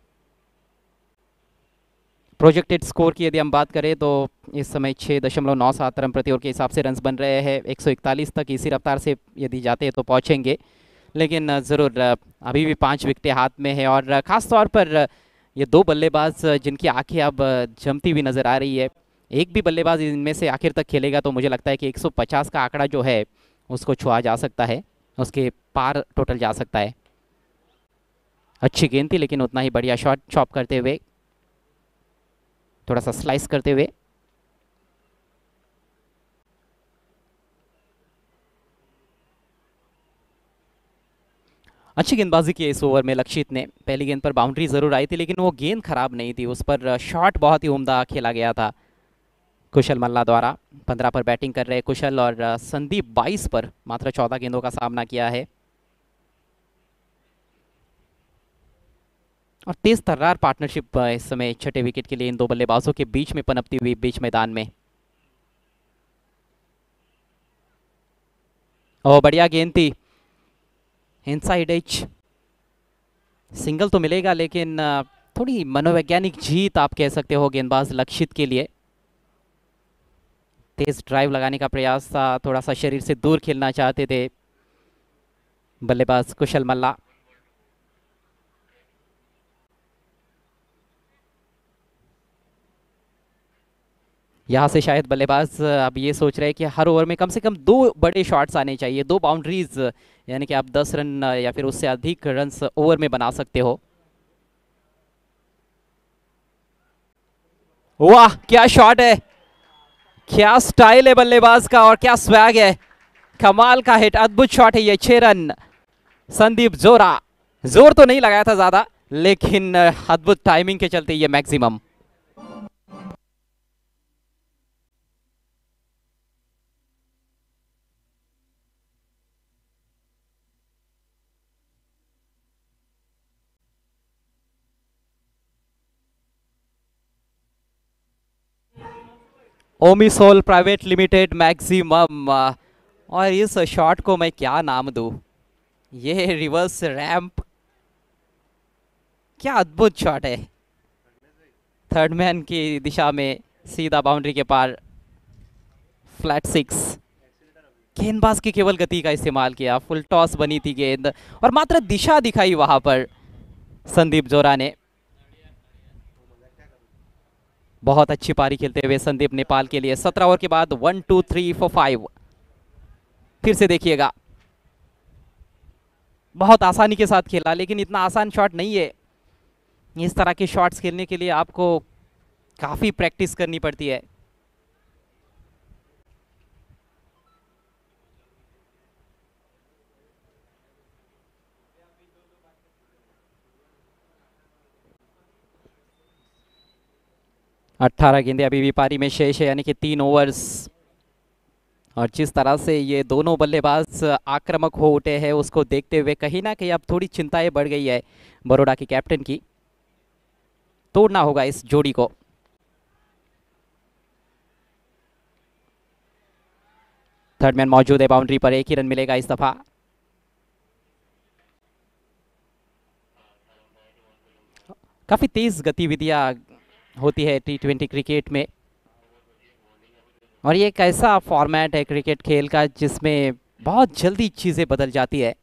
प्रोजेक्टेड स्कोर की यदि हम बात करें तो इस समय छः दशमलव नौ सात रन प्रति ओवर के हिसाब से रन्स बन रहे हैं। एक सौ इकतालीस तक इसी रफ्तार से यदि जाते हैं तो पहुंचेंगे, लेकिन ज़रूर अभी भी पांच विकेटें हाथ में है। और ख़ास तौर पर ये दो बल्लेबाज जिनकी आंखें अब जमती हुई नज़र आ रही है, एक भी बल्लेबाज इनमें से आखिर तक खेलेगा तो मुझे लगता है कि एक सौ पचास का आंकड़ा जो है उसको छुआ जा सकता है, उसके पार टोटल जा सकता है। अच्छी गेंद थी, लेकिन उतना ही बढ़िया शॉट चॉप करते हुए, थोड़ा सा स्लाइस करते हुए। अच्छी गेंदबाजी की इस ओवर में लक्षित ने। पहली गेंद पर बाउंड्री जरूर आई थी, लेकिन वो गेंद खराब नहीं थी, उस पर शॉट बहुत ही उम्दा खेला गया था कुशल मल्ला द्वारा। पंद्रह पर बैटिंग कर रहे कुशल और संदीप बाईस पर मात्र चौदह गेंदों का सामना किया है। और तेज तर्रार पार्टनरशिप इस समय छठे विकेट के लिए इन दो बल्लेबाजों के बीच में पनपती हुई बीच मैदान में। ओ बढ़िया गेंद थी, इनसाइड एज, सिंगल तो मिलेगा, लेकिन थोड़ी मनोवैज्ञानिक जीत आप कह सकते हो गेंदबाज लक्षित के लिए। तेज ड्राइव लगाने का प्रयास था, थोड़ा सा शरीर से दूर खेलना चाहते थे बल्लेबाज कुशल मल्ला। यहाँ से शायद बल्लेबाज अब ये सोच रहे हैं कि हर ओवर में कम से कम दो बड़े शॉट्स आने चाहिए, दो बाउंड्रीज, यानी कि आप दस रन या फिर उससे अधिक रन्स ओवर में बना सकते हो। वाह क्या शॉट है, क्या स्टाइल है बल्लेबाज का और क्या स्वैग है, कमाल का हिट, अद्भुत शॉट है ये। छह रन संदीप जोरा, जोर तो नहीं लगाया था ज्यादा, लेकिन अद्भुत टाइमिंग के चलते ये maximum. Omisol private limited maximum, और इस शॉट को मैं क्या नाम दूं, ये रिवर्स रैंप, क्या अद्भुत शॉट है, थर्ड मैन की दिशा में सीधा बाउंड्री के पार, फ्लैट सिक्स। गेंदबाज की केवल गति का इस्तेमाल किया, फुल टॉस बनी थी गेंद और मात्र दिशा दिखाई वहां पर संदीप जोरा ने। बहुत अच्छी पारी खेलते हुए संदीप नेपाल के लिए। सत्रह ओवर के बाद one two three four five, फिर से देखिएगा, बहुत आसानी के साथ खेला, लेकिन इतना आसान शॉट नहीं है। इस तरह के शॉट्स खेलने के लिए आपको काफी प्रैक्टिस करनी पड़ती है। अट्ठारह गेंदे अभी भी पारी में शेष है, यानी कि तीन ओवर्स, और जिस तरह से ये दोनों बल्लेबाज आक्रामक हो उठे हैं उसको देखते हुए कहीं ना कहीं अब थोड़ी चिंताएं बढ़ गई है बड़ौदा के कैप्टन की। तोड़ना होगा इस जोड़ी को। थर्ड मैन मौजूद है बाउंड्री पर, एक ही रन मिलेगा इस दफा। काफी तेज गतिविधियां होती है टी ट्वेंटी क्रिकेट में, और ये एक ऐसा फॉर्मेट है क्रिकेट खेल का जिसमें बहुत जल्दी चीजें बदल जाती है।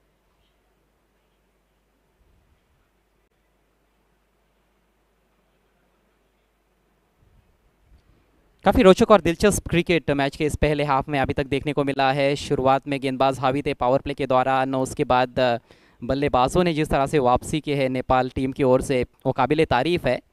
काफी रोचक और दिलचस्प क्रिकेट मैच के इस पहले हाफ में अभी तक देखने को मिला है। शुरुआत में गेंदबाज हावी थे पावर प्ले के दौरान, उसके बाद बल्लेबाजों ने जिस तरह से वापसी की है नेपाल टीम की ओर से, वो काबिले तारीफ है।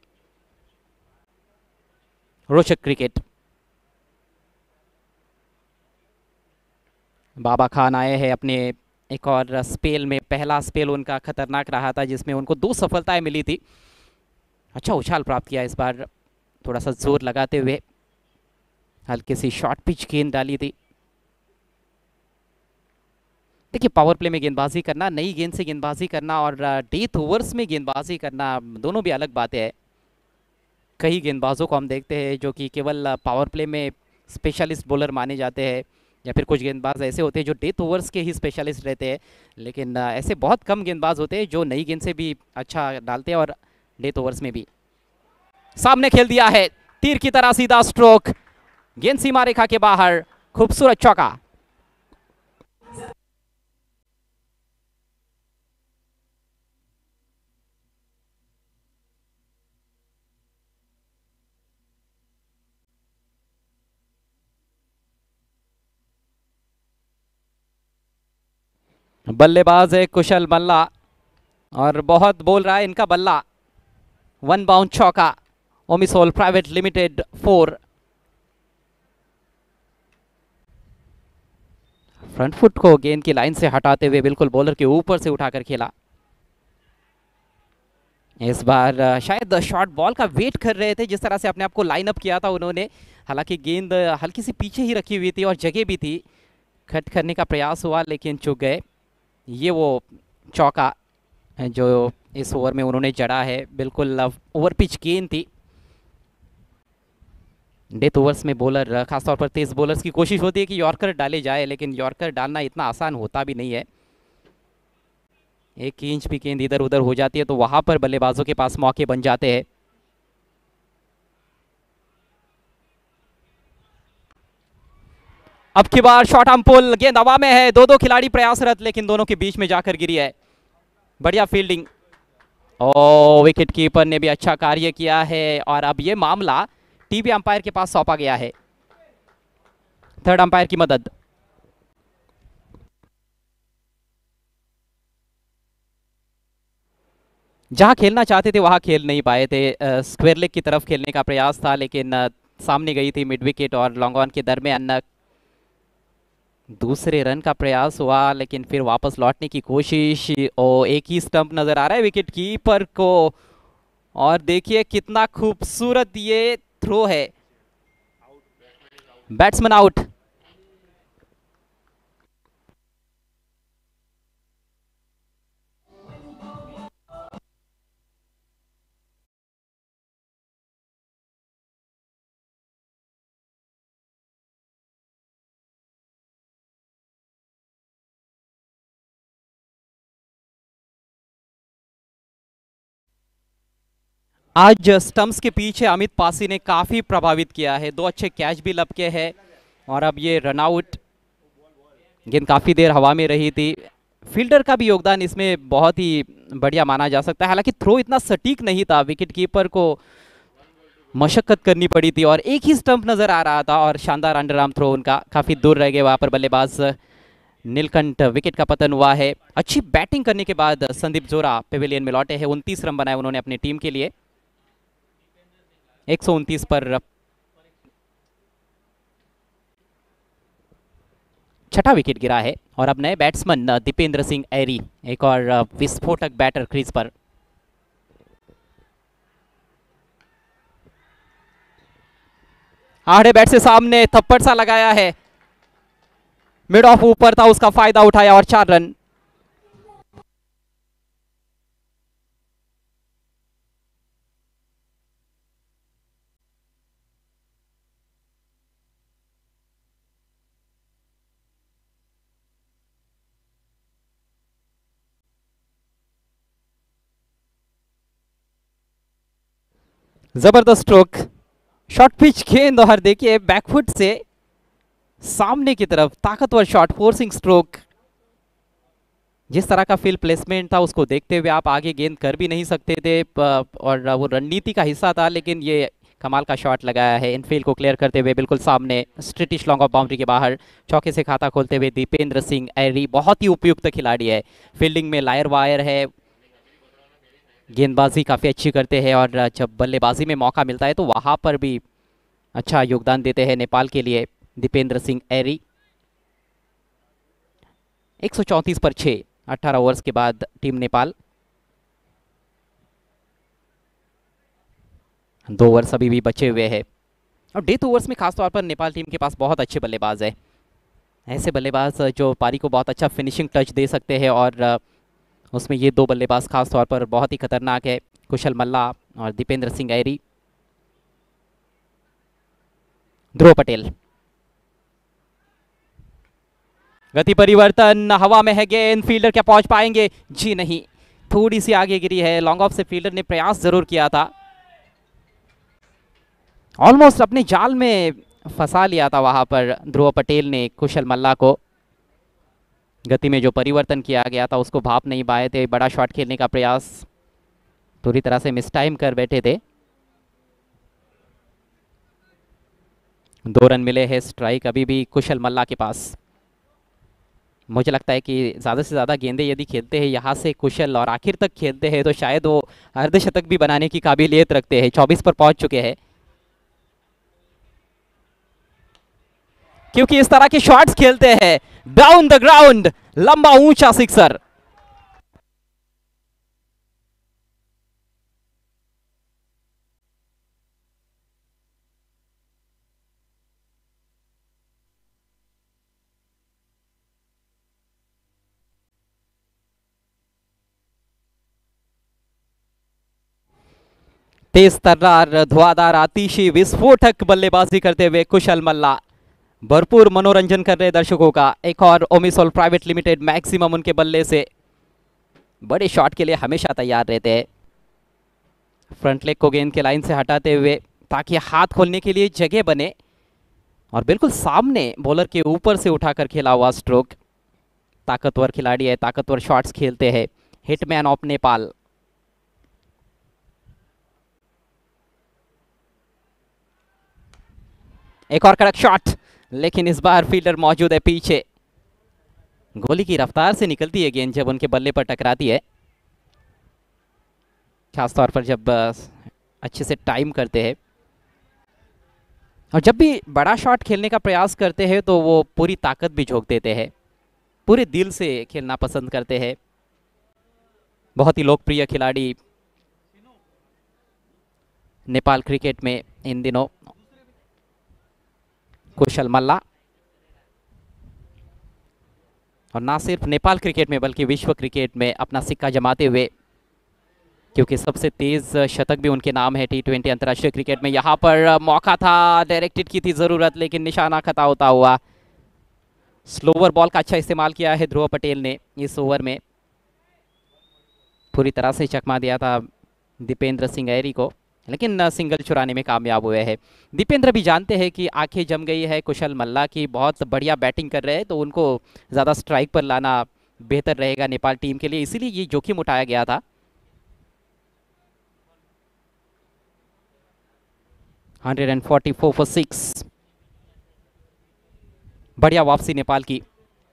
रोचक क्रिकेट। बाबा खान आए हैं अपने एक और स्पेल में। पहला स्पेल उनका खतरनाक रहा था जिसमें उनको दो सफलताएं मिली थी। अच्छा उछाल प्राप्त किया इस बार, थोड़ा सा जोर लगाते हुए हल्की सी शॉर्ट पिच गेंद डाली थी। देखिए पावर प्ले में गेंदबाजी करना, नई गेंद से गेंदबाजी करना और डेथ ओवर्स में गेंदबाजी करना दोनों भी अलग बातें हैं। कई गेंदबाजों को हम देखते हैं जो कि केवल पावर प्ले में स्पेशलिस्ट बॉलर माने जाते हैं, या फिर कुछ गेंदबाज ऐसे होते हैं जो डेथ ओवर्स के ही स्पेशलिस्ट रहते हैं। लेकिन ऐसे बहुत कम गेंदबाज होते हैं जो नई गेंद से भी अच्छा डालते हैं और डेथ ओवर्स में भी। सामने खेल दिया है, तीर की तरह सीधा स्ट्रोक, गेंद सीमा रेखा के बाहर, खूबसूरत चौका। बल्लेबाज है कुशल मल्ला और बहुत बोल रहा है इनका बल्ला। वन बाउंड चौका, Omisol private limited four. Front foot को गेंद की लाइन से हटाते हुए बिल्कुल बॉलर के ऊपर से उठाकर खेला। इस बार शायद शॉर्ट बॉल का वेट कर रहे थे, जिस तरह से अपने आप को लाइन अप किया था उन्होंने। हालांकि गेंद हल्की सी पीछे ही रखी हुई थी और जगह भी थी, कट करने का प्रयास हुआ लेकिन चूक गए। ये वो चौका जो इस ओवर में उन्होंने जड़ा है, बिल्कुल ओवर पिच गेंद थी। डेथ ओवर्स में बॉलर, खासतौर पर तेज बॉलर्स की कोशिश होती है कि यॉर्कर डाले जाए, लेकिन यॉर्कर डालना इतना आसान होता भी नहीं है। एक इंच भी गेंद इधर उधर हो जाती है तो वहां पर बल्लेबाजों के पास मौके बन जाते हैं। अब की बार शॉर्ट आर्म पुल, गेंद हवा में है, दो दो खिलाड़ी प्रयासरत लेकिन दोनों के बीच में जाकर गिरी है। बढ़िया फील्डिंग, ओ विकेट कीपर ने भी अच्छा कार्य किया है और अब ये मामला टीवी अंपायर के पास सौंपा गया है। थर्ड अंपायर की मदद। जहां खेलना चाहते थे वहां खेल नहीं पाए थे। स्क्वायर लेग की तरफ खेलने का प्रयास था लेकिन आ, सामने गई थी मिड विकेट और लॉन्ग ऑन के दरमियान दूसरे रन का प्रयास हुआ लेकिन फिर वापस लौटने की कोशिश। और एक ही स्टंप नजर आ रहा है विकेट कीपर को और देखिए कितना खूबसूरत ये थ्रो है। Batsman out. आज स्टंप्स के पीछे अमित पासी ने काफी प्रभावित किया है, दो अच्छे कैच भी लपके हैं और अब ये रनआउट। गेंद काफी देर हवा में रही थी, फील्डर का भी योगदान इसमें बहुत ही बढ़िया माना जा सकता है। हालांकि थ्रो इतना सटीक नहीं था, विकेट कीपर को मशक्कत करनी पड़ी थी और एक ही स्टंप नजर आ रहा था और शानदार अंडर आर्म थ्रो उनका, काफी दूर रह गए वहां पर बल्लेबाज नीलकंठ। विकेट का पतन हुआ है। अच्छी बैटिंग करने के बाद संदीप जोरा पेविलियन में लौटे हैं, उनतीस रन बनाए उन्होंने अपनी टीम के लिए। एक सौ उनतीस पर छठा विकेट गिरा है और अब नए बैट्समैन दीपेंद्र सिंह एरी, एक और विस्फोटक बैटर क्रीज पर। आड़े बैट से सामने थप्पड़ सा लगाया है, मिड ऑफ ऊपर था, उसका फायदा उठाया और चार रन। जबरदस्त स्ट्रोक, शॉर्ट पिच गेंद और देखिए बैकफुट से सामने की तरफ ताकतवर शॉट, फोर्सिंग स्ट्रोक। जिस तरह का फील्ड प्लेसमेंट था उसको देखते हुए आप आगे गेंद कर भी नहीं सकते थे और वो रणनीति का हिस्सा था, लेकिन ये कमाल का शॉट लगाया है इनफील्ड को क्लियर करते हुए बिल्कुल सामने, स्ट्रेटिश लॉन्ग ऑफ बाउंड्री के बाहर। चौके से खाता खोलते हुए दीपेंद्र सिंह एरी बहुत ही उपयुक्त खिलाड़ी है, फील्डिंग में लायर वायर है, गेंदबाजी काफ़ी अच्छी करते हैं और जब बल्लेबाजी में मौका मिलता है तो वहाँ पर भी अच्छा योगदान देते हैं नेपाल के लिए दीपेंद्र सिंह एरी। एक सौ चौंतीस पर छः, अठारह ओवर्स के बाद टीम नेपाल। दो ओवर्स अभी भी बचे हुए हैं और डेथ ओवर्स में खासतौर पर नेपाल टीम के पास बहुत अच्छे बल्लेबाज है। ऐसे बल्लेबाज जो पारी को बहुत अच्छा फिनिशिंग टच दे सकते हैं और उसमें ये दो बल्लेबाज खास तौर पर बहुत ही खतरनाक है, कुशल मल्ला और दीपेंद्र सिंह ऐरी। ध्रुव पटेल, गति परिवर्तन, हवा में है गेंद, फील्डर क्या पहुंच पाएंगे? जी नहीं, थोड़ी सी आगे गिरी है। लॉन्ग ऑफ से फील्डर ने प्रयास जरूर किया था, ऑलमोस्ट अपने जाल में फंसा लिया था वहां पर ध्रुव पटेल ने कुशल मल्ला को। गति में जो परिवर्तन किया गया था उसको भाप नहीं पाए थे। बड़ा शॉट खेलने का प्रयास पूरी तरह से मिस टाइम कर बैठे थे। दो रन मिले हैं, स्ट्राइक अभी भी कुशल मल्ला के पास। मुझे लगता है कि ज़्यादा से ज़्यादा गेंदें यदि खेलते हैं यहाँ से कुशल और आखिर तक खेलते हैं तो शायद वो अर्धशतक भी बनाने की काबिलियत रखते हैं। चौबीस पर पहुंच चुके हैं, क्योंकि इस तरह के शॉट्स खेलते हैं डाउन द ग्राउंड, लंबा ऊंचा सिक्सर। तेज तर्रार, धुआंधार, आतिशी, विस्फोटक बल्लेबाजी करते हुए कुशल मल्ला भरपूर मनोरंजन कर रहे दर्शकों का। एक और ओमिसोल प्राइवेट लिमिटेड मैक्सिमम उनके बल्ले से बड़े शॉट के लिए हमेशा तैयार रहते हैं। फ्रंट लेग को गेंद के लाइन से हटाते हुए ताकि हाथ खोलने के लिए जगह बने और बिल्कुल सामने बॉलर के ऊपर से उठाकर खेला हुआ स्ट्रोक। ताकतवर खिलाड़ी है, ताकतवर शॉट्स खेलते हैं, हिटमैन ऑफ नेपाल। एक और कड़क शॉट, लेकिन इस बार फील्डर मौजूद है पीछे। गोली की रफ्तार से निकलती है गेंद जब उनके बल्ले पर टकराती है, खासतौर पर जब अच्छे से टाइम करते हैं। और जब भी बड़ा शॉट खेलने का प्रयास करते हैं तो वो पूरी ताकत भी झोंक देते हैं, पूरे दिल से खेलना पसंद करते हैं। बहुत ही लोकप्रिय खिलाड़ी नेपाल क्रिकेट में इन दिनों कुशल मल्ला, और ना सिर्फ नेपाल क्रिकेट में बल्कि विश्व क्रिकेट में अपना सिक्का जमाते हुए, क्योंकि सबसे तेज शतक भी उनके नाम है टी ट्वेंटी अंतर्राष्ट्रीय क्रिकेट में। यहाँ पर मौका था, डायरेक्टेड की थी जरूरत, लेकिन निशाना खता होता हुआ। स्लोवर बॉल का अच्छा इस्तेमाल किया है ध्रुव पटेल ने इस ओवर में, पूरी तरह से चकमा दिया था दीपेंद्र सिंह ऐरी को, लेकिन सिंगल चुराने में कामयाब हुए हैं। दीपेंद्र भी जानते हैं कि आंखें जम गई है कुशल मल्ला की, बहुत बढ़िया बैटिंग कर रहे हैं, तो उनको ज़्यादा स्ट्राइक पर लाना बेहतर रहेगा नेपाल टीम के लिए, इसीलिए ये जोखिम उठाया गया था। One forty four for six, बढ़िया वापसी नेपाल की।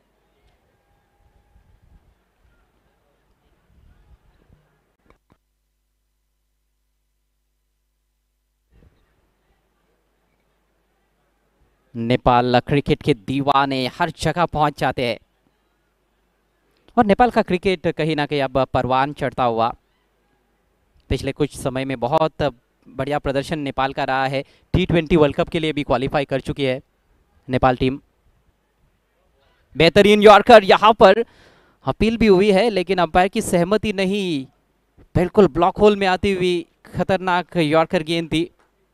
नेपाल क्रिकेट के दीवाने हर जगह पहुंच जाते हैं और नेपाल का क्रिकेट कहीं ना कहीं अब परवान चढ़ता हुआ। पिछले कुछ समय में बहुत बढ़िया प्रदर्शन नेपाल का रहा है, टी ट्वेंटी वर्ल्ड कप के लिए भी क्वालिफाई कर चुकी है नेपाल टीम। बेहतरीन यॉर्कर, यहाँ पर अपील भी हुई है लेकिन अंपायर की सहमति नहीं, बिल्कुल ब्लॉक होल में आती हुई खतरनाक यॉर्कर गेंद थी।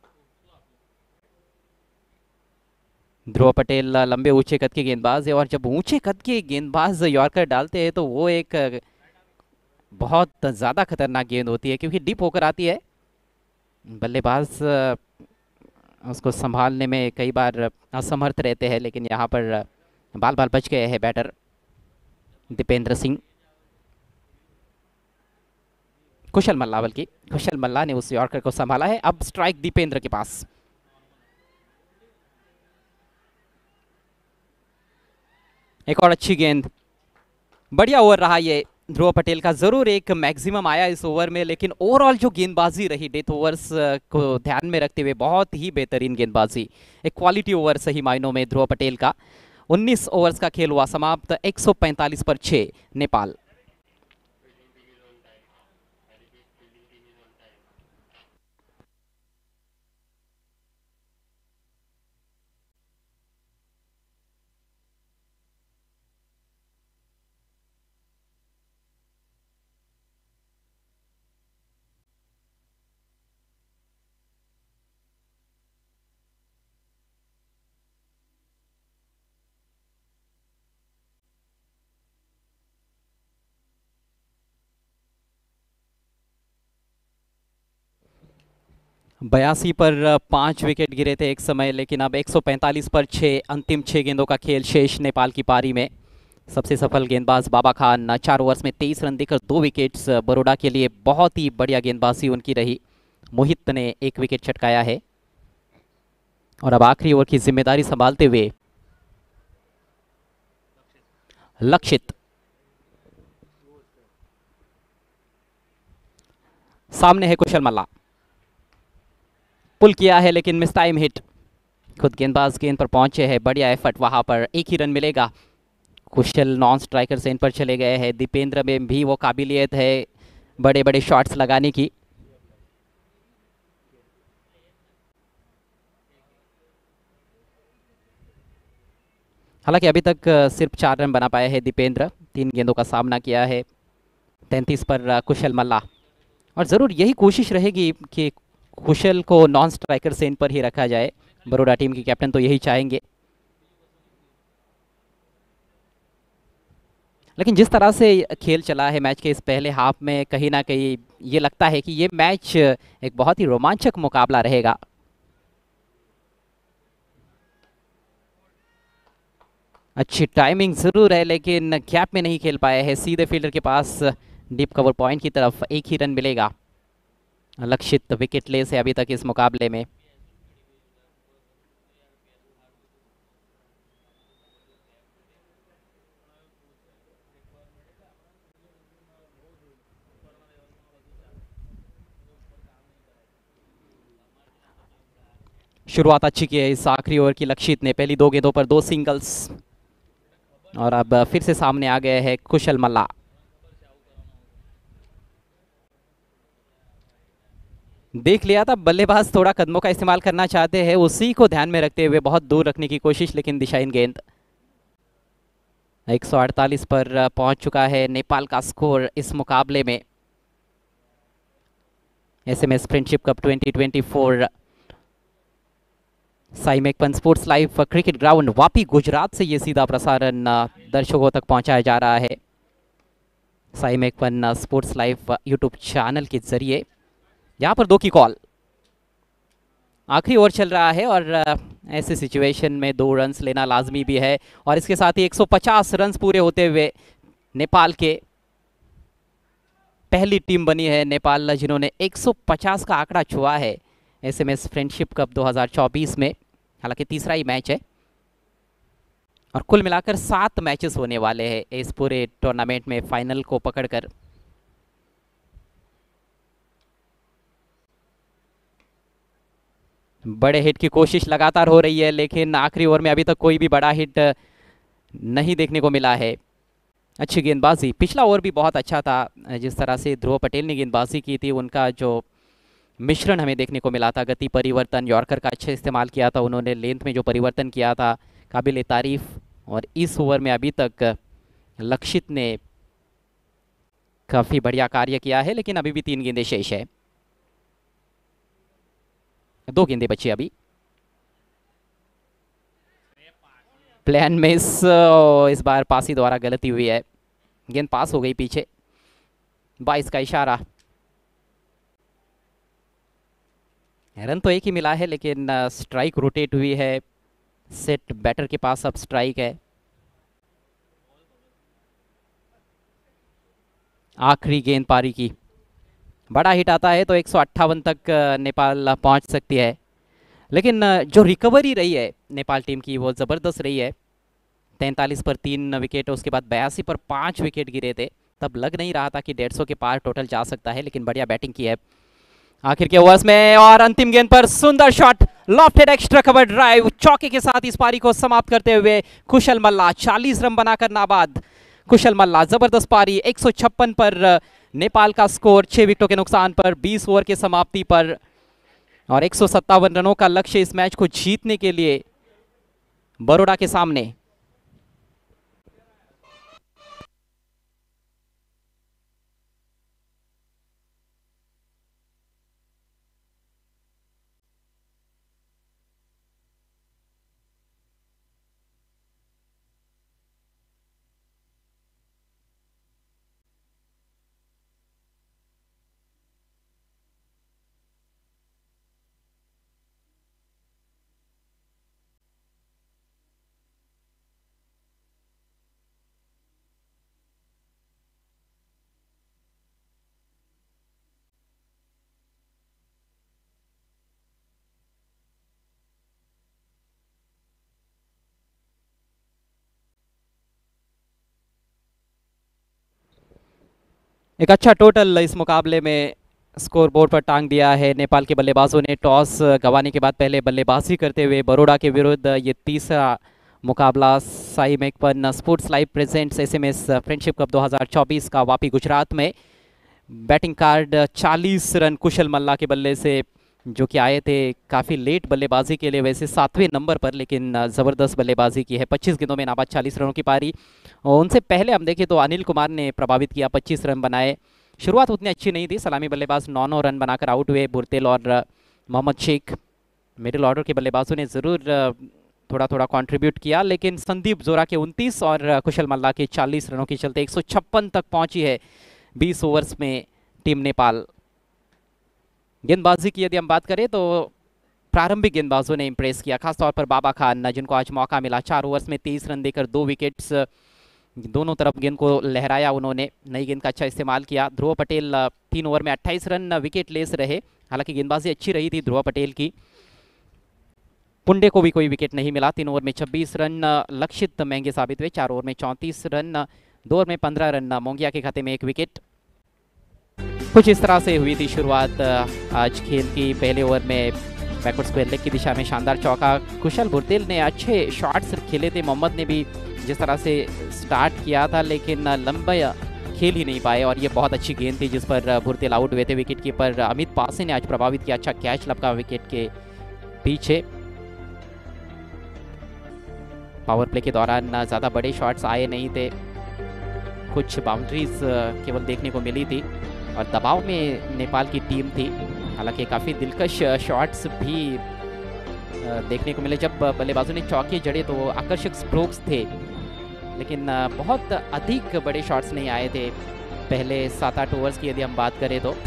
ध्रुव पटेल लंबे ऊंचे कद के गेंदबाज है और जब ऊंचे कद के गेंदबाज यॉर्कर डालते हैं तो वो एक बहुत ज़्यादा खतरनाक गेंद होती है, क्योंकि डीप होकर आती है। बल्लेबाज उसको संभालने में कई बार असमर्थ रहते हैं, लेकिन यहाँ पर बाल बाल बच गए हैं बैटर दीपेंद्र सिंह। कुशल मल्ला, बल्कि कुशल मल्ला ने उस यॉर्कर को संभाला है। अब स्ट्राइक दीपेंद्र के पास। एक और अच्छी गेंद, बढ़िया ओवर रहा ये ध्रुव पटेल का। जरूर एक मैक्सिमम आया इस ओवर में, लेकिन ओवरऑल जो गेंदबाजी रही डेथ ओवर्स को ध्यान में रखते हुए बहुत ही बेहतरीन गेंदबाजी, एक क्वालिटी ओवर सही मायनों में ध्रुव पटेल का। उन्नीस ओवर्स का खेल हुआ समाप्त, एक सौ पैंतालीस पर छह नेपाल। बयासी पर पांच विकेट गिरे थे एक समय, लेकिन अब एक सौ पैंतालीस पर छह, अंतिम छह गेंदों का खेल शेष नेपाल की पारी में। सबसे सफल गेंदबाज बाबा खान, चार ओवर्स में तेईस रन देकर दो विकेट्स बड़ौदा के लिए बहुत ही बढ़िया गेंदबाजी उनकी रही। मोहित ने एक विकेट चटकाया है और अब आखिरी ओवर की जिम्मेदारी संभालते हुए लक्षित, सामने है कुशल मल्ला, पुल किया है लेकिन मिस टाइम हिट। खुद गेंदबाज गेंद पर पहुंचे हैं, बढ़िया एफर्ट, वहां पर एक ही रन मिलेगा। कुशल नॉन स्ट्राइकर से इन पर चले गए हैं। दीपेंद्र में भी वो काबिलियत है बड़े बड़े शॉट्स लगाने की। हालांकि अभी तक सिर्फ चार रन बना पाए हैं दीपेंद्र, तीन गेंदों का सामना किया है। तैंतीस पर कुशल मल्ला, और ज़रूर यही कोशिश रहेगी कि कुशल को नॉन स्ट्राइकर से इन पर ही रखा जाए। बड़ौदा टीम के कैप्टन तो यही चाहेंगे, लेकिन जिस तरह से खेल चला है मैच के इस पहले हाफ में, कहीं ना कहीं ये लगता है कि ये मैच एक बहुत ही रोमांचक मुकाबला रहेगा। अच्छी टाइमिंग जरूर है लेकिन गैप में नहीं खेल पाए हैं, सीधे फील्डर के पास डीप कवर पॉइंट की तरफ एक ही रन मिलेगा। लक्षित विकेट लेस है अभी तक इस मुकाबले में। शुरुआत अच्छी की है इस आखिरी ओवर की लक्षित ने, पहली दो गेंदों पर दो सिंगल्स, और अब फिर से सामने आ गए हैं कुशल मल्ला। देख लिया था बल्लेबाज थोड़ा कदमों का इस्तेमाल करना चाहते हैं, उसी को ध्यान में रखते हुए बहुत दूर रखने की कोशिश, लेकिन दिशाहीन गेंद। एक सौ अड़तालीस पर पहुंच चुका है नेपाल का स्कोर इस मुकाबले में। SMS friendship cup twenty twenty four Sai मेकपन sports live cricket ground Vapi Gujarat से ये सीधा प्रसारण दर्शकों तक पहुंचाया जा रहा है Sai मेकपन sports live YouTube channel के जरिए। यहाँ पर दो की कॉल, आखिरी ओवर चल रहा है और ऐसे सिचुएशन में दो रन्स लेना लाजमी भी है, और इसके साथ ही एक सौ पचास रन्स पूरे होते हुए नेपाल के पहली टीम बनी है नेपाल जिन्होंने एक सौ पचास का आंकड़ा छुआ है एसएमएस फ्रेंडशिप कप दो हज़ार चौबीस में। हालांकि तीसरा ही मैच है और कुल मिलाकर सात मैचेस होने वाले हैं इस पूरे टूर्नामेंट में, फाइनल को पकड़कर। बड़े हिट की कोशिश लगातार हो रही है लेकिन आखिरी ओवर में अभी तक कोई भी बड़ा हिट नहीं देखने को मिला है। अच्छी गेंदबाजी, पिछला ओवर भी बहुत अच्छा था, जिस तरह से ध्रुव पटेल ने गेंदबाजी की थी, उनका जो मिश्रण हमें देखने को मिला था, गति परिवर्तन, यॉर्कर का अच्छा इस्तेमाल किया था उन्होंने, लेंथ में जो परिवर्तन किया था काबिल तारीफ। और इस ओवर में अभी तक लक्षित ने काफ़ी बढ़िया कार्य किया है, लेकिन अभी भी तीन गेंदें शेष है, दो गेंदें बची अभी। प्लान में इस इस बार पासी द्वारा गलती हुई है, गेंद पास हो गई पीछे, बाईस का इशारा। रन तो एक ही मिला है लेकिन स्ट्राइक रोटेट हुई है, सेट बैटर के पास अब स्ट्राइक है। आखिरी गेंद पारी की, बड़ा हिट आता है तो एक सौ अट्ठावन तक नेपाल पहुंच सकती है, लेकिन जो रिकवरी रही है नेपाल टीम की वो ज़बरदस्त रही है। तैंतालीस पर तीन विकेट, उसके बाद बयासी पर पाँच विकेट गिरे थे, तब लग नहीं रहा था कि डेढ़ सौ के पार टोटल जा सकता है, लेकिन बढ़िया बैटिंग की है आखिर के ओवर्स में। और अंतिम गेंद पर सुंदर shot, lofted extra cover drive चौके के साथ इस पारी को समाप्त करते हुए कुशल मल्ला चालीस रन बनाकर नाबाद। कुशल मल्ला जबरदस्त पारी, एक सौ छप्पन पर नेपाल का स्कोर छह विकेटों के नुकसान पर बीस ओवर के समाप्ति पर, और एक सौ सत्तावन रनों का लक्ष्य इस मैच को जीतने के लिए बड़ौदा के सामने। एक अच्छा टोटल इस मुकाबले में स्कोर बोर्ड पर टांग दिया है। नेपाल के बल्लेबाजों ने टॉस गंवाने के बाद पहले बल्लेबाजी करते हुए बड़ौदा के विरुद्ध ये तीसरा मुकाबला Sai Makepan sports live presents SMS friendship cup दो हज़ार चौबीस का वापी गुजरात में। बैटिंग कार्ड चालीस रन कुशल मल्ला के बल्ले से जो कि आए थे काफ़ी लेट बल्लेबाजी के लिए, वैसे सातवें नंबर पर, लेकिन ज़बरदस्त बल्लेबाजी की है। पच्चीस गेंदों में नाबाद चालीस रनों की पारी। और उनसे पहले हम देखें तो अनिल कुमार ने प्रभावित किया, पच्चीस रन बनाए। शुरुआत उतनी अच्छी नहीं थी, सलामी बल्लेबाज नौ नौ रन बनाकर आउट हुए। बुरतेल और मोहम्मद शेख मिडिल ऑर्डर के बल्लेबाजों ने ज़रूर थोड़ा थोड़ा कंट्रीब्यूट किया, लेकिन संदीप जोरा के उनतीस और कुशल मल्ला के चालीस रनों के चलते एक सौ छप्पन तक पहुंची है बीस ओवर्स में टीम नेपाल। गेंदबाजी की यदि हम बात करें तो प्रारंभिक गेंदबाजों ने इंप्रेस किया, खासतौर पर बाबा खान जिनको आज मौका मिला। चार ओवर्स में तेईस रन देकर दो विकेट्स, दोनों तरफ गेंद को लहराया उन्होंने, नई गेंद का अच्छा इस्तेमाल किया। ध्रुव पटेल तीन ओवर में अट्ठाईस रन विकेट लेस रहे, हालांकि गेंदबाजी अच्छी रही थी ध्रुव पटेल की। पुंडे को भी कोई विकेट नहीं मिला, तीन ओवर में छब्बीस रन। लक्षित महंगे साबित हुए, चार ओवर में चौंतीस रन, दो ओवर में पंद्रह रन। मोंगिया के खाते में एक विकेट। कुछ इस तरह से हुई थी शुरुआत आज खेल की। पहले ओवर में बैकवर्ड स्क्वायर लेग की दिशा में शानदार चौका। कुशल बुरतेल ने अच्छे शॉट्स खेले थे, मोहम्मद ने भी जिस तरह से स्टार्ट किया था, लेकिन लंबा खेल ही नहीं पाए। और ये बहुत अच्छी गेंद थी जिस पर बुरतेल आउट हुए थे। विकेट कीपर अमित पासे ने आज प्रभावित किया, अच्छा कैच लपका विकेट के पीछे। पावर प्ले के दौरान ज़्यादा बड़े शॉट्स आए नहीं थे, कुछ बाउंड्रीज केवल देखने को मिली थी, और दबाव में नेपाल की टीम थी। हालांकि काफ़ी दिलकश शॉट्स भी देखने को मिले। जब बल्लेबाजों ने चौके जड़े तो आकर्षक स्ट्रोक्स थे, लेकिन बहुत अधिक बड़े शॉट्स नहीं आए थे पहले सात आठ ओवर्स की यदि हम बात करें तो।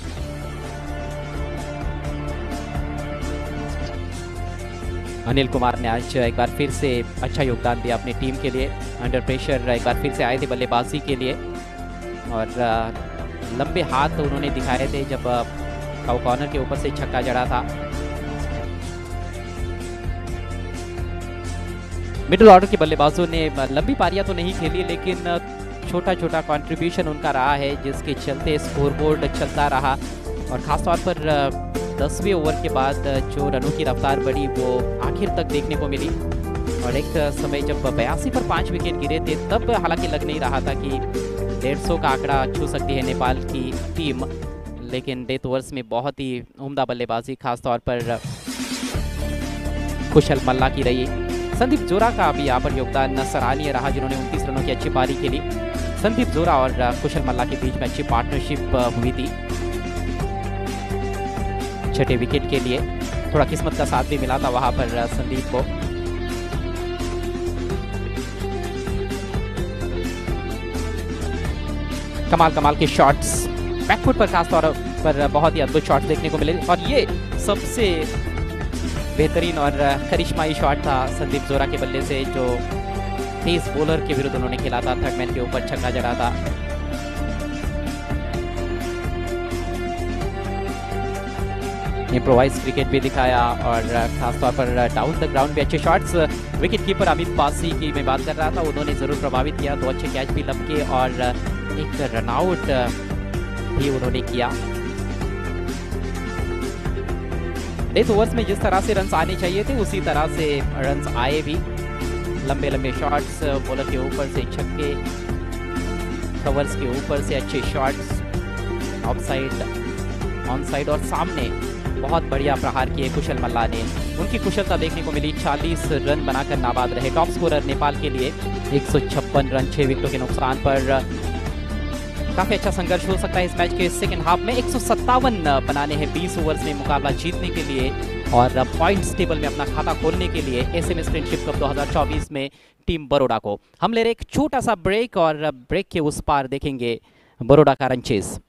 अनिल कुमार ने आज एक बार फिर से अच्छा योगदान दिया अपनी टीम के लिए। अंडर प्रेशर एक बार फिर से आए थे बल्लेबाजी के लिए, और लंबे हाथ उन्होंने दिखाए थे जब कॉर्नर के ऊपर से छक्का जड़ा था। मिडिल ऑर्डर के बल्लेबाजों ने लंबी पारियां तो नहीं खेली, लेकिन छोटा छोटा कंट्रीब्यूशन उनका रहा है, जिसके चलते स्कोरबोर्ड चलता रहा। और ख़ासतौर पर दसवें ओवर के बाद जो रनों की रफ्तार बढ़ी वो आखिर तक देखने को मिली। और एक समय जब बयासी पर पाँच विकेट गिरे थे, तब हालांकि लग नहीं रहा था कि डेढ़ सौ का आंकड़ा छू सकती है नेपाल की टीम, लेकिन डेथ ओवर्स में बहुत ही उम्दा बल्लेबाजी खासतौर पर कुशल मल्ला की रही। संदीप जोरा का भी यहाँ पर योगदान सराहनीय रहा, जिन्होंने उनतीस रनों की अच्छी पारी खेली। संदीप जोरा और कुशल मल्ला के बीच में अच्छी पार्टनरशिप हुई थी छठे विकेट के लिए। थोड़ा किस्मत का साथ भी मिला था वहां पर संदीप को। कमाल कमाल के शॉट्स बैकफुट पर खासतौर पर बहुत ही अद्भुत शॉट्स देखने को मिले, और ये सबसे बेहतरीन और करिश्माई शॉट था संदीप जोरा के बल्ले से, जो तेज बॉलर के विरुद्ध उन्होंने खेला था। थर्ड मैन के ऊपर छक्का जड़ा था। इम्प्रोवाइज क्रिकेट भी दिखाया, और खासतौर पर डाउन द ग्राउंड भी अच्छे shots. Wicket keeper Amit Pasi की मैं बात कर रहा था, उन्होंने ज़रूर प्रभावित किया। दो अच्छे कैच भी लपके और एक रनआउट भी उन्होंने किया। इस ओवर्स में जिस तरह से रन्स आने चाहिए थे उसी तरह से रन्स आए भी। लंबे लंबे शॉट्स, बॉलर के ऊपर से छक्के, कवर्स के ऊपर से अच्छे shots, off side, on side और सामने बहुत बढ़िया प्रहार किए कुशल मल्ला ने। उनकी कुशलता देखने को मिली। चालीस रन बनाकर नाबाद रहे। टॉप स्कोरर नेपाल के लिए एक सौ छप्पन रन, छह विकेटों के नुकसान पर। काफी अच्छा संघर्ष हो सकता है इस मैच के सेकंड हाफ में। एक सौ सत्तावन बनाने हैं बीस ओवर्स में मुकाबला जीतने के लिए और पॉइंट्स टेबल में अपना खाता खोलने के लिए एसएमएस फ्रेंडशिप कप दो हज़ार चौबीस में टीम बड़ौदा को। हम ले रहे एक छोटा सा ब्रेक और ब्रेक के उस पार देखेंगे बड़ौदा का रन चेस।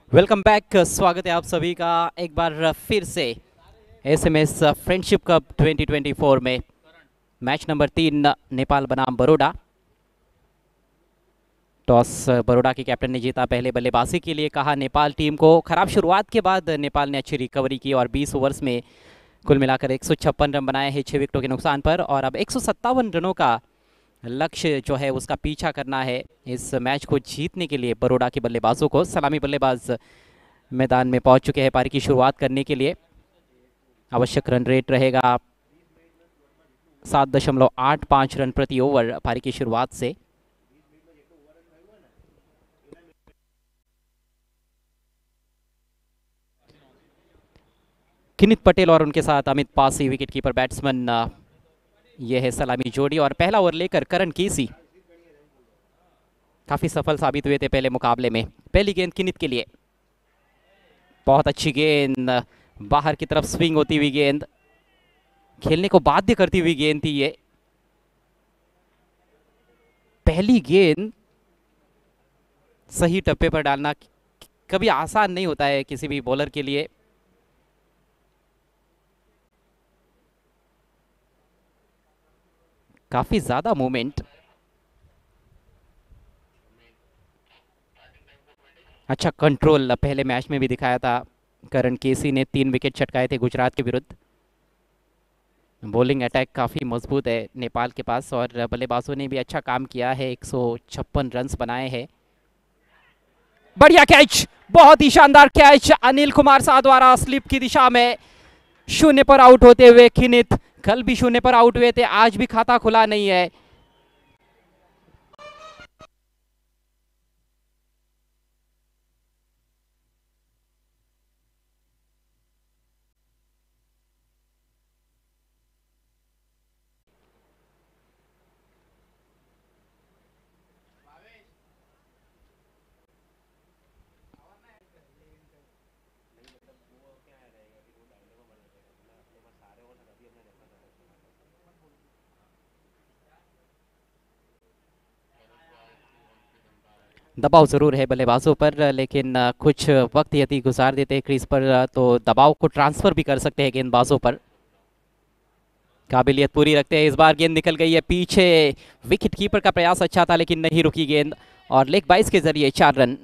वेलकम बैक, स्वागत है आप सभी का एक बार फिर से SMS friendship cup twenty twenty four में। मैच नंबर तीन, नेपाल बनाम बड़ौदा। टॉस बड़ौदा के कैप्टन ने जीता, पहले बल्लेबाजी के लिए कहा नेपाल टीम को। खराब शुरुआत के बाद नेपाल ने अच्छी रिकवरी की और बीस ओवर्स में कुल मिलाकर एक सौ छप्पन रन बनाए हैं छः विकेटों के नुकसान पर। और अब एक सौ सत्तावन रनों का लक्ष्य जो है उसका पीछा करना है इस मैच को जीतने के लिए बड़ौदा के बल्लेबाजों को। सलामी बल्लेबाज मैदान में पहुंच चुके हैं पारी की शुरुआत करने के लिए। आवश्यक रन रेट रहेगा सात दशमलव आठ पाँच रन प्रति ओवर पारी की शुरुआत से। किनित पटेल और उनके साथ Amit Pasi wicket keeper batsman, ये है सलामी जोड़ी। और पहला ओवर लेकर करण केसी काफी सफल साबित हुए थे पहले मुकाबले में। पहली गेंद किनित के लिए, बहुत अच्छी गेंद, बाहर की तरफ स्विंग होती हुई गेंद, खेलने को बाध्य करती हुई गेंद थी ये। पहली गेंद सही टप्पे पर डालना कभी आसान नहीं होता है किसी भी बॉलर के लिए। काफी ज्यादा मूवमेंट, अच्छा कंट्रोल पहले मैच में भी दिखाया था। करण केसी ने तीन विकेट चटकाए थे गुजरात के विरुद्ध। बॉलिंग अटैक काफ़ी मजबूत है नेपाल के पास और बल्लेबाजों ने भी अच्छा काम किया है, एक सौ छप्पन रन बनाए हैं। बढ़िया कैच, बहुत ही शानदार कैच अनिल कुमार शाह द्वारा स्लिप की दिशा में। शून्य पर आउट होते हुए खिनित, कल भी शून्य पर आउट हुए थे, आज भी खाता खुला नहीं है। दबाव ज़रूर है बल्लेबाजों पर, लेकिन कुछ वक्त यदि गुजार देते हैं क्रीज पर तो दबाव को ट्रांसफर भी कर सकते हैं गेंदबाजों पर। काबिलियत पूरी रखते हैं। इस बार गेंद निकल गई है पीछे, विकेट कीपर का प्रयास अच्छा था लेकिन नहीं रुकी गेंद और लेग बाइस के जरिए चार रन।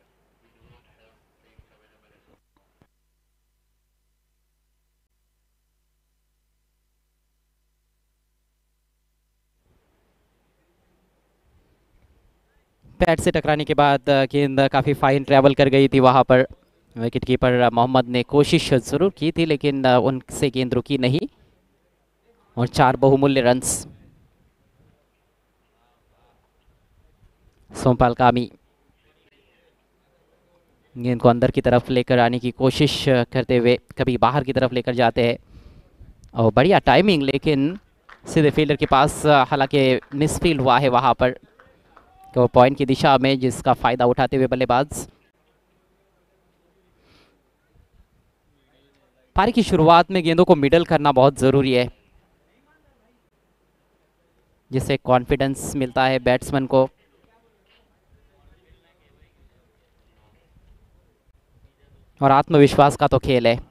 पैड से टकराने के बाद गेंद काफ़ी फाइन ट्रैवल कर गई थी वहां पर। विकेट कीपर मोहम्मद ने कोशिश जरूर की थी लेकिन उनसे गेंद रुकी नहीं और चार बहुमूल्य रन्स। सोमपाल कामी गेंद को अंदर की तरफ लेकर आने की कोशिश करते हुए कभी बाहर की तरफ लेकर जाते हैं और बढ़िया टाइमिंग, लेकिन सीधे फील्डर के पास, हालांकि मिसफील्ड हुआ है वहां पर तो पॉइंट की दिशा में, जिसका फायदा उठाते हुए बल्लेबाज। पारी की शुरुआत में गेंदों को मिडल करना बहुत ज़रूरी है, जिससे कॉन्फिडेंस मिलता है बैट्समैन को। और आत्मविश्वास का तो खेल है,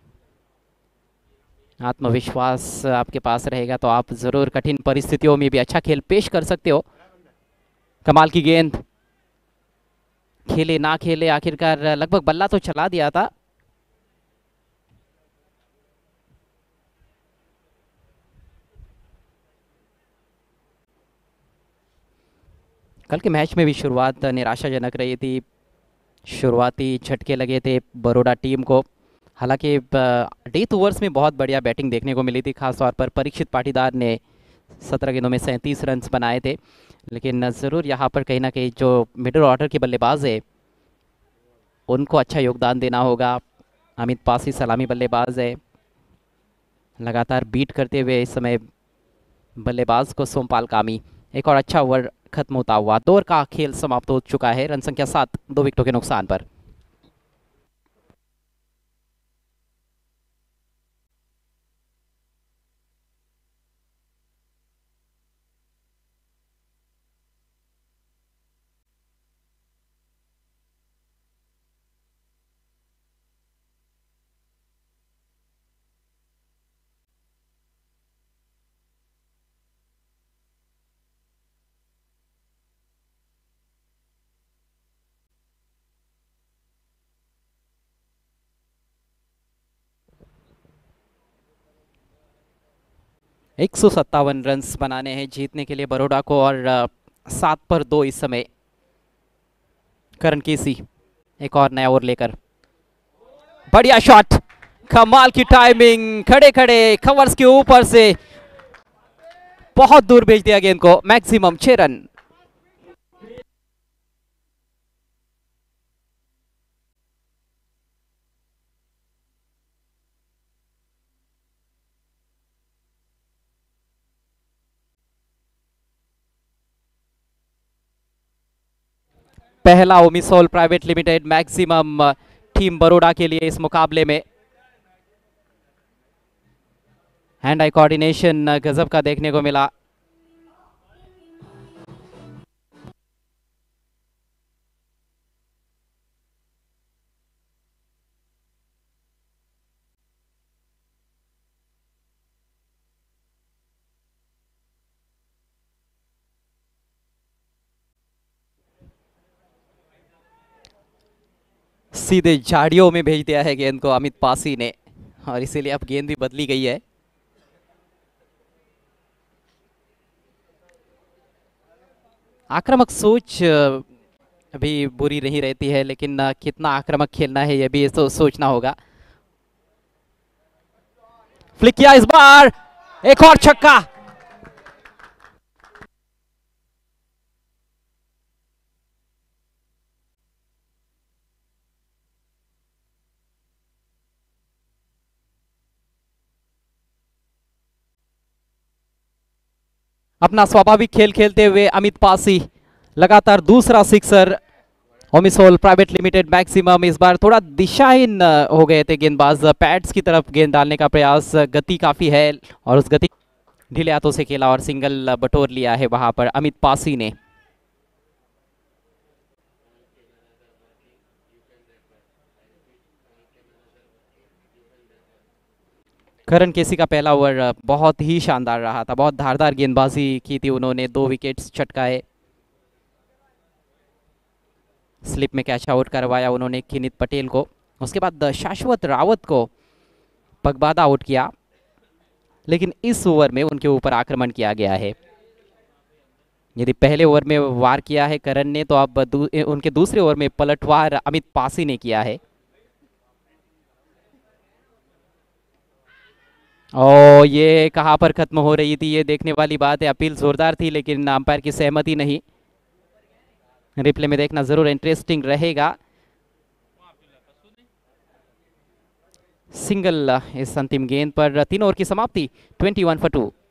आत्मविश्वास आपके पास रहेगा तो आप ज़रूर कठिन परिस्थितियों में भी अच्छा खेल पेश कर सकते हो। कमाल की गेंद, खेले ना खेले आखिरकार लगभग बल्ला तो चला दिया था। कल के मैच में भी शुरुआत निराशाजनक रही थी, शुरुआती झटके लगे थे बड़ौदा टीम को। हालांकि डेथ ओवर्स में बहुत बढ़िया बैटिंग देखने को मिली थी, खासतौर पर परीक्षित पाटीदार ने सत्रह गेंदों में सैंतीस रन बनाए थे। लेकिन ज़रूर यहाँ पर कहीं ना कहीं जो मिडिल ऑर्डर के बल्लेबाज है उनको अच्छा योगदान देना होगा। अमित पासी सलामी बल्लेबाज है, लगातार बीट करते हुए इस समय बल्लेबाज को सोमपाल कामी। एक और अच्छा ओवर खत्म होता हुआ दो ओवर का खेल समाप्त हो चुका है, रन संख्या सात, दो विकेटों के नुकसान पर। एक सौ सत्तावन रन बनाने हैं जीतने के लिए बड़ौदा को, और सात पर दो इस समय। करण केसी एक और नया ओवर लेकर, बढ़िया शॉट, कमाल की टाइमिंग, खड़े खड़े कवर्स के ऊपर से बहुत दूर भेज दिया गेंद को, मैक्सिमम छह रन। पहला Omisol private limited maximum team Baroda के लिए इस मुकाबले में। हैंड आई कोऑर्डिनेशन गजब का देखने को मिला। सीधे झाड़ियों में भेज दिया है गेंद को अमित पासी ने, और इसीलिए अब गेंद भी बदली गई है। आक्रामक सोच अभी बुरी नहीं रहती है, लेकिन कितना आक्रामक खेलना है यह भी सो, सोचना होगा। फ्लिक किया इस बार, एक और छक्का। अपना स्वाभाविक खेल खेलते हुए अमित पासी, लगातार दूसरा sixer. Omisol private limited maximum इस बार थोड़ा दिशाहीन हो गए थे गेंदबाज, पैड्स की तरफ गेंद डालने का प्रयास, गति काफी है और उस गति ढीले हाथों से खेला और सिंगल बटोर लिया है वहां पर अमित पासी ने। करण केसी का पहला ओवर बहुत ही शानदार रहा था, बहुत धारदार गेंदबाजी की थी उन्होंने, दो विकेट्स चटकाए। स्लिप में कैच आउट करवाया उन्होंने किनित पटेल को, उसके बाद शाश्वत रावत को पगबादा आउट किया, लेकिन इस ओवर में उनके ऊपर आक्रमण किया गया है। यदि पहले ओवर में वार किया है करण ने, तो अब दू, उनके दूसरे ओवर में पलटवार अमित पासी ने किया है। और ये कहां पर खत्म हो रही थी ये देखने वाली बात है। अपील जोरदार थी लेकिन अंपायर की सहमति नहीं। रिप्ले में देखना जरूर इंटरेस्टिंग रहेगा। सिंगल इस अंतिम गेंद पर, तीन ओवर की समाप्ति, ट्वेंटी वन फॉर टू।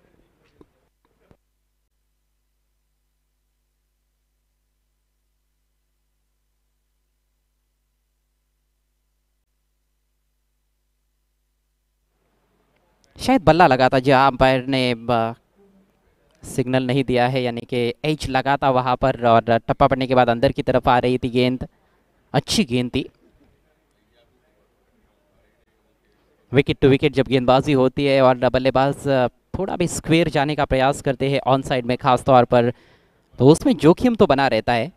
शायद बल्ला लगा था जहां अंपायर ने सिग्नल नहीं दिया है, यानी कि एच लगा था वहां पर, और टप्पा पड़ने के बाद अंदर की तरफ आ रही थी गेंद। अच्छी गेंद थी। विकेट टू विकेट जब गेंदबाजी होती है और बल्लेबाज थोड़ा भी स्क्वेयर जाने का प्रयास करते हैं ऑन साइड में खास तौर पर, तो उसमें जोखिम तो बना रहता है।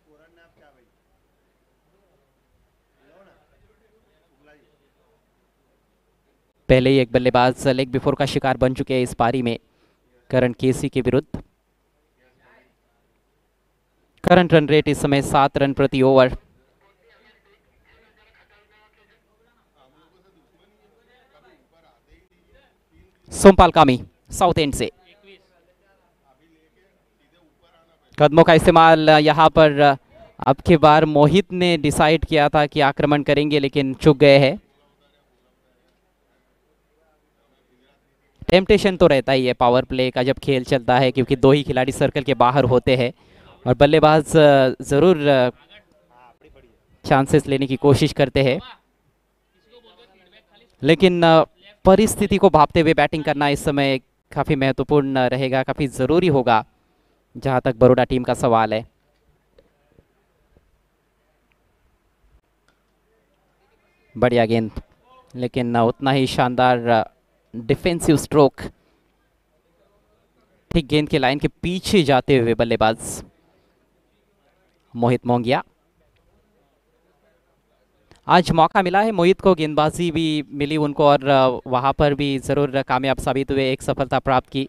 पहले ही एक बल्लेबाज लेग बिफोर का शिकार बन चुके हैं इस पारी में करण केसी के विरुद्ध। करंट रन रेट इस समय सात रन प्रति ओवर। सोमपाल कामी साउथ एंड से, कदमों का इस्तेमाल यहां पर अब की बार मोहित ने डिसाइड किया था कि आक्रमण करेंगे, लेकिन चूक गए हैं। टेम्पटेशन तो रहता ही है पावर प्ले का जब खेल चलता है, क्योंकि दो ही खिलाड़ी सर्कल के बाहर होते हैं और बल्लेबाज जरूर चांसेस लेने की कोशिश करते हैं, लेकिन परिस्थिति को भांपते हुए बैटिंग करना इस समय काफी महत्वपूर्ण रहेगा, काफी जरूरी होगा जहां तक बड़ौदा टीम का सवाल है। बढ़िया गेंद, लेकिन उतना ही शानदार डिफेंसिव स्ट्रोक। ठीक गेंद के लाइन के पीछे जाते हुए बल्लेबाज मोहित मोंगिया। आज मौका मिला है मोहित को, गेंदबाजी भी मिली उनको और वहां पर भी ज़रूर कामयाब साबित हुए, एक सफलता प्राप्त की।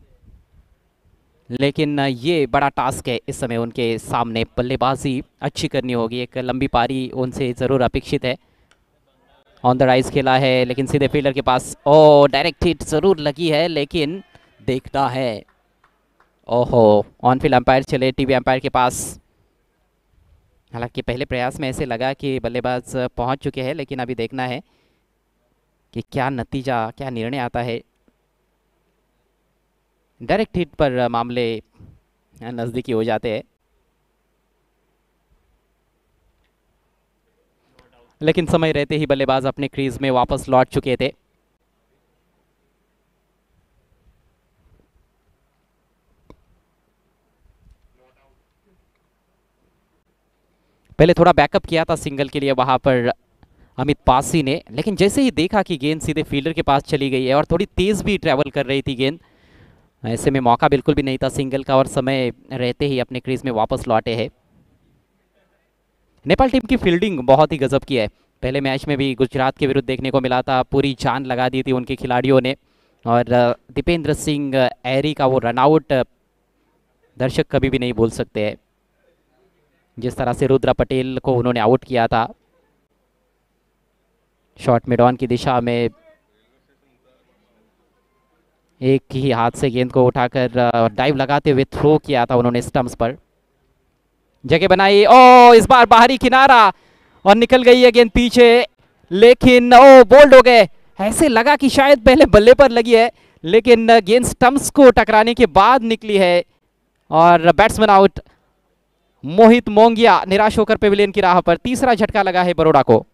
लेकिन ये बड़ा टास्क है इस समय उनके सामने, बल्लेबाजी अच्छी करनी होगी, एक लंबी पारी उनसे ज़रूर अपेक्षित है। ऑन द राइज खेला है लेकिन सीधे फील्डर के पास, ओ डायरेक्ट हिट ज़रूर लगी है लेकिन देखना है। ओहो, ऑन फील्ड अंपायर चले टीवी अंपायर के पास। हालांकि पहले प्रयास में ऐसे लगा कि बल्लेबाज पहुंच चुके हैं, लेकिन अभी देखना है कि क्या नतीजा, क्या निर्णय आता है। डायरेक्ट हिट पर मामले नज़दीकी हो जाते हैं, लेकिन समय रहते ही बल्लेबाज अपने क्रीज में वापस लौट चुके थे। पहले थोड़ा बैकअप किया था सिंगल के लिए वहां पर अमित पासी ने, लेकिन जैसे ही देखा कि गेंद सीधे फील्डर के पास चली गई है और थोड़ी तेज भी ट्रैवल कर रही थी गेंद, ऐसे में मौका बिल्कुल भी नहीं था सिंगल का और समय रहते ही अपने क्रीज में वापस लौटे हैं। नेपाल टीम की फील्डिंग बहुत ही गजब की है। पहले मैच में भी गुजरात के विरुद्ध देखने को मिला था, पूरी जान लगा दी थी उनके खिलाड़ियों ने, और दीपेंद्र सिंह एरी का वो रनआउट दर्शक कभी भी नहीं भूल सकते हैं। जिस तरह से रुद्रा पटेल को उन्होंने आउट किया था, शॉट मिड ऑन की दिशा में एक ही हाथ से गेंद को उठाकर डाइव लगाते हुए थ्रो किया था उन्होंने स्टंप्स पर। जगह बनाई, ओ इस बार बाहरी किनारा और निकल गई है गेंद पीछे, लेकिन ओ बोल्ड हो गए। ऐसे लगा कि शायद पहले बल्ले पर लगी है, लेकिन गेंद स्टंप्स को टकराने के बाद निकली है और बैट्समैन आउट। मोहित मोंगिया निराश होकर पेविलियन की राह पर। तीसरा झटका लगा है बरोड़ा को।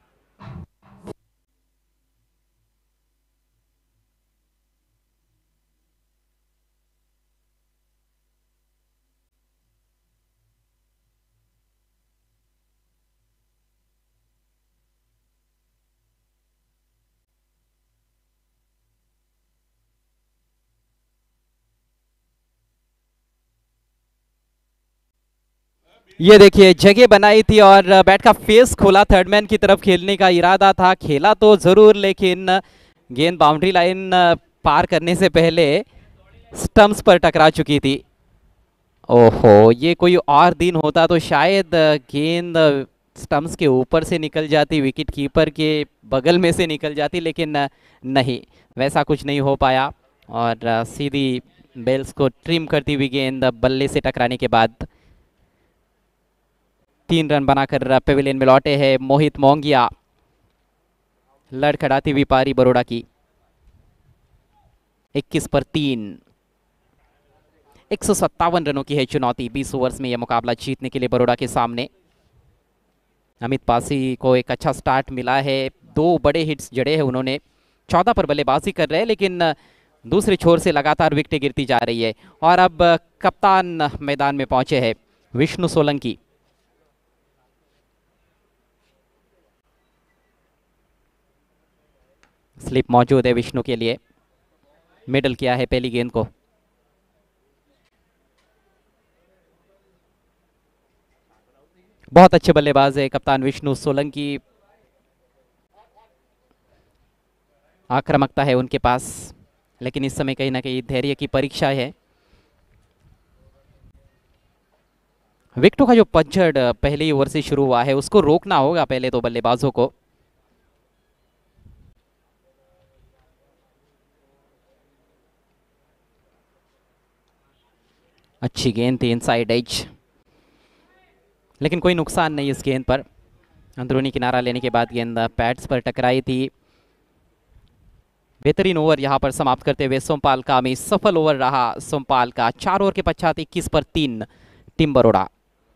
ये देखिए जगह बनाई थी और बैट का फेस खोला, थर्डमैन की तरफ खेलने का इरादा था, खेला तो जरूर लेकिन गेंद बाउंड्री लाइन पार करने से पहले स्टंप्स पर टकरा चुकी थी। ओहो, ये कोई और दिन होता तो शायद गेंद स्टंप्स के ऊपर से निकल जाती, विकेट कीपर के बगल में से निकल जाती, लेकिन नहीं, वैसा कुछ नहीं हो पाया और सीधी बेल्स को ट्रिम करती हुई गेंद बल्ले से टकराने के बाद तीन रन बनाकर पेविलियन में लौटे हैं मोहित मोंगिया। लड़खड़ाती हुई पारी बरोड़ा की, इक्कीस पर तीन, एक सौ सत्तावन रनों की है चुनौती। बीस ओवर्स में यह मुकाबला जीतने के लिए बरोड़ा के सामने। अमित पासी को एक अच्छा स्टार्ट मिला है, दो बड़े हिट्स जड़े हैं उन्होंने, चौदह पर बल्लेबाजी कर रहे हैं, लेकिन दूसरे छोर से लगातार विकेटें गिरती जा रही है। और अब कप्तान मैदान में पहुंचे हैं विष्णु सोलंकी। स्लिप मौजूद है विष्णु के लिए, मिडल किया है पहली गेंद को। बहुत अच्छे बल्लेबाज है कप्तान विष्णु सोलंकी, आक्रामकता है उनके पास, लेकिन इस समय कहीं ना कहीं धैर्य की परीक्षा है। विकेटों का जो पतझड़ पहले ही ओवर से शुरू हुआ है उसको रोकना होगा पहले तो बल्लेबाजों को। अच्छी गेंद थी इनसाइड एज, लेकिन कोई नुकसान नहीं इस गेंद पर। अंदरूनी किनारा लेने के बाद गेंद पैड्स पर टकराई थी। बेहतरीन ओवर यहां पर समाप्त करते हुए सोमपाल कामी, सफल ओवर रहा सोमपाल का। चार ओवर के पश्चात इक्कीस पर तीन टीम बरोड़ा।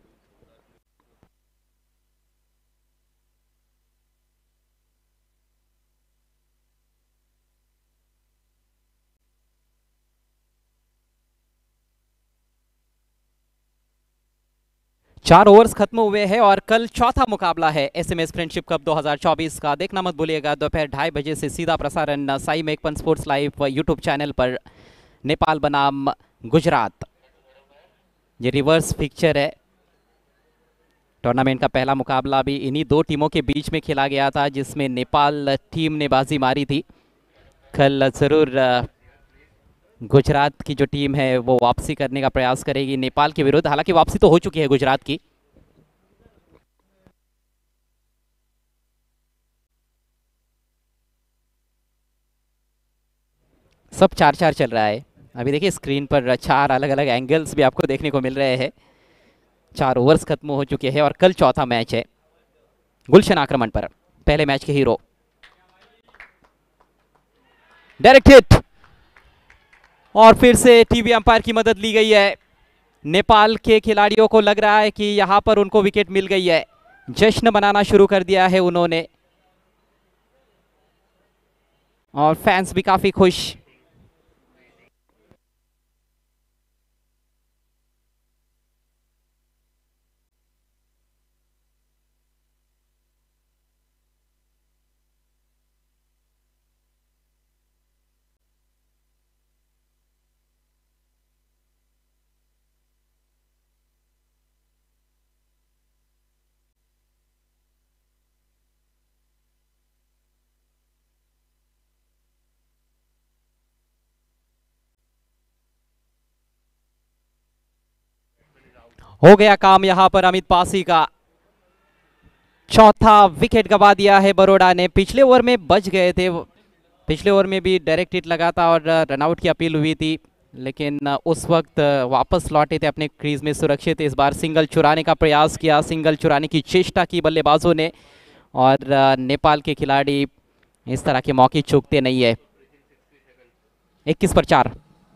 चार ओवर्स खत्म हुए हैं और कल चौथा मुकाबला है एसएमएस फ्रेंडशिप कप दो हज़ार चौबीस का। देखना मत भूलिएगा, दोपहर ढाई बजे से सीधा प्रसारण Sai मेकपन sports live YouTube channel पर। नेपाल बनाम गुजरात, ये रिवर्स पिक्चर है। टूर्नामेंट का पहला मुकाबला भी इन्हीं दो टीमों के बीच में खेला गया था, जिसमें नेपाल टीम ने बाजी मारी थी। कल ज़रूर गुजरात की जो टीम है वो वापसी करने का प्रयास करेगी नेपाल के विरुद्ध। हालांकि वापसी तो हो चुकी है गुजरात की। सब चार चार चल रहा है। अभी देखिए स्क्रीन पर चार अलग अलग एंगल्स भी आपको देखने को मिल रहे हैं। चार ओवर्स खत्म हो चुके हैं और कल चौथा मैच है। गुलशन आक्रमण पर, पहले मैच के हीरो। डायरेक्ट हिट, और फिर से टीवी अंपायर की मदद ली गई है। नेपाल के खिलाड़ियों को लग रहा है कि यहां पर उनको विकेट मिल गई है। जश्न मनाना शुरू कर दिया है उन्होंने, और फैंस भी काफी खुश। हो गया काम यहां पर अमित पासी का। चौथा विकेट गवा दिया है बरोड़ा ने। पिछले ओवर में बच गए थे, पिछले ओवर में भी डायरेक्ट हिट लगा था और रनआउट की अपील हुई थी, लेकिन उस वक्त वापस लौटे थे अपने क्रीज में सुरक्षित। इस बार सिंगल चुराने का प्रयास किया, सिंगल चुराने की चेष्टा की बल्लेबाजों ने, और नेपाल के खिलाड़ी इस तरह के मौके चूकते नहीं है। इक्कीस पर चार।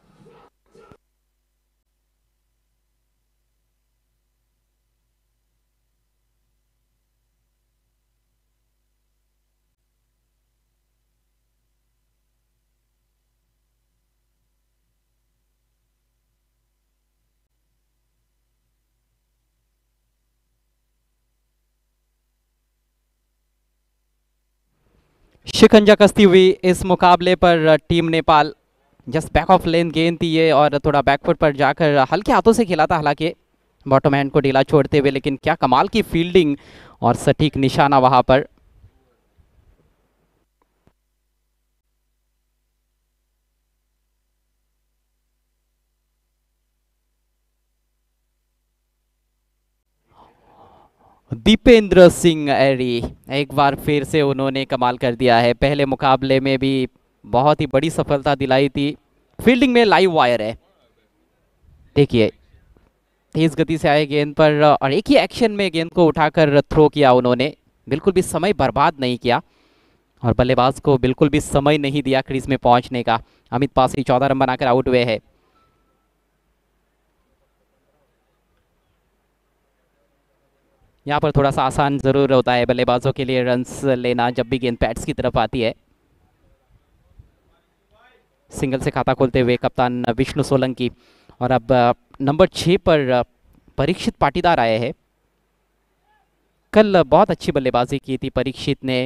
शिकंजा कसती हुई इस मुकाबले पर team Nepal. Just back of length गेंद थी ये, और थोड़ा बैकफुट पर जाकर हल्के हाथों से खेला था हालांकि बॉटम हैंड को ढीला छोड़ते हुए, लेकिन क्या कमाल की फील्डिंग और सटीक निशाना वहां पर। दीपेंद्र सिंह एरी एक बार फिर से उन्होंने कमाल कर दिया है। पहले मुकाबले में भी बहुत ही बड़ी सफलता दिलाई थी। फील्डिंग में लाइव वायर है, देखिए तेज गति से आए गेंद पर और एक ही एक्शन में गेंद को उठाकर थ्रो किया उन्होंने। बिल्कुल भी समय बर्बाद नहीं किया और बल्लेबाज को बिल्कुल भी समय नहीं दिया क्रीज में पहुंचने का। अमित पासी चौदह रन बनाकर आउट हुए हैं। यहाँ पर थोड़ा सा आसान जरूर होता है बल्लेबाजों के लिए रन्स लेना जब भी गेंद पैड्स की तरफ आती है। सिंगल से खाता खोलते हुए कप्तान विष्णु सोलंकी, और अब नंबर छः पर परीक्षित पाटीदार आए हैं। कल बहुत अच्छी बल्लेबाजी की थी परीक्षित ने।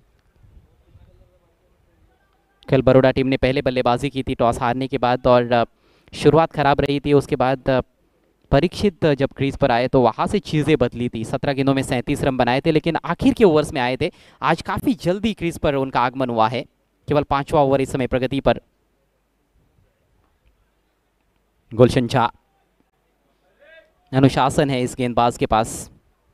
कल बड़ौदा टीम ने पहले बल्लेबाजी की थी टॉस हारने के बाद, और शुरुआत खराब रही थी। उसके बाद परीक्षित जब क्रीज पर आए तो वहाँ से चीज़ें बदली थी। सत्रह गेंदों में सैंतीस रन बनाए थे, लेकिन आखिर के ओवर्स में आए थे। आज काफ़ी जल्दी क्रीज पर उनका आगमन हुआ है। केवल पांचवा ओवर इस समय प्रगति पर। गुलशन झा, अनुशासन है इस गेंदबाज के पास।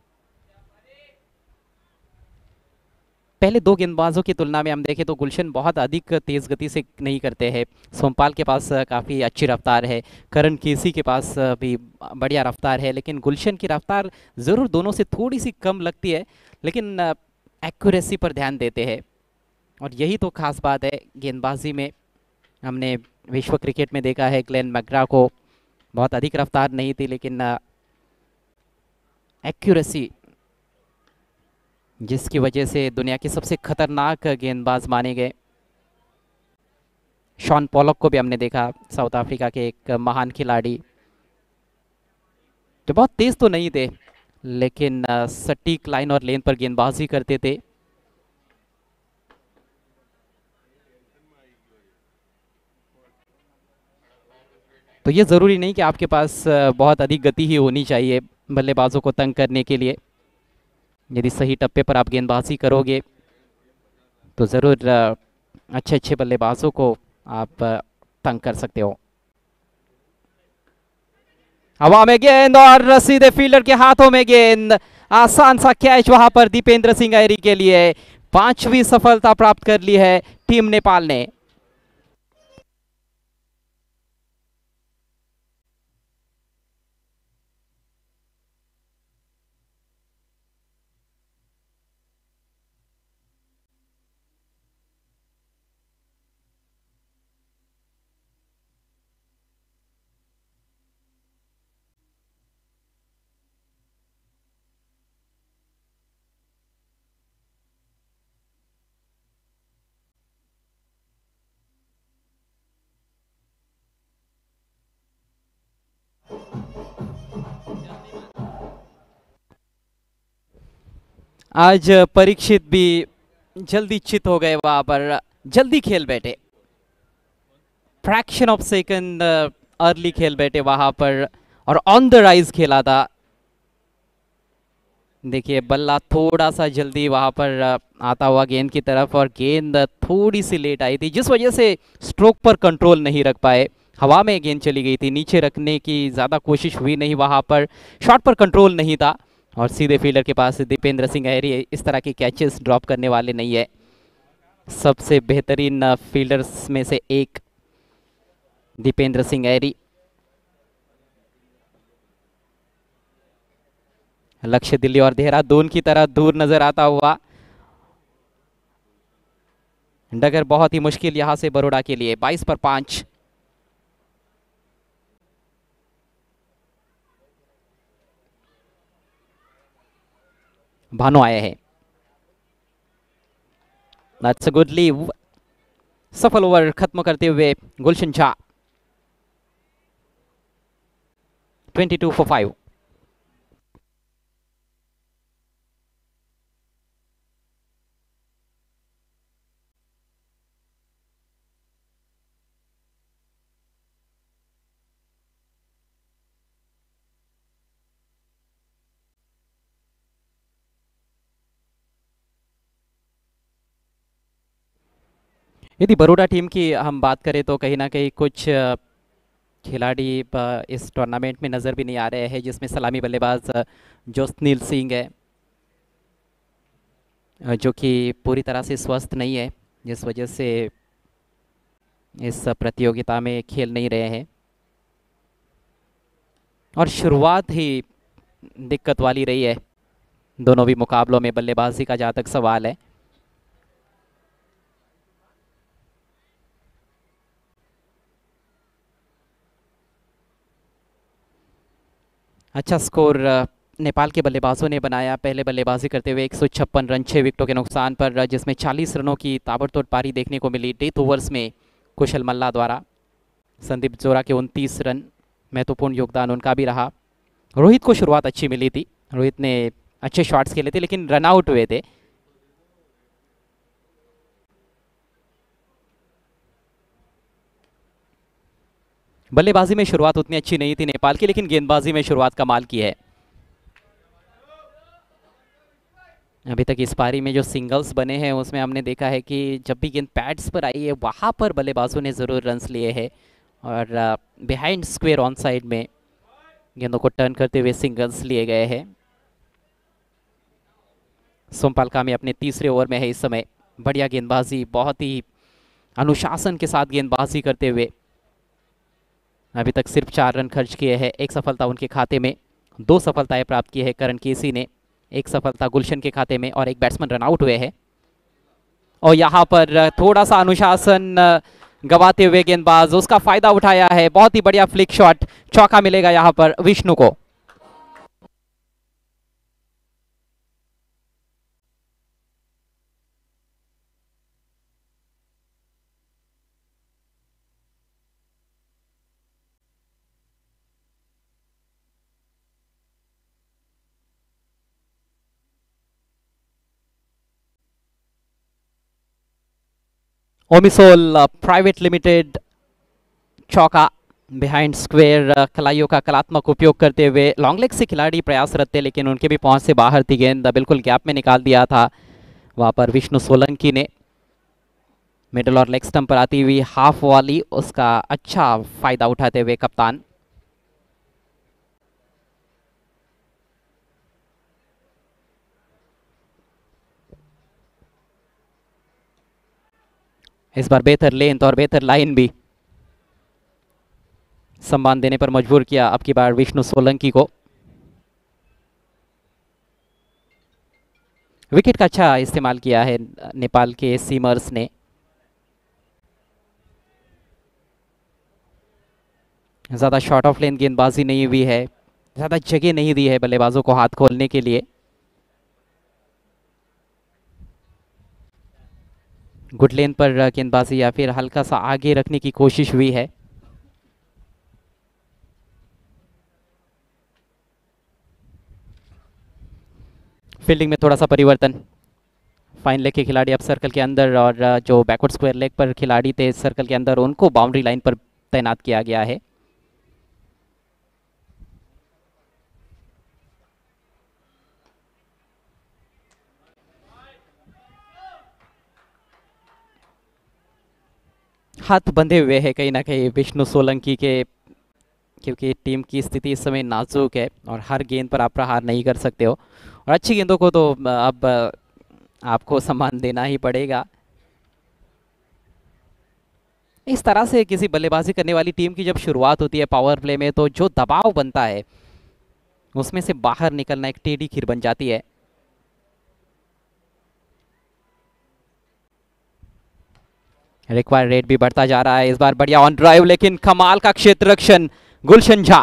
पहले दो गेंदबाजों की तुलना में हम देखें तो गुलशन बहुत अधिक तेज गति से नहीं करते हैं। सोमपाल के पास काफ़ी अच्छी रफ्तार है, करण केसी के पास भी बढ़िया रफ्तार है, लेकिन गुलशन की रफ्तार ज़रूर दोनों से थोड़ी सी कम लगती है, लेकिन एक्यूरेसी पर ध्यान देते हैं, और यही तो खास बात है गेंदबाजी में। हमने विश्व क्रिकेट में देखा है ग्लेन मैकग्रा को बहुत अधिक रफ्तार नहीं थी, लेकिन एक्यूरेसी जिसकी वजह से दुनिया के सबसे खतरनाक गेंदबाज माने गए। शॉन पॉलक को भी हमने देखा, साउथ अफ्रीका के एक महान खिलाड़ी, जो बहुत तेज तो नहीं थे लेकिन सटीक लाइन और लेन पर गेंदबाजी करते थे। तो ये ज़रूरी नहीं कि आपके पास बहुत अधिक गति ही होनी चाहिए बल्लेबाजों को तंग करने के लिए। यदि सही टप्पे पर आप गेंदबाजी करोगे तो ज़रूर अच्छे अच्छे बल्लेबाजों को आप तंग कर सकते हो। हवा में गेंद और सीधे फील्डर के हाथों में गेंद, आसान सा कैच वहां पर दीपेंद्र सिंह ऐरी के लिए। पांचवी सफलता प्राप्त कर ली है टीम नेपाल ने। आज परीक्षित भी जल्दी चित हो गए वहां पर, जल्दी खेल बैठे, फ्रैक्शन ऑफ सेकंड अर्ली खेल बैठे वहां पर और ऑन द राइज खेला था। देखिए बल्ला थोड़ा सा जल्दी वहां पर आता हुआ गेंद की तरफ और गेंद थोड़ी सी लेट आई थी, जिस वजह से स्ट्रोक पर कंट्रोल नहीं रख पाए। हवा में गेंद चली गई थी, नीचे रखने की ज़्यादा कोशिश हुई नहीं वहां पर, शॉट पर कंट्रोल नहीं था और सीधे फील्डर के पास दीपेंद्र सिंह ऐरी इस तरह के कैचेस ड्रॉप करने वाले नहीं है। सबसे बेहतरीन फील्डर्स में से एक दीपेंद्र सिंह ऐरी। लक्ष्य दिल्ली और देहरादून की तरह दूर नजर आता हुआ, डगर बहुत ही मुश्किल यहां से बड़ौदा के लिए। बाईस पर पांच। भानु आए हैं, दैट्स अ गुड लीव। सफल ओवर खत्म करते हुए गुलशन झा बाईस फॉर फाइव। यदि बड़ौदा टीम की हम बात करें तो कहीं ना कहीं कुछ खिलाड़ी इस टूर्नामेंट में नज़र भी नहीं आ रहे हैं, जिसमें सलामी बल्लेबाज जोसनील सिंह है जो कि पूरी तरह से स्वस्थ नहीं है, जिस वजह से इस प्रतियोगिता में खेल नहीं रहे हैं और शुरुआत ही दिक्कत वाली रही है दोनों भी मुकाबलों में बल्लेबाजी का जहाँ तक सवाल है। अच्छा स्कोर नेपाल के बल्लेबाजों ने बनाया, पहले बल्लेबाजी करते हुए एक सौ छप्पन रन छः विकेटों के नुकसान पर, जिसमें चालीस रनों की ताबड़तोड़ पारी देखने को मिली डेथ ओवर्स में कुशल मल्ला द्वारा। संदीप जोरा के उनतीस रन, महत्वपूर्ण योगदान उनका भी रहा। रोहित को शुरुआत अच्छी मिली थी, रोहित ने अच्छे शॉट्स खेले थे लेकिन रन आउट हुए थे। बल्लेबाजी में शुरुआत उतनी अच्छी नहीं थी नेपाल की, लेकिन गेंदबाजी में शुरुआत कमाल की है। अभी तक इस पारी में जो सिंगल्स बने हैं उसमें हमने देखा है कि जब भी गेंद पैड्स पर आई है वहाँ पर बल्लेबाजों ने ज़रूर रन्स लिए हैं और बिहाइंड स्क्वायर ऑन साइड में गेंदों को टर्न करते हुए सिंगल्स लिए गए हैं। सोमपाल कामी अपने तीसरे ओवर में है इस समय। बढ़िया गेंदबाजी, बहुत ही अनुशासन के साथ गेंदबाजी करते हुए अभी तक सिर्फ चार रन खर्च किए हैं। एक सफलता उनके खाते में, दो सफलताएं प्राप्त की है करण केसी ने, एक सफलता गुलशन के खाते में और एक बैट्समैन रन आउट हुए हैं। और यहाँ पर थोड़ा सा अनुशासन गवाते हुए गेंदबाज उसका फायदा उठाया है। बहुत ही बढ़िया फ्लिक शॉट, चौका मिलेगा यहाँ पर विष्णु को। ओमिसोल प्राइवेट लिमिटेड चौका, बिहाइंड स्क्वायर खिलाड़ियों का कलात्मक उपयोग करते हुए लॉन्ग लेग से खिलाड़ी प्रयासरत थे, लेकिन उनके भी पहुंच से बाहर थी गेंद, बिल्कुल गैप में निकाल दिया था वहां पर विष्णु सोलंकी ने। मिडल और लेग स्टंप पर आती हुई हाफ वॉली, उसका अच्छा फायदा उठाते हुए कप्तान। इस बार बेहतर लेंथ और बेहतर लाइन भी सम्मान देने पर मजबूर किया अब की बार विष्णु सोलंकी को। विकेट का अच्छा इस्तेमाल किया है नेपाल के सीमर्स ने। ज़्यादा शॉर्ट ऑफ लेंथ गेंदबाजी नहीं हुई है, ज़्यादा जगह नहीं दी है बल्लेबाजों को हाथ खोलने के लिए। गुड लेंथ पर गेंदबाजी या फिर हल्का सा आगे रखने की कोशिश हुई है। फील्डिंग में थोड़ा सा परिवर्तन, फाइन लेग के खिलाड़ी अब सर्कल के अंदर, और जो बैकवर्ड स्क्वायर लेग पर खिलाड़ी थे सर्कल के अंदर, उनको बाउंड्री लाइन पर तैनात किया गया है। हाथ बंधे हुए हैं कहीं ना कहीं विष्णु सोलंकी के, क्योंकि टीम की स्थिति इस समय नाजुक है और हर गेंद पर आप प्रहार नहीं कर सकते हो, और अच्छी गेंदों को तो अब आपको सम्मान देना ही पड़ेगा। इस तरह से किसी बल्लेबाजी करने वाली टीम की जब शुरुआत होती है पावर प्ले में, तो जो दबाव बनता है उसमें से बाहर निकलना एक टेढ़ी खीर बन जाती है। रिक्वायर्ड रेट भी बढ़ता जा रहा है। इस बार बढ़िया ऑन ड्राइव, लेकिन कमाल का क्षेत्र रक्षण Gulshan Jha,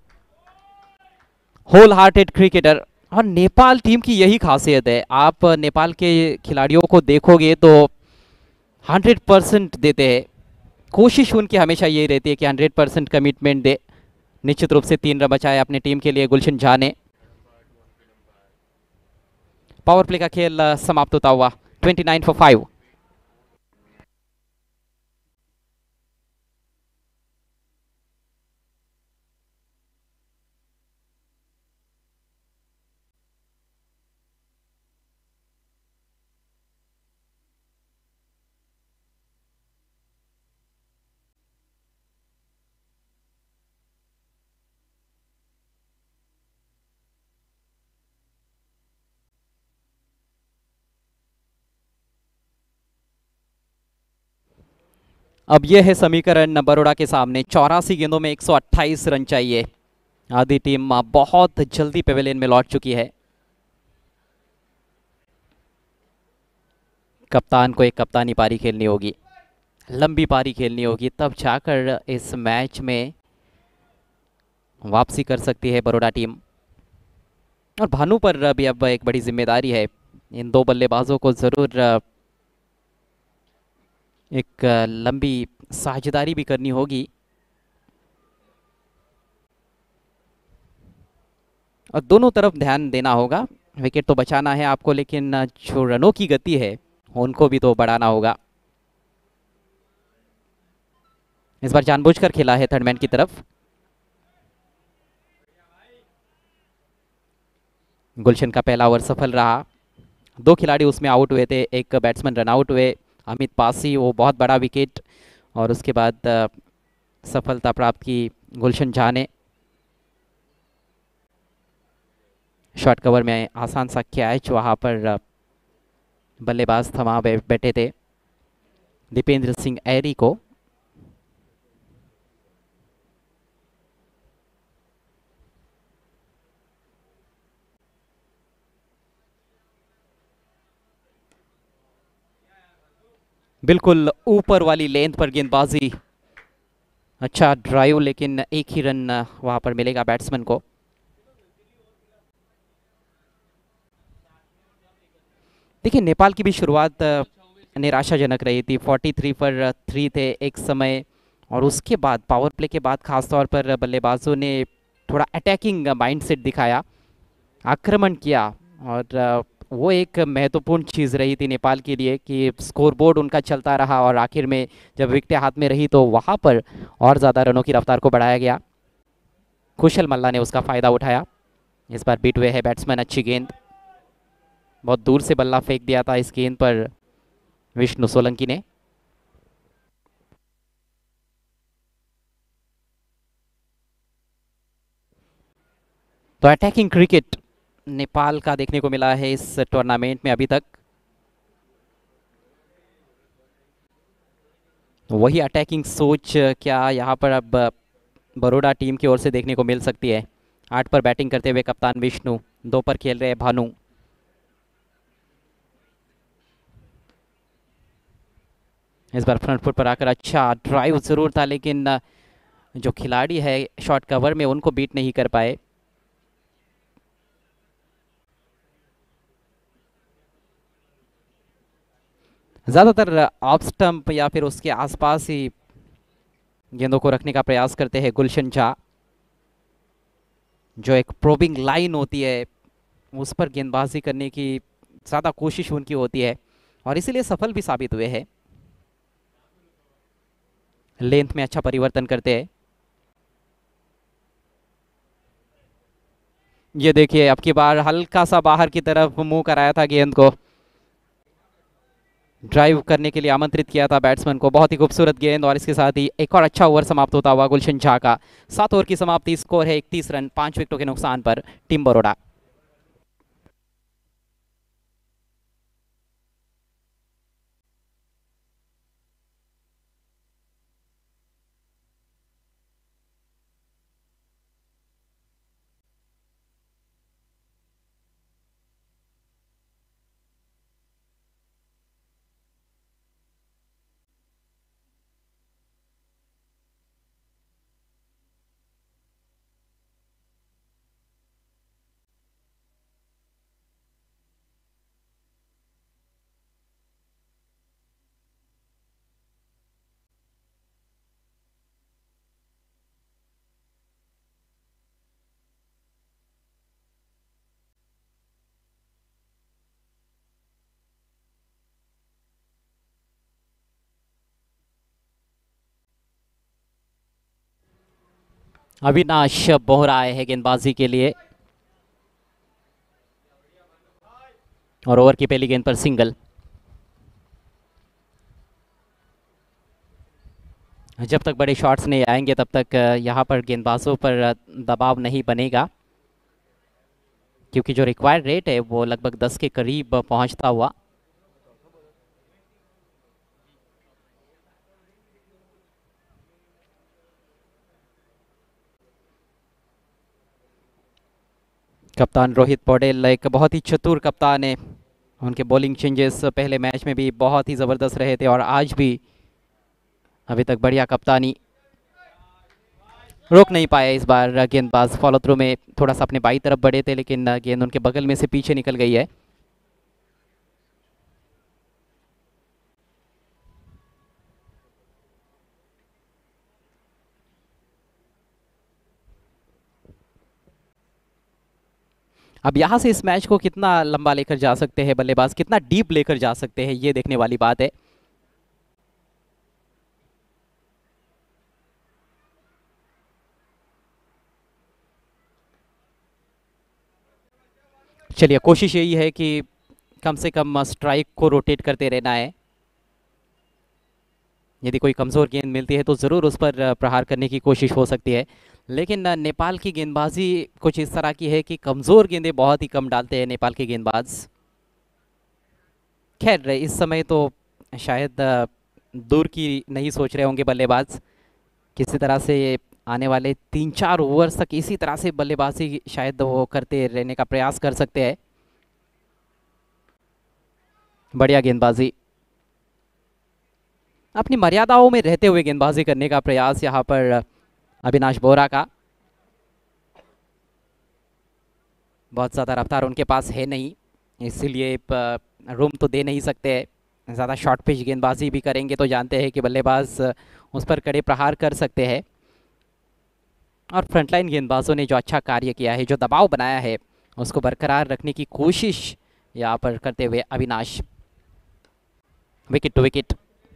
whole hearted cricketer. और नेपाल टीम की यही खासियत है, आप नेपाल के खिलाड़ियों को देखोगे तो हंड्रेड परसेंट देते हैं। कोशिश उनकी हमेशा यही रहती है कि हंड्रेड परसेंट कमिटमेंट दे। निश्चित रूप से तीन रन बचाए अपनी टीम के लिए गुलशन झा ने। पावर प्ले का खेल समाप्त होता हुआ ट्वेंटी नाइन फॉर फाइव। अब यह है समीकरण बरोड़ा के सामने, चौरासी गेंदों में एक सौ अट्ठाईस रन चाहिए। आधी टीम बहुत जल्दी पेवेलियन में लौट चुकी है। कप्तान को एक कप्तानी पारी खेलनी होगी, लंबी पारी खेलनी होगी, तब जाकर इस मैच में वापसी कर सकती है बरोड़ा टीम। और भानु पर भी अब एक बड़ी जिम्मेदारी है, इन दो बल्लेबाजों को जरूर एक लंबी साझेदारी भी करनी होगी। और दोनों तरफ ध्यान देना होगा। विकेट तो बचाना है आपको, लेकिन जो रनों की गति है उनको भी तो बढ़ाना होगा। इस बार जानबूझकर खेला है थर्डमैन की तरफ। गुलशन का पहला ओवर सफल रहा, दो खिलाड़ी उसमें आउट हुए थे, एक बैट्समैन रन आउट हुए, अमित पासी, वो बहुत बड़ा विकेट, और उसके बाद सफलता प्राप्त की गुलशन झा ने। शॉर्ट कवर में आसान सा कैच, वहां पर बल्लेबाज थमा बैठे थे दीपेंद्र सिंह ऐरी को। बिल्कुल ऊपर वाली लेंथ पर गेंदबाजी, अच्छा ड्राइव, लेकिन एक ही रन वहां पर मिलेगा बैट्समैन को। देखिए नेपाल की भी शुरुआत निराशाजनक रही थी, तैंतालीस पर थ्री थे एक समय, और उसके बाद पावर प्ले के बाद खासतौर पर बल्लेबाजों ने थोड़ा अटैकिंग माइंडसेट दिखाया, आक्रमण किया, और वो एक महत्वपूर्ण चीज़ रही थी नेपाल के लिए कि स्कोरबोर्ड उनका चलता रहा और आखिर में जब विकेटें हाथ में रही तो वहाँ पर और ज़्यादा रनों की रफ्तार को बढ़ाया गया। कुशल मल्ला ने उसका फ़ायदा उठाया। इस बार बीट हुए है बैट्समैन, अच्छी गेंद, बहुत दूर से बल्ला फेंक दिया था इस गेंद पर विष्णु सोलंकी ने। तो अटैकिंग क्रिकेट नेपाल का देखने को मिला है इस टूर्नामेंट में अभी तक। वही अटैकिंग सोच क्या यहाँ पर अब बड़ौदा टीम की ओर से देखने को मिल सकती है। आठ पर बैटिंग करते हुए कप्तान विष्णु, दो पर खेल रहे हैं भानु। इस बार फ्रंट फुट पर आकर अच्छा ड्राइव जरूर था, लेकिन जो खिलाड़ी है शॉर्ट कवर में उनको बीट नहीं कर पाए। ज़्यादातर ऑफ स्टंप या फिर उसके आसपास ही गेंदों को रखने का प्रयास करते हैं गुलशन झा। जो एक प्रोबिंग लाइन होती है उस पर गेंदबाजी करने की ज़्यादा कोशिश उनकी होती है और इसीलिए सफल भी साबित हुए हैं। लेंथ में अच्छा परिवर्तन करते हैं। ये देखिए अब की बार हल्का सा बाहर की तरफ मुंह कराया था गेंद को, ड्राइव करने के लिए आमंत्रित किया था बैट्समैन को। बहुत ही खूबसूरत गेंद और इसके साथ ही एक और अच्छा ओवर समाप्त होता हुआ गुलशन झा का। सात ओवर की समाप्ति, स्कोर है इकतीस रन, पांच विकेटों के नुकसान पर टीम बड़ौदा। अविनाश बोहरा आए हैं गेंदबाजी के लिए और ओवर की पहली गेंद पर सिंगल। जब तक बड़े शॉट्स नहीं आएंगे तब तक यहाँ पर गेंदबाजों पर दबाव नहीं बनेगा, क्योंकि जो रिक्वायर्ड रेट है वो लगभग दस के करीब पहुंचता हुआ। कप्तान रोहित पौडेल एक बहुत ही चतुर कप्तान है। उनके बॉलिंग चेंजेस पहले मैच में भी बहुत ही ज़बरदस्त रहे थे और आज भी अभी तक बढ़िया कप्तानी। रोक नहीं पाए इस बार गेंदबाज, फॉलो थ्रू में थोड़ा सा अपने बाई तरफ बढ़े थे लेकिन गेंद उनके बगल में से पीछे निकल गई है। अब यहाँ से इस मैच को कितना लंबा लेकर जा सकते हैं बल्लेबाज, कितना डीप लेकर जा सकते हैं, ये देखने वाली बात है। चलिए कोशिश यही है कि कम से कम स्ट्राइक को रोटेट करते रहना है। यदि कोई कमज़ोर गेंद मिलती है तो ज़रूर उस पर प्रहार करने की कोशिश हो सकती है, लेकिन नेपाल की गेंदबाजी कुछ इस तरह की है कि कमज़ोर गेंदें बहुत ही कम डालते हैं नेपाल के गेंदबाज। खैर इस समय तो शायद दूर की नहीं सोच रहे होंगे बल्लेबाज, किसी तरह से आने वाले तीन चार ओवर्स तक इसी तरह से बल्लेबाजी शायद वो करते रहने का प्रयास कर सकते हैं। बढ़िया गेंदबाजी, अपनी मर्यादाओं में रहते हुए गेंदबाजी करने का प्रयास यहाँ पर अविनाश बोहरा का। बहुत ज़्यादा रफ्तार उनके पास है नहीं, इसीलिए रूम तो दे नहीं सकते। ज़्यादा शॉर्ट पिच गेंदबाजी भी करेंगे तो जानते हैं कि बल्लेबाज उस पर कड़े प्रहार कर सकते हैं। और फ्रंटलाइन गेंदबाजों ने जो अच्छा कार्य किया है, जो दबाव बनाया है, उसको बरकरार रखने की कोशिश यहाँ पर करते हुए अविनाश, विकेट टू विकेट।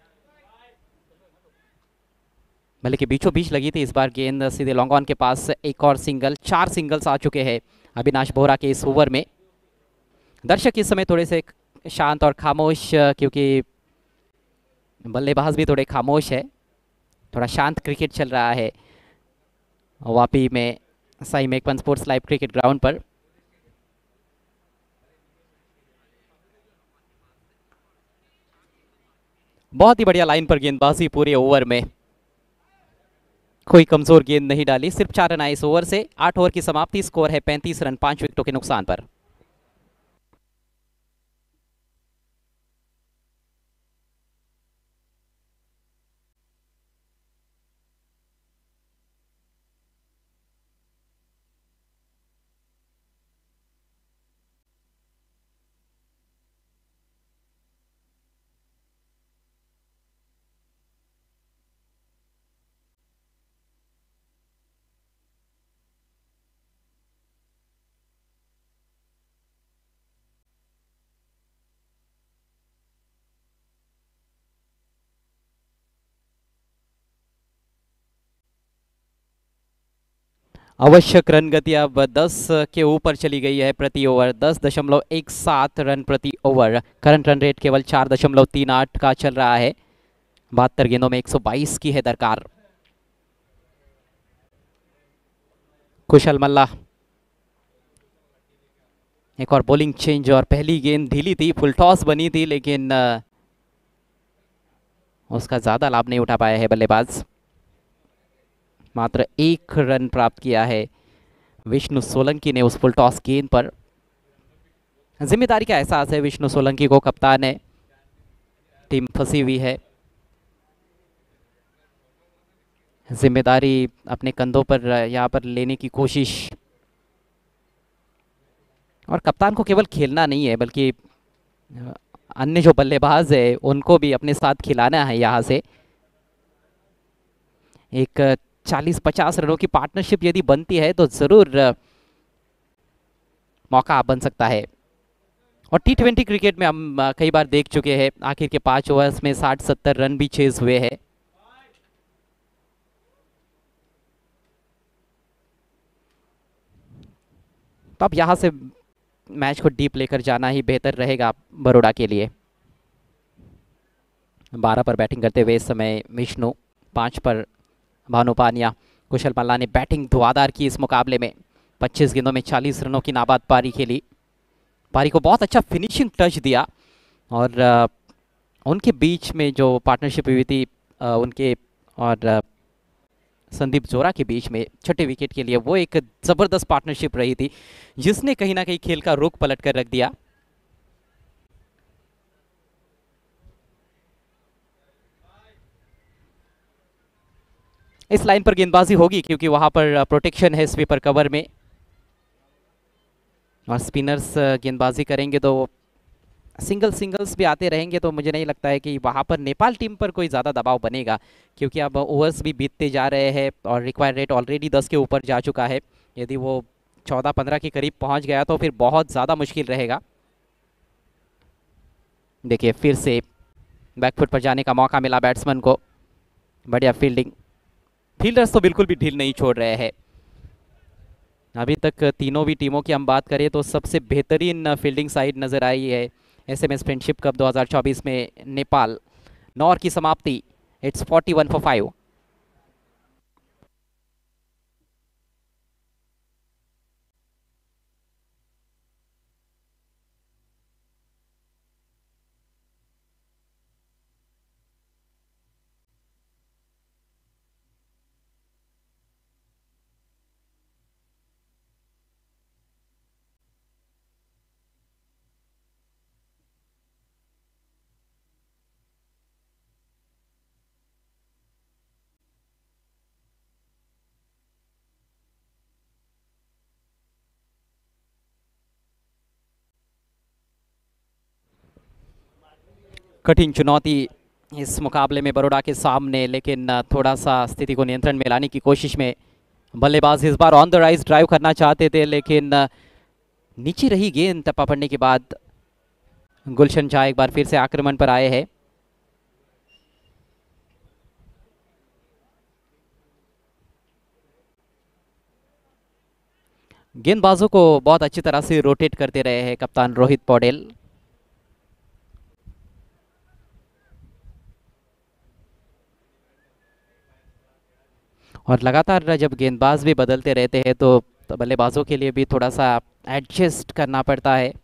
भले के बीचों बीच लगी थी इस बार गेंद सीधे लॉन्ग ऑन के पास। एक और सिंगल, चार सिंगल्स आ चुके हैं अविनाश बोहरा के इस ओवर में। दर्शक इस समय थोड़े से शांत और खामोश, क्योंकि बल्लेबाज भी थोड़े खामोश है। थोड़ा शांत क्रिकेट चल रहा है वापी में Sai मेकपन sports live cricket ground पर। बहुत ही बढ़िया लाइन पर गेंदबाजी पूरे ओवर में, कोई कमजोर गेंद नहीं डाली, सिर्फ चार रन आए इस ओवर से। आठ ओवर की समाप्ति, स्कोर है पैंतीस रन पांच विकेटों के नुकसान पर। आवश्यक रन गति अब दस के ऊपर चली गई है प्रति ओवर। दस दशमलव एक सात रन प्रति ओवर। करंट रन रेट केवल चार दशमलव तीन आठ का चल रहा है। बहत्तर गेंदों में एक सौ बाईस की है दरकार। कुशल मल्ला, एक और बॉलिंग चेंज, और पहली गेंद ढीली थी, फुल टॉस बनी थी, लेकिन उसका ज्यादा लाभ नहीं उठा पाया है बल्लेबाज। मात्र एक रन प्राप्त किया है विष्णु सोलंकी ने उस फुल टॉस गेंद पर। जिम्मेदारी का एहसास है विष्णु सोलंकी को, कप्तान है, टीम फंसी हुई है, जिम्मेदारी अपने कंधों पर यहाँ पर लेने की कोशिश। और कप्तान को केवल खेलना नहीं है, बल्कि अन्य जो बल्लेबाज है उनको भी अपने साथ खिलाना है। यहाँ से एक चालीस पचास रनों की पार्टनरशिप यदि बनती है तो जरूर मौका बन सकता है। और टी ट्वेंटी क्रिकेट में हम कई बार देख चुके हैं, आखिर के पांच ओवर्स में साठ सत्तर रन भी चेज हुए हैं। तो अब यहां से मैच को डीप लेकर जाना ही बेहतर रहेगा बड़ौदा के लिए। बारह पर बैटिंग करते हुए इस समय विष्णु, पांच पर भानु पानिया। कुशल मल्ला ने बैटिंग धुआंधार की इस मुकाबले में। पच्चीस गेंदों में चालीस रनों की नाबाद पारी खेली। पारी को बहुत अच्छा फिनिशिंग टच दिया। और आ, उनके बीच में जो पार्टनरशिप हुई थी आ, उनके और आ, संदीप जोरा के बीच में छठे विकेट के लिए, वो एक जबरदस्त पार्टनरशिप रही थी जिसने कहीं ना कहीं खेल का रुख पलट कर रख दिया। इस लाइन पर गेंदबाजी होगी क्योंकि वहां पर प्रोटेक्शन है स्वीपर कवर में, और स्पिनर्स गेंदबाजी करेंगे तो सिंगल सिंगल्स भी आते रहेंगे। तो मुझे नहीं लगता है कि वहां पर नेपाल टीम पर कोई ज़्यादा दबाव बनेगा, क्योंकि अब ओवर्स भी बीतते जा रहे हैं और रिक्वायर्ड रेट ऑलरेडी दस के ऊपर जा चुका है। यदि वो चौदह पंद्रह के करीब पहुंच गया तो फिर बहुत ज़्यादा मुश्किल रहेगा। देखिए फिर से बैकफुट पर जाने का मौका मिला बैट्समैन को। बढ़िया फील्डिंग, फील्डर्स तो बिल्कुल भी ढील नहीं छोड़ रहे हैं। अभी तक तीनों भी टीमों की हम बात करें तो सबसे बेहतरीन फील्डिंग साइड नज़र आई है एसएमएस फ्रेंडशिप कप दो हज़ार चौबीस में नेपाल। नौ ओवर की समाप्ति, it's forty one for five. कठिन चुनौती इस मुकाबले में बड़ौदा के सामने, लेकिन थोड़ा सा स्थिति को नियंत्रण में लाने की कोशिश में बल्लेबाज इस बार ऑन द राइज ड्राइव करना चाहते थे, लेकिन नीचे रही गेंद टप्पा पड़ने के बाद गुलशन झा एक बार फिर से आक्रमण पर आए हैं। गेंदबाजों को बहुत अच्छी तरह से रोटेट करते रहे हैं कप्तान रोहित पौडेल। और लगातार जब गेंदबाज भी बदलते रहते हैं तो, तो बल्लेबाजों के लिए भी थोड़ा सा एडजस्ट करना पड़ता है।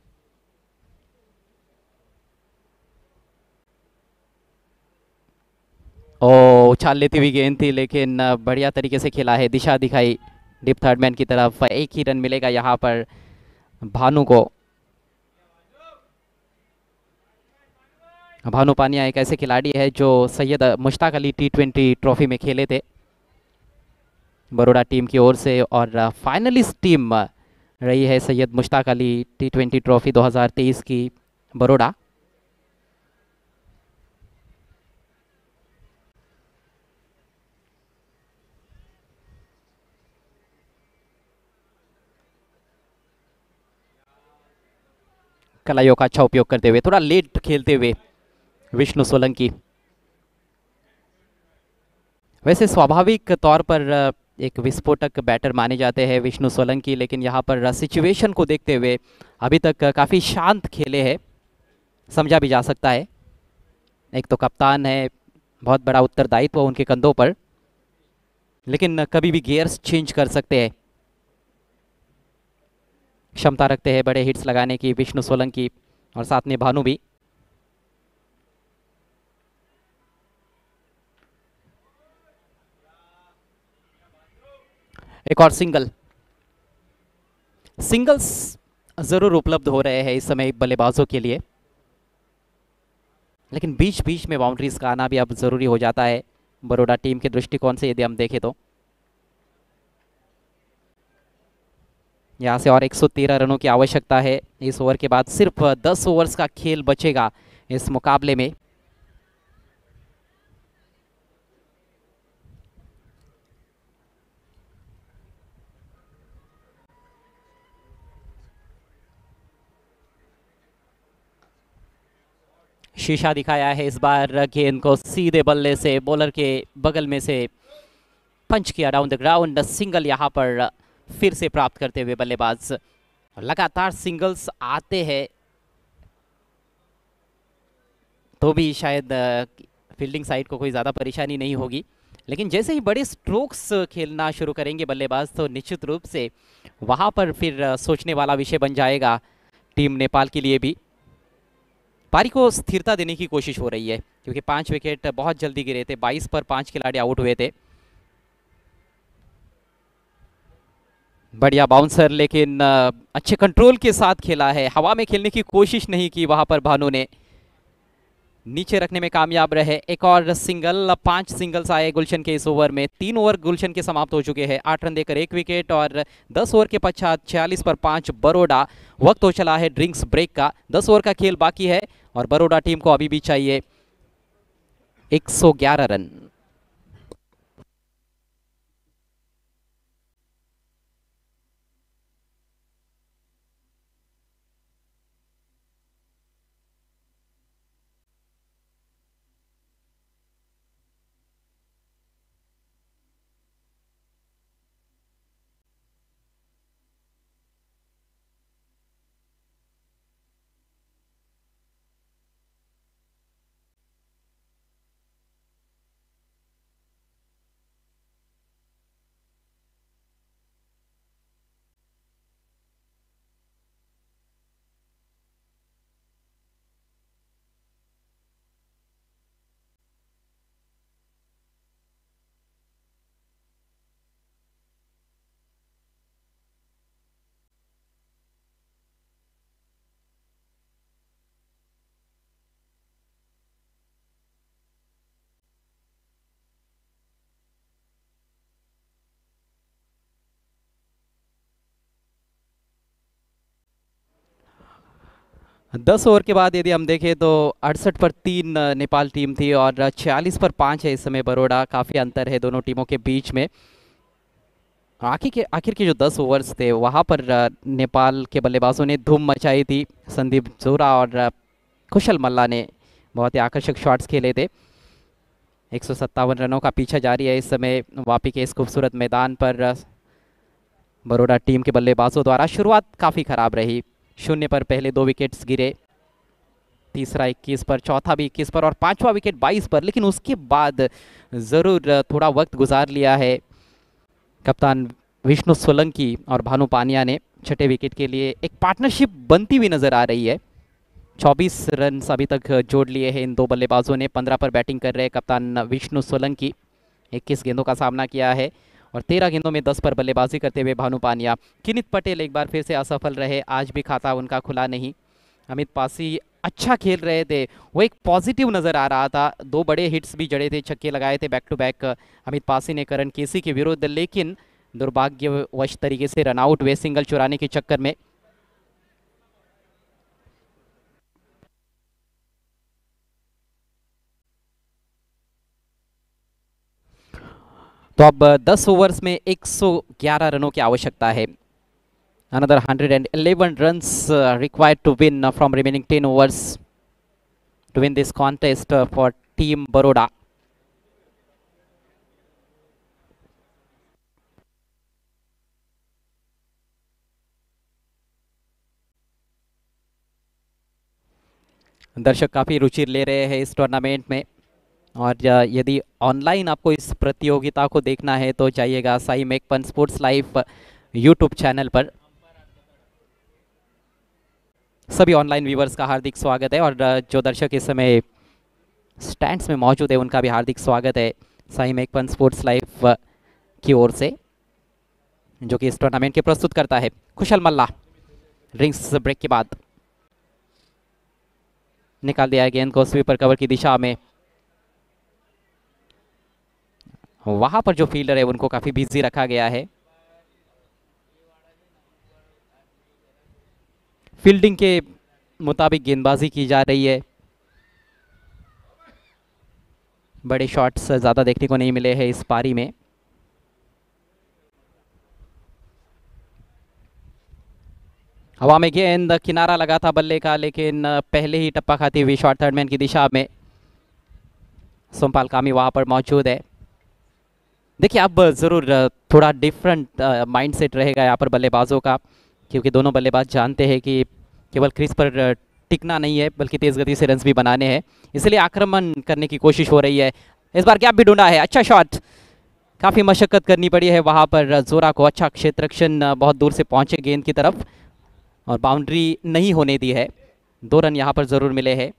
ओ उछाल लेती हुई गेंद थी, लेकिन बढ़िया तरीके से खेला है, दिशा दिखाई डीप थर्ड मैन की तरफ। एक ही रन मिलेगा यहाँ पर भानु को। भानु पानिया एक ऐसे खिलाड़ी है जो Syed Mushtaq Ali T twenty trophy में खेले थे बड़ौदा टीम की ओर से, और फाइनलिस्ट टीम रही है Syed Mushtaq Ali T twenty trophy दो हज़ार तेईस की बड़ौदा। कलाइयों का अच्छा उपयोग करते हुए, थोड़ा लेट खेलते हुए विष्णु सोलंकी। वैसे स्वाभाविक तौर पर एक विस्फोटक बैटर माने जाते हैं विष्णु सोलंकी, लेकिन यहाँ पर सिचुएशन को देखते हुए अभी तक काफ़ी शांत खेले हैं, समझा भी जा सकता है। एक तो कप्तान है, बहुत बड़ा उत्तरदायित्व उनके कंधों पर, लेकिन कभी भी गियर्स चेंज कर सकते हैं। क्षमता रखते हैं बड़े हिट्स लगाने की विष्णु सोलंकी, और साथ में भानु भी। एक और सिंगल। सिंगल्स जरूर उपलब्ध हो रहे हैं इस समय बल्लेबाजों के लिए, लेकिन बीच बीच में बाउंड्रीज का आना भी अब जरूरी हो जाता है बड़ौदा टीम के दृष्टिकोण से, यदि हम देखें तो। यहाँ से और एक सौ तेरह रनों की आवश्यकता है। इस ओवर के बाद सिर्फ दस ओवर्स का खेल बचेगा इस मुकाबले में। शीशा दिखाया है इस बार, गेंद को सीधे बल्ले से बॉलर के बगल में से पंच किया डाउन द ग्राउंड। सिंगल यहाँ पर फिर से प्राप्त करते हुए बल्लेबाज। लगातार सिंगल्स आते हैं तो भी शायद फील्डिंग साइड को कोई ज़्यादा परेशानी नहीं होगी, लेकिन जैसे ही बड़े स्ट्रोक्स खेलना शुरू करेंगे बल्लेबाज तो निश्चित रूप से वहाँ पर फिर सोचने वाला विषय बन जाएगा टीम नेपाल के लिए भी। पारी को स्थिरता देने की कोशिश हो रही है, क्योंकि पांच विकेट बहुत जल्दी गिरे थे, बाईस पर पांच खिलाड़ी आउट हुए थे। बढ़िया बाउंसर, लेकिन अच्छे कंट्रोल के साथ खेला है, हवा में खेलने की कोशिश नहीं की वहां पर भानु ने, नीचे रखने में कामयाब रहे। एक और सिंगल, पांच सिंगल्स आए गुलशन के इस ओवर में। तीन ओवर गुलशन के समाप्त हो चुके हैं, आठ रन देकर एक विकेट, और दस ओवर के पश्चात छियालीस पर पांच बड़ौदा। वक्त हो चला है ड्रिंक्स ब्रेक का, दस ओवर का खेल बाकी है और बड़ौदा टीम को अभी भी चाहिए एक सौ ग्यारह रन। दस ओवर के बाद यदि हम देखें तो अड़सठ पर तीन नेपाल टीम थी और छियालीस पर पाँच है इस समय बड़ौदा। काफ़ी अंतर है दोनों टीमों के बीच में। आखिर के आखिर के जो दस ओवर्स थे वहाँ पर अ, नेपाल के बल्लेबाजों ने धूम मचाई थी। संदीप जोरा और अ, कुशल मल्ला ने बहुत ही आकर्षक शॉट्स खेले थे। एक सौ सत्तावन रनों का पीछा जारी है इस समय वापी के इस खूबसूरत मैदान पर। अ, बड़ौदा टीम के बल्लेबाजों द्वारा शुरुआत काफ़ी खराब रही। शून्य पर पहले दो विकेट्स गिरे, तीसरा इक्कीस पर, चौथा भी इक्कीस पर और पांचवा विकेट बाईस पर। लेकिन उसके बाद ज़रूर थोड़ा वक्त गुजार लिया है कप्तान विष्णु सोलंकी और भानु पानिया ने। छठे विकेट के लिए एक पार्टनरशिप बनती हुई नजर आ रही है। चौबीस रन अभी तक जोड़ लिए हैं इन दो बल्लेबाजों ने। पंद्रह पर बैटिंग कर रहे हैं कप्तान विष्णु सोलंकी। इक्कीस गेंदों का सामना किया है और तेरह गेंदों में दस पर बल्लेबाजी करते हुए भानु पानिया। किनित पटेल एक बार फिर से असफल रहे, आज भी खाता उनका खुला नहीं। अमित पासी अच्छा खेल रहे थे, वो एक पॉजिटिव नज़र आ रहा था। दो बड़े हिट्स भी जड़े थे, छक्के लगाए थे back to back Amit Pasi ने करण केसी के विरुद्ध, लेकिन दुर्भाग्यवश तरीके से रनआउट हुए सिंगल चुराने के चक्कर में। तो अब दस ओवर्स में एक सौ ग्यारह रनों की आवश्यकता है। Another one hundred eleven runs uh, required to win uh, from remaining ten overs to win this contest uh, for Team Baroda. दर्शक काफ़ी रुचि ले रहे हैं इस टूर्नामेंट में और uh, यदि ऑनलाइन आपको इस प्रतियोगिता को देखना है तो जाइएगा Sai मेकपन sports live YouTube channel पर। सभी ऑनलाइन व्यूवर्स का हार्दिक स्वागत है और uh, जो दर्शक इस समय स्टैंड्स में मौजूद है उनका भी हार्दिक स्वागत है साई मेकपन स्पोर्ट्स लाइव की ओर से, जो कि इस टूर्नामेंट के प्रस्तुत करता है। कुशल मल्ला ड्रिंक्स ब्रेक के बाद निकाल दिया गेंद को स्वीपर कवर की दिशा में। वहां पर जो फील्डर है उनको काफी बिजी रखा गया है। फील्डिंग के मुताबिक गेंदबाजी की जा रही है। बड़े शॉट्स ज़्यादा देखने को नहीं मिले हैं इस पारी में। हवा में गेंद किनारा लगा था बल्ले का, लेकिन पहले ही टप्पा खाती हुई शॉट थर्ड मैन की दिशा में। सोमपाल कामी वहां पर मौजूद है। देखिए अब ज़रूर थोड़ा डिफरेंट माइंडसेट रहेगा यहाँ पर बल्लेबाजों का, क्योंकि दोनों बल्लेबाज जानते हैं कि केवल क्रीज पर टिकना नहीं है बल्कि तेज़ गति से रन्स भी बनाने हैं, इसलिए आक्रमण करने की कोशिश हो रही है। इस बार गैप भी ढूंढा है, अच्छा शॉट, काफ़ी मशक्कत करनी पड़ी है वहाँ पर जोरा को। अच्छा क्षेत्ररक्षण, बहुत दूर से पहुँचे गेंद की तरफ और बाउंड्री नहीं होने दी है। दो रन यहाँ पर ज़रूर मिले हैं।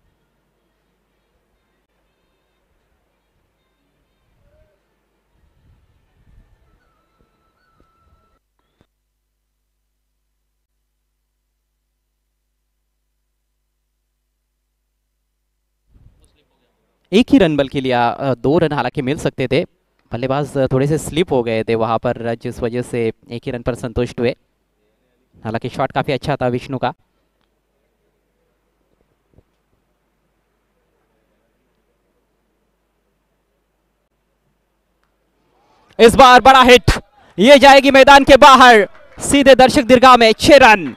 एक ही रन बल्कि लिया, दो रन हालांकि मिल सकते थे, बल्लेबाज थोड़े से स्लिप हो गए थे वहाँ पर, जिस वजह से एक ही रन पर संतुष्ट हुए। हालांकि शॉट काफ़ी अच्छा था विष्णु का। इस बार बड़ा हिट, ये जाएगी मैदान के बाहर, सीधे दर्शक दीर्घा में, छह रन।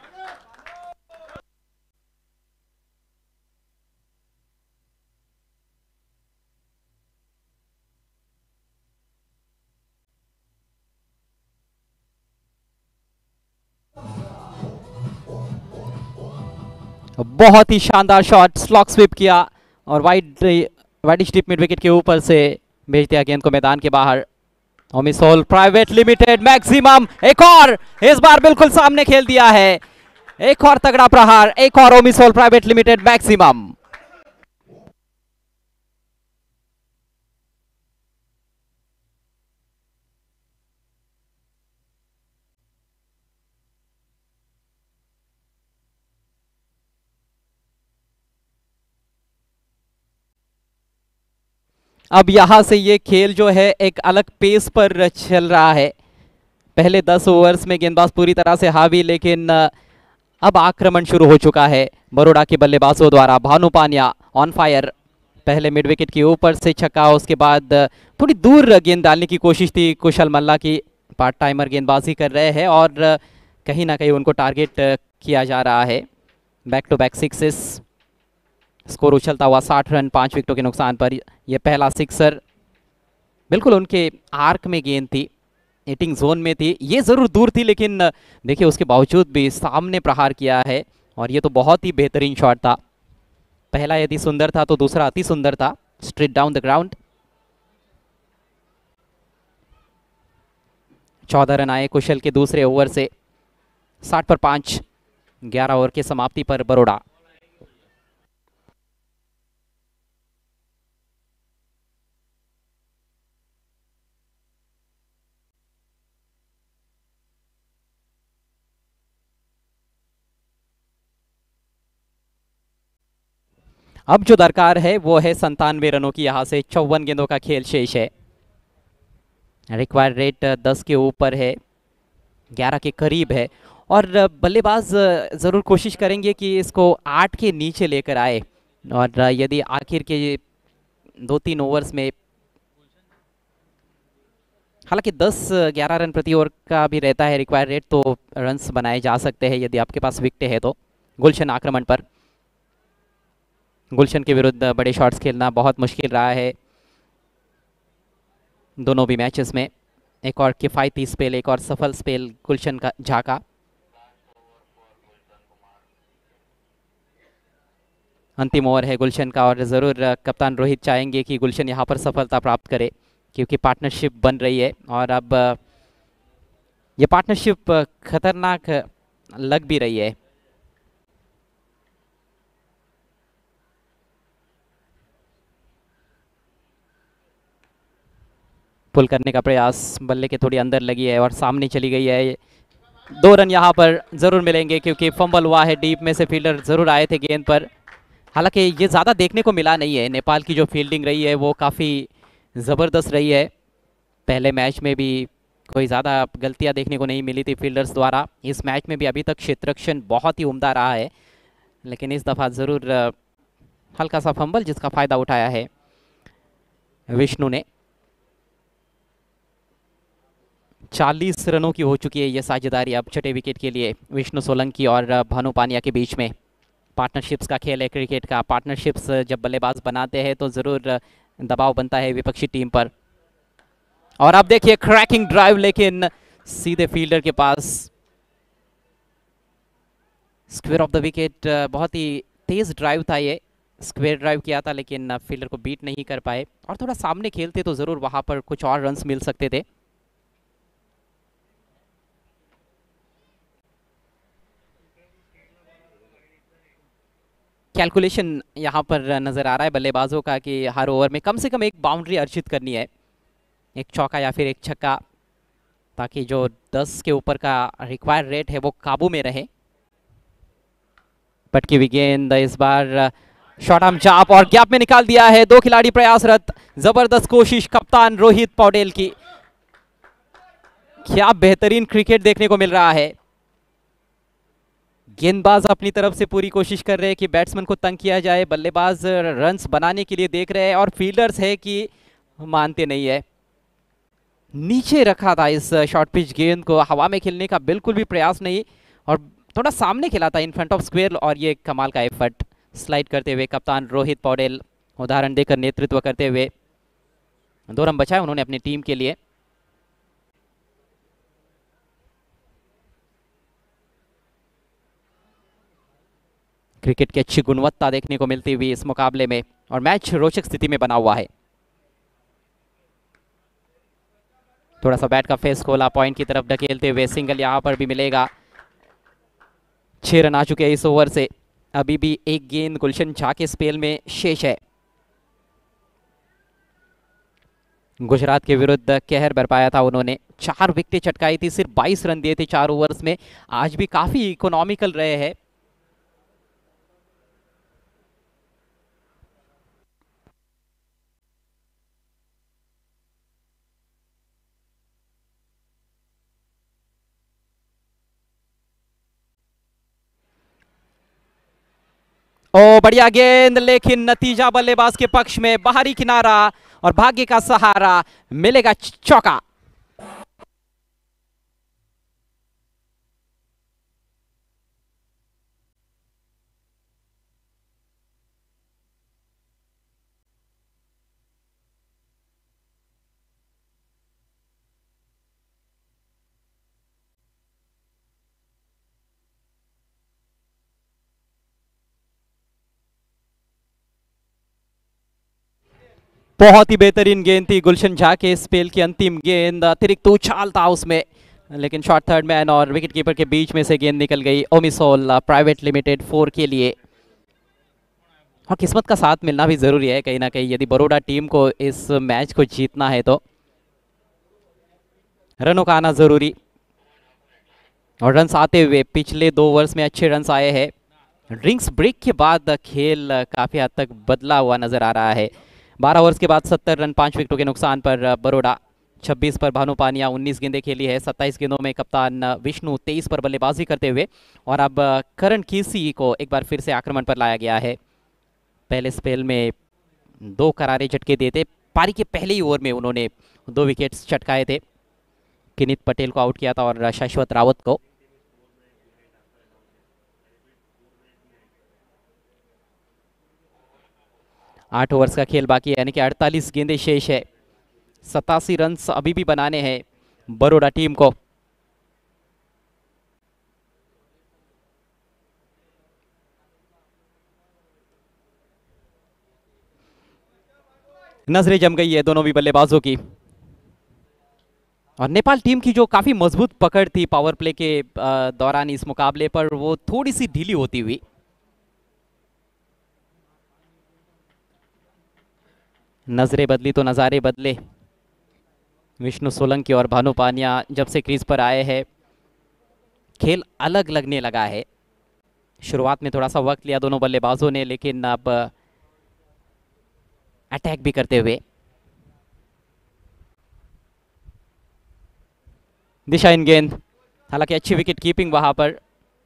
बहुत ही शानदार शॉट, स्लॉक स्वीप किया और वाइड वाइड स्टिप मिड विकेट के ऊपर से भेज दिया गेंद को मैदान के बाहर। ओमिसोल प्राइवेट लिमिटेड मैक्सिमम, एक और, इस बार बिल्कुल सामने खेल दिया है। एक और तगड़ा प्रहार, एक और ओमिसोल प्राइवेट लिमिटेड मैक्सिमम। अब यहां से ये खेल जो है एक अलग पेस पर चल रहा है। पहले दस ओवर्स में गेंदबाज पूरी तरह से हावी, लेकिन अब आक्रमण शुरू हो चुका है बड़ौदा के बल्लेबाजों द्वारा। भानु पानिया ऑन फायर, पहले मिड विकेट के ऊपर से छक्का, उसके बाद थोड़ी दूर गेंद डालने की कोशिश थी कुशल मल्ला की, पार्ट टाइमर गेंदबाजी कर रहे हैं और कहीं ना कहीं उनको टारगेट किया जा रहा है। Back to back sixes, score उछलता हुआ साठ रन पांच विकेटों के नुकसान पर। यह पहला सिक्सर बिल्कुल उनके आर्क में गेंद थी, हिटिंग जोन में थी। ये जरूर दूर थी लेकिन देखिए उसके बावजूद भी सामने प्रहार किया है और ये तो बहुत ही बेहतरीन शॉट था। पहला यदि सुंदर था तो दूसरा अति सुंदर था, स्ट्रेट डाउन द ग्राउंड। चौदह रन आए कुशल के दूसरे ओवर से, साठ पर पांच। ग्यारह ओवर की समाप्ति पर बरोड़ा। अब जो दरकार है वो है संतानवे रनों की। यहां से चौवन गेंदों का खेल शेष है। रिक्वायर्ड रेट दस के ऊपर है, ग्यारह के करीब है और बल्लेबाज ज़रूर कोशिश करेंगे कि इसको आठ के नीचे लेकर आए। और यदि आखिर के दो तीन ओवर्स में, हालांकि दस ग्यारह रन प्रति ओवर का भी रहता है रिक्वायर्ड रेट, तो रन्स बनाए जा सकते हैं यदि आपके पास विकेट है तो। गुलशन आक्रमण पर, गुलशन के विरुद्ध बड़े शॉट्स खेलना बहुत मुश्किल रहा है दोनों भी मैचेस में। एक और किफ़ायती स्पेल, एक और सफल स्पेल गुलशन का झाका। अंतिम ओवर है गुलशन का और ज़रूर कप्तान रोहित चाहेंगे कि गुलशन यहाँ पर सफलता प्राप्त करे क्योंकि पार्टनरशिप बन रही है और अब ये पार्टनरशिप खतरनाक लग भी रही है। पुल करने का प्रयास, बल्ले के थोड़ी अंदर लगी है और सामने चली गई है। दो रन यहाँ पर जरूर मिलेंगे क्योंकि फंबल हुआ है डीप में से, फील्डर जरूर आए थे गेंद पर। हालांकि ये ज़्यादा देखने को मिला नहीं है। नेपाल की जो फील्डिंग रही है वो काफ़ी ज़बरदस्त रही है। पहले मैच में भी कोई ज़्यादा गलतियां देखने को नहीं मिली थी फील्डर्स द्वारा। इस मैच में भी अभी तक क्षेत्ररक्षण बहुत ही उम्दा रहा है, लेकिन इस दफ़ा ज़रूर हल्का सा फंबल जिसका फ़ायदा उठाया है विष्णु ने। चालीस रनों की हो चुकी है ये साझेदारी अब छठे विकेट के लिए विष्णु सोलंकी और भानु पानिया के बीच में। पार्टनरशिप्स का खेल है क्रिकेट का। पार्टनरशिप्स जब बल्लेबाज बनाते हैं तो ज़रूर दबाव बनता है विपक्षी टीम पर। और अब देखिए क्रैकिंग ड्राइव, लेकिन सीधे फील्डर के पास। स्क्वेयर ऑफ द विकेट, बहुत ही तेज ड्राइव था ये, स्क्वेयर ड्राइव किया था लेकिन फील्डर को बीट नहीं कर पाए। और थोड़ा सामने खेलते तो ज़रूर वहां पर कुछ और रन्स मिल सकते थे। कैलकुलेशन यहाँ पर नज़र आ रहा है बल्लेबाजों का कि हर ओवर में कम से कम एक बाउंड्री अर्जित करनी है, एक चौका या फिर एक छक्का, ताकि जो दस के ऊपर का रिक्वायर्ड रेट है वो काबू में रहे। पटकी हुई गेंद इस बार शॉर्ट आर्म चाप और गैप में निकाल दिया है। दो खिलाड़ी प्रयासरत, जबरदस्त कोशिश कप्तान रोहित पौडेल की। क्या बेहतरीन क्रिकेट देखने को मिल रहा है। गेंदबाज अपनी तरफ से पूरी कोशिश कर रहे हैं कि बैट्समैन को तंग किया जाए, बल्लेबाज रन्स बनाने के लिए देख रहे हैं और फील्डर्स है कि मानते नहीं है। नीचे रखा था इस शॉर्ट पिच गेंद को, हवा में खेलने का बिल्कुल भी प्रयास नहीं और थोड़ा सामने खेला था इन फ्रंट ऑफ स्क्वेयर। और ये कमाल का एफर्ट स्लाइड करते हुए कप्तान रोहित पौडेल उदाहरण देकर नेतृत्व करते हुए दो रन बचाए उन्होंने अपनी टीम के लिए। क्रिकेट की अच्छी गुणवत्ता देखने को मिलती हुई इस मुकाबले में और मैच रोचक स्थिति में बना हुआ है। थोड़ा सा बैट का फेस खोला, पॉइंट की तरफ ढकेलते हुए सिंगल यहां पर भी मिलेगा। छह रन आ चुके हैं इस ओवर से, अभी भी एक गेंद गुलशन झा के स्पेल में शेष है। गुजरात के विरुद्ध कहर बरपाया था उन्होंने, चार विकेटें चटकाई थी, सिर्फ बाईस रन दिए थे चार ओवर्स में। आज भी काफी इकोनॉमिकल रहे हैं। ओ बढ़िया गेंद, लेकिन नतीजा बल्लेबाज के पक्ष में। बाहरी किनारा और भाग्य का सहारा, मिलेगा चौका। बहुत ही बेहतरीन गेंद थी गुलशन झा के स्पेल की अंतिम गेंद, अतिरिक्त उछाल था उसमें, लेकिन शॉर्ट थर्ड मैन और विकेट कीपर के बीच में से गेंद निकल गई ओमिसोल प्राइवेट लिमिटेड फोर के लिए। और किस्मत का साथ मिलना भी जरूरी है कहीं ना कहीं, यदि बड़ौदा टीम को इस मैच को जीतना है तो रनों का आना जरूरी। और रन्स आते हुए पिछले दो ओवर्स में अच्छे रन्स आए हैं। ड्रिंक्स ब्रेक के बाद खेल काफी हद तक बदला हुआ नजर आ रहा है। बारह ओवर्स के बाद सत्तर रन पांच विकेटों के नुकसान पर बड़ौदा, छब्बीस पर भानु पानिया उन्नीस गेंदें खेली है, सत्ताईस गेंदों में कप्तान विष्णु तेईस पर बल्लेबाजी करते हुए। और अब करण केसी को एक बार फिर से आक्रमण पर लाया गया है। पहले स्पेल में दो करारे झटके दिए थे, पारी के पहले ही ओवर में उन्होंने दो विकेट्स चटकाए थे। किनित पटेल को आउट किया था और शाश्वत रावत को। आठ ओवर्स का खेल बाकी है, यानी कि अड़तालीस गेंदें शेष है। सतासी रन अभी भी बनाने हैं बड़ौदा टीम को। नजरें जम गई है दोनों भी बल्लेबाजों की। और नेपाल टीम की जो काफी मजबूत पकड़ थी पावर प्ले के दौरान इस मुकाबले पर, वो थोड़ी सी ढीली होती हुई। नजरें बदली तो नजारे बदले। विष्णु सोलंकी और भानु पानिया जब से क्रीज पर आए हैं खेल अलग लगने लगा है। शुरुआत में थोड़ा सा वक्त लिया दोनों बल्लेबाजों ने, लेकिन अब अटैक भी करते हुए। दिशा इन गेंद, हालांकि अच्छी विकेट कीपिंग वहां पर।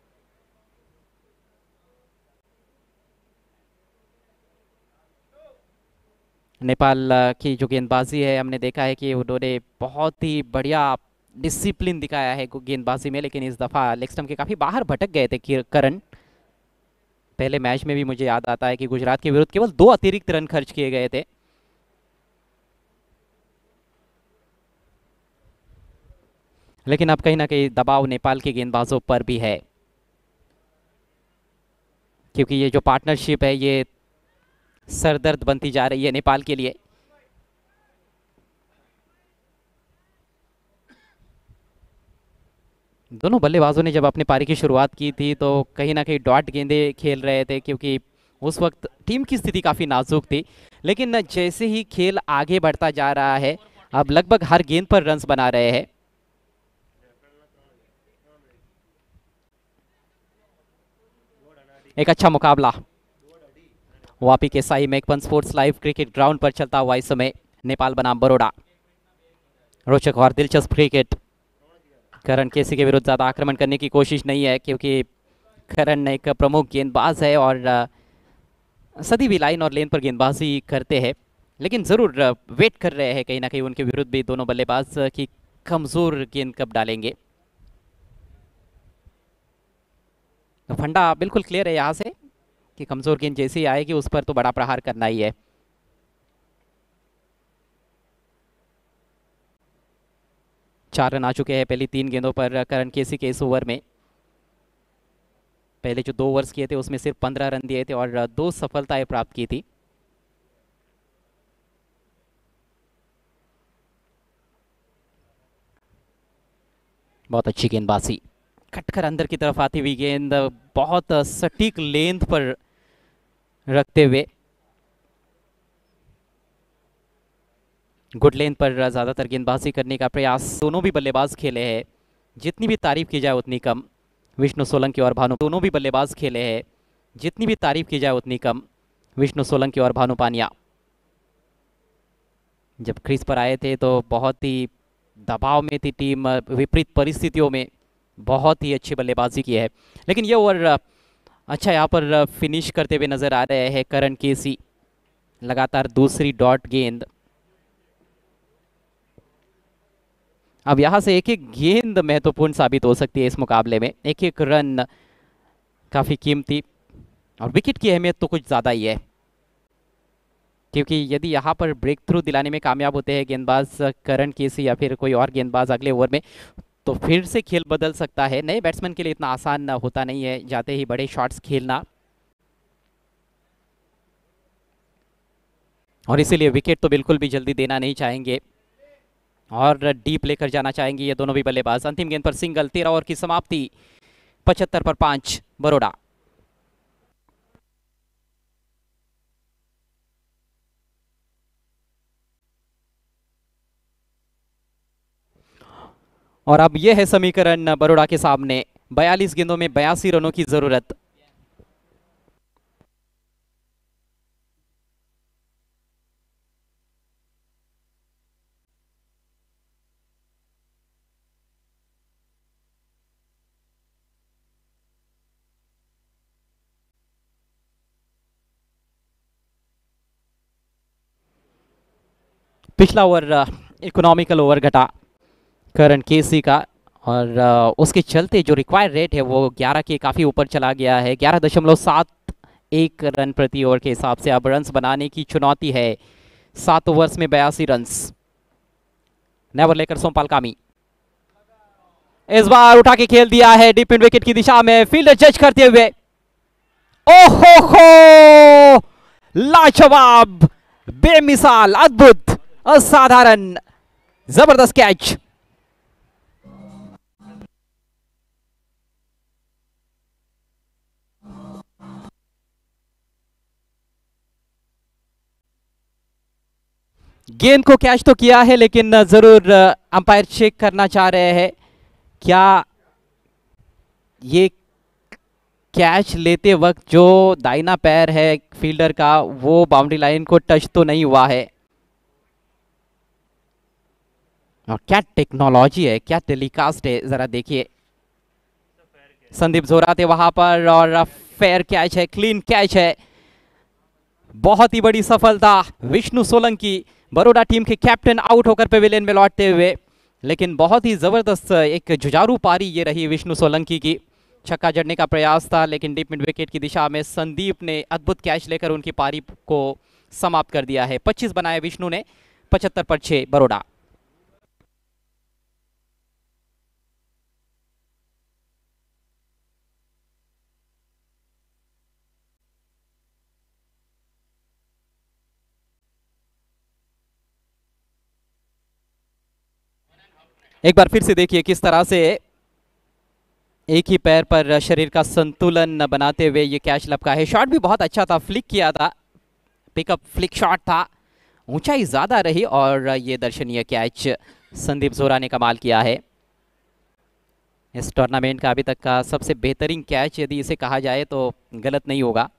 नेपाल की जो गेंदबाजी है, हमने देखा है कि उन्होंने बहुत ही बढ़िया डिसिप्लिन दिखाया है गेंदबाजी में, लेकिन इस दफा लेग स्टंप के काफी बाहर भटक गए थे करण। पहले मैच में भी मुझे याद आता है कि गुजरात के विरुद्ध केवल दो अतिरिक्त रन खर्च किए गए थे। लेकिन अब कहीं ना कहीं दबाव नेपाल के गेंदबाजों पर भी है, क्योंकि ये जो पार्टनरशिप है ये सरदर्द बनती जा रही है नेपाल के लिए। दोनों बल्लेबाजों ने जब अपनी पारी की शुरुआत की थी तो कहीं ना कहीं डॉट गेंदें खेल रहे थे, क्योंकि उस वक्त टीम की स्थिति काफ़ी नाजुक थी। लेकिन जैसे ही खेल आगे बढ़ता जा रहा है, अब लगभग हर गेंद पर रन्स बना रहे हैं। एक अच्छा मुकाबला वापी के Sai Makepan sports live cricket ground पर चलता हुआ इस समय नेपाल बनाम बड़ौदा। रोचक और दिलचस्प क्रिकेट। करण केसी के विरुद्ध ज़्यादा आक्रमण करने की कोशिश नहीं है, क्योंकि करण एक प्रमुख गेंदबाज है और सदी भी लाइन और लेन पर गेंदबाजी करते हैं। लेकिन ज़रूर वेट कर रहे हैं कहीं ना कहीं उनके विरुद्ध भी दोनों बल्लेबाज की कमज़ोर गेंद कब डालेंगे। तो फंडा बिल्कुल क्लियर है यहाँ से कि कमज़ोर गेंद जैसे ही आएगी उस पर तो बड़ा प्रहार करना ही है। चार रन आ चुके हैं पहली तीन गेंदों पर करण केसी के इस ओवर में। पहले जो दो ओवर्स किए थे उसमें सिर्फ पंद्रह रन दिए थे और दो सफलताएं प्राप्त की थी। बहुत अच्छी गेंदबाजी, कटकर अंदर की तरफ आती हुई गेंद, बहुत सटीक लेंथ पर रखते हुए। गुड लेंथ पर ज़्यादातर गेंदबाजी करने का प्रयास दोनों भी बल्लेबाज खेले हैं, जितनी भी तारीफ की जाए उतनी कम। विष्णु सोलंकी और भानु दोनों भी बल्लेबाज खेले हैं, जितनी भी तारीफ की जाए उतनी कम। विष्णु सोलंकी और भानु पानिया जब क्रीज पर आए थे तो बहुत ही दबाव में थी टीम, विपरीत परिस्थितियों में बहुत ही अच्छी बल्लेबाजी की है। लेकिन ये ओवर अच्छा यहाँ पर फिनिश करते हुए नजर आ रहे हैं करण केसी। लगातार दूसरी डॉट गेंद। अब यहाँ से एक एक गेंद महत्वपूर्ण साबित हो सकती है इस मुकाबले में, एक एक रन काफ़ी कीमती। और विकेट की अहमियत तो कुछ ज़्यादा ही है, क्योंकि यदि यहाँ पर ब्रेक थ्रू दिलाने में कामयाब होते हैं गेंदबाज करण केसी या फिर कोई और गेंदबाज अगले ओवर में, तो फिर से खेल बदल सकता है। नए बैट्समैन के लिए इतना आसान होता नहीं है जाते ही बड़े शॉट्स खेलना। और इसीलिए विकेट तो बिल्कुल भी जल्दी देना नहीं चाहेंगे और डीप लेकर जाना चाहेंगे ये दोनों भी बल्लेबाज। अंतिम गेंद पर सिंगल, तेरह ओवर की समाप्ति, पचहत्तर पर पांच बड़ौदा। और अब यह है समीकरण बड़ौदा के सामने, बयालीस गेंदों में बयासी रनों की जरूरत। पिछला ओवर इकोनॉमिकल ओवर घटा करण केसी का और उसके चलते जो रिक्वायर्ड रेट है वो ग्यारह के काफ़ी ऊपर चला गया है। ग्यारह दशमलव सात एक रन प्रति ओवर के हिसाब से अब रन्स बनाने की चुनौती है। सात ओवर्स में बयासी रन्स। नेवर लेकर सोमपाल कामी इस बार उठा के खेल दिया है डीप इन विकेट की दिशा में, फील्डर जज करते हुए। ओहो हो, लाजवाब, बेमिसाल, अद्भुत, असाधारण, जबरदस्त कैच। गेंद को कैच तो किया है लेकिन जरूर अंपायर चेक करना चाह रहे हैं क्या ये कैच लेते वक्त जो दाहिना पैर है फील्डर का वो बाउंड्री लाइन को टच तो नहीं हुआ है। और क्या टेक्नोलॉजी है, क्या टेलीकास्ट है, जरा देखिए। संदीप जोराते वहां पर और फेयर कैच है, क्लीन कैच है। बहुत ही बड़ी सफलता विष्णु सोलंकी, बड़ौदा टीम के कैप्टन, आउट होकर पेविलियन में लौटते हुए। लेकिन बहुत ही जबरदस्त एक जुझारू पारी ये रही विष्णु सोलंकी की। छक्का जड़ने का प्रयास था लेकिन डीप मिड विकेट की दिशा में संदीप ने अद्भुत कैच लेकर उनकी पारी को समाप्त कर दिया है। पच्चीस बनाए विष्णु ने, पचहत्तर पर छह बड़ौदा। एक बार फिर से देखिए किस तरह से एक ही पैर पर शरीर का संतुलन बनाते हुए ये कैच लपका है। शॉट भी बहुत अच्छा था, फ्लिक किया था, पिकअप फ्लिक शॉट था, ऊंचाई ज्यादा रही और ये दर्शनीय कैच संदीप जोरा ने कमाल किया है। इस टूर्नामेंट का अभी तक का सबसे बेहतरीन कैच यदि इसे कहा जाए तो गलत नहीं होगा।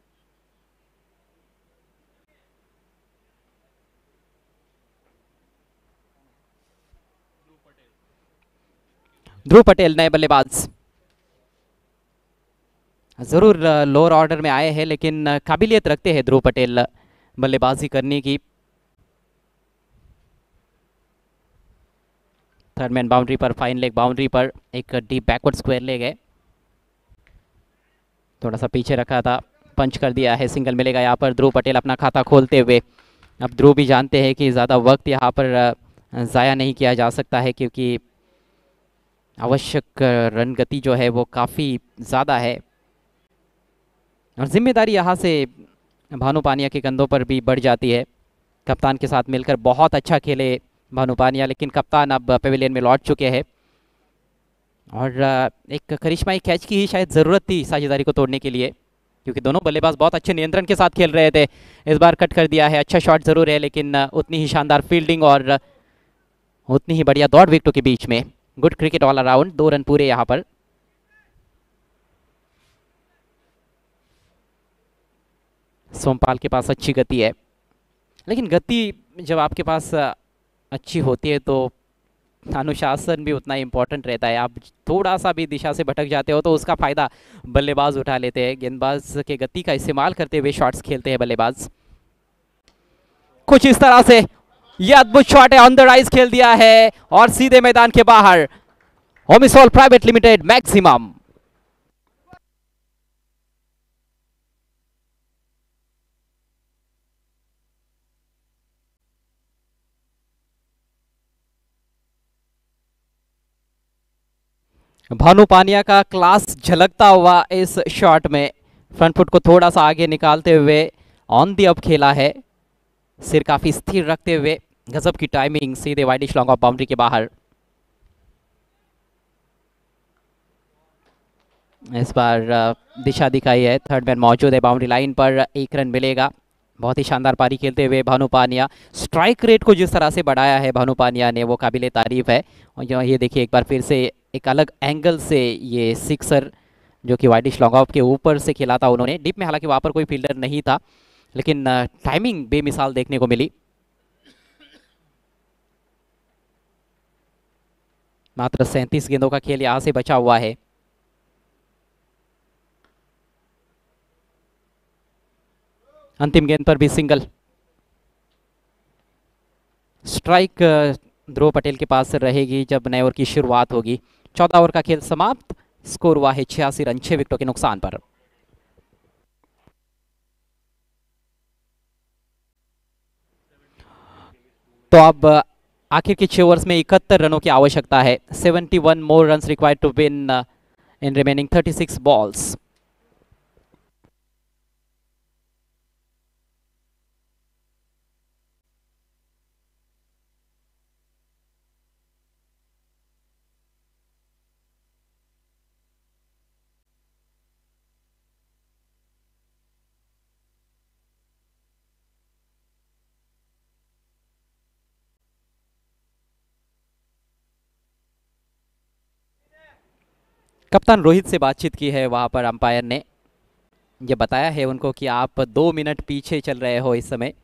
ध्रुव पटेल नए बल्लेबाज, जरूर लोअर ऑर्डर में आए हैं लेकिन काबिलियत रखते हैं ध्रुव पटेल बल्लेबाजी करने की। थर्ड मैन बाउंड्री पर, फाइन लेग बाउंड्री पर एक डीप बैकवर्ड स्क्वायर ले गए, थोड़ा सा पीछे रखा था, पंच कर दिया है, सिंगल मिलेगा यहाँ पर। ध्रुव पटेल अपना खाता खोलते हुए। अब ध्रुव भी जानते हैं कि ज़्यादा वक्त यहाँ पर ज़ाया नहीं किया जा सकता है क्योंकि आवश्यक रन गति जो है वो काफ़ी ज़्यादा है और जिम्मेदारी यहाँ से भानु पानिया के कंधों पर भी बढ़ जाती है। कप्तान के साथ मिलकर बहुत अच्छा खेले भानु पानिया, लेकिन कप्तान अब पेविलियन में लौट चुके हैं और एक करिश्माई कैच की ही शायद ज़रूरत थी साझेदारी को तोड़ने के लिए क्योंकि दोनों बल्लेबाज बहुत अच्छे नियंत्रण के साथ खेल रहे थे। इस बार कट कर दिया है, अच्छा शॉट ज़रूर है लेकिन उतनी ही शानदार फील्डिंग और उतनी ही बढ़िया दौड़ विकेटों के बीच में। गुड क्रिकेट ऑल अराउंड, दो रन पूरे यहाँ पर। सोमपाल के पास अच्छी गति है लेकिन गति जब आपके पास अच्छी होती है तो अनुशासन भी उतना इंपॉर्टेंट रहता है। आप थोड़ा सा भी दिशा से भटक जाते हो तो उसका फायदा बल्लेबाज उठा लेते हैं। गेंदबाज के गति का इस्तेमाल करते हुए शॉट्स खेलते हैं बल्लेबाज। कुछ इस तरह से ये अद्भुत शॉट है, ऑन द राइज खेल दिया है और सीधे मैदान के बाहर। Omisol private limited maximum. Bhanu Pania का क्लास झलकता हुआ इस शॉट में, फ्रंट फुट को थोड़ा सा आगे निकालते हुए ऑन दी अप खेला है। सिर काफी स्थिर रखते हुए, गजब की टाइमिंग, सीधे वाइडिश लॉन्ग ऑफ बाउंड्री के बाहर। इस बार दिशा दिखाई है, थर्ड मैन मौजूद है बाउंड्री लाइन पर, एक रन मिलेगा। बहुत ही शानदार पारी खेलते हुए भानु पानिया, स्ट्राइक रेट को जिस तरह से बढ़ाया है भानु पानिया ने, वो काबिले तारीफ है। और ये देखिए एक बार फिर से एक अलग एंगल से ये सिक्सर, जो कि वाइडिश लॉन्ग ऑफ के ऊपर से खेला था उन्होंने डिप में, हालांकि वहां पर कोई फील्डर नहीं था, लेकिन टाइमिंग बेमिसाल देखने को मिली। मात्र सैंतीस गेंदों का खेल यहां से बचा हुआ है। अंतिम गेंद पर भी सिंगल। स्ट्राइक ध्रुव पटेल के पास रहेगी जब नए ओवर की शुरुआत होगी। चौदह ओवर का खेल समाप्त, स्कोर हुआ है छियासी रन छह विकेटों के नुकसान पर। तो अब आखिर के छह ओवर्स में इकहत्तर रनों की आवश्यकता है। Seventy one more runs required to win in remaining thirty six balls. कप्तान रोहित से बातचीत की है वहां पर अंपायर ने, ये बताया है उनको कि आप दो मिनट पीछे चल रहे हो इस समय।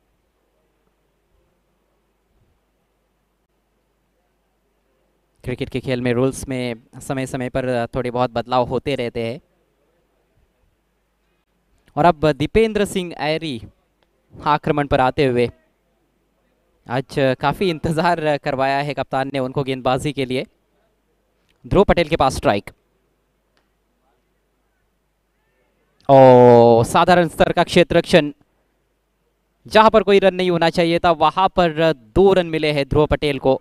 क्रिकेट के खेल में रूल्स में समय समय पर थोड़े बहुत बदलाव होते रहते हैं। और अब दीपेंद्र सिंह ऐरी आक्रमण पर आते हुए, आज काफी इंतजार करवाया है कप्तान ने उनको गेंदबाजी के लिए। ध्रुव पटेल के पास स्ट्राइक, ओ साधारण स्तर का क्षेत्ररक्षण, जहां पर कोई रन नहीं होना चाहिए था वहां पर दो रन मिले हैं ध्रुव पटेल को।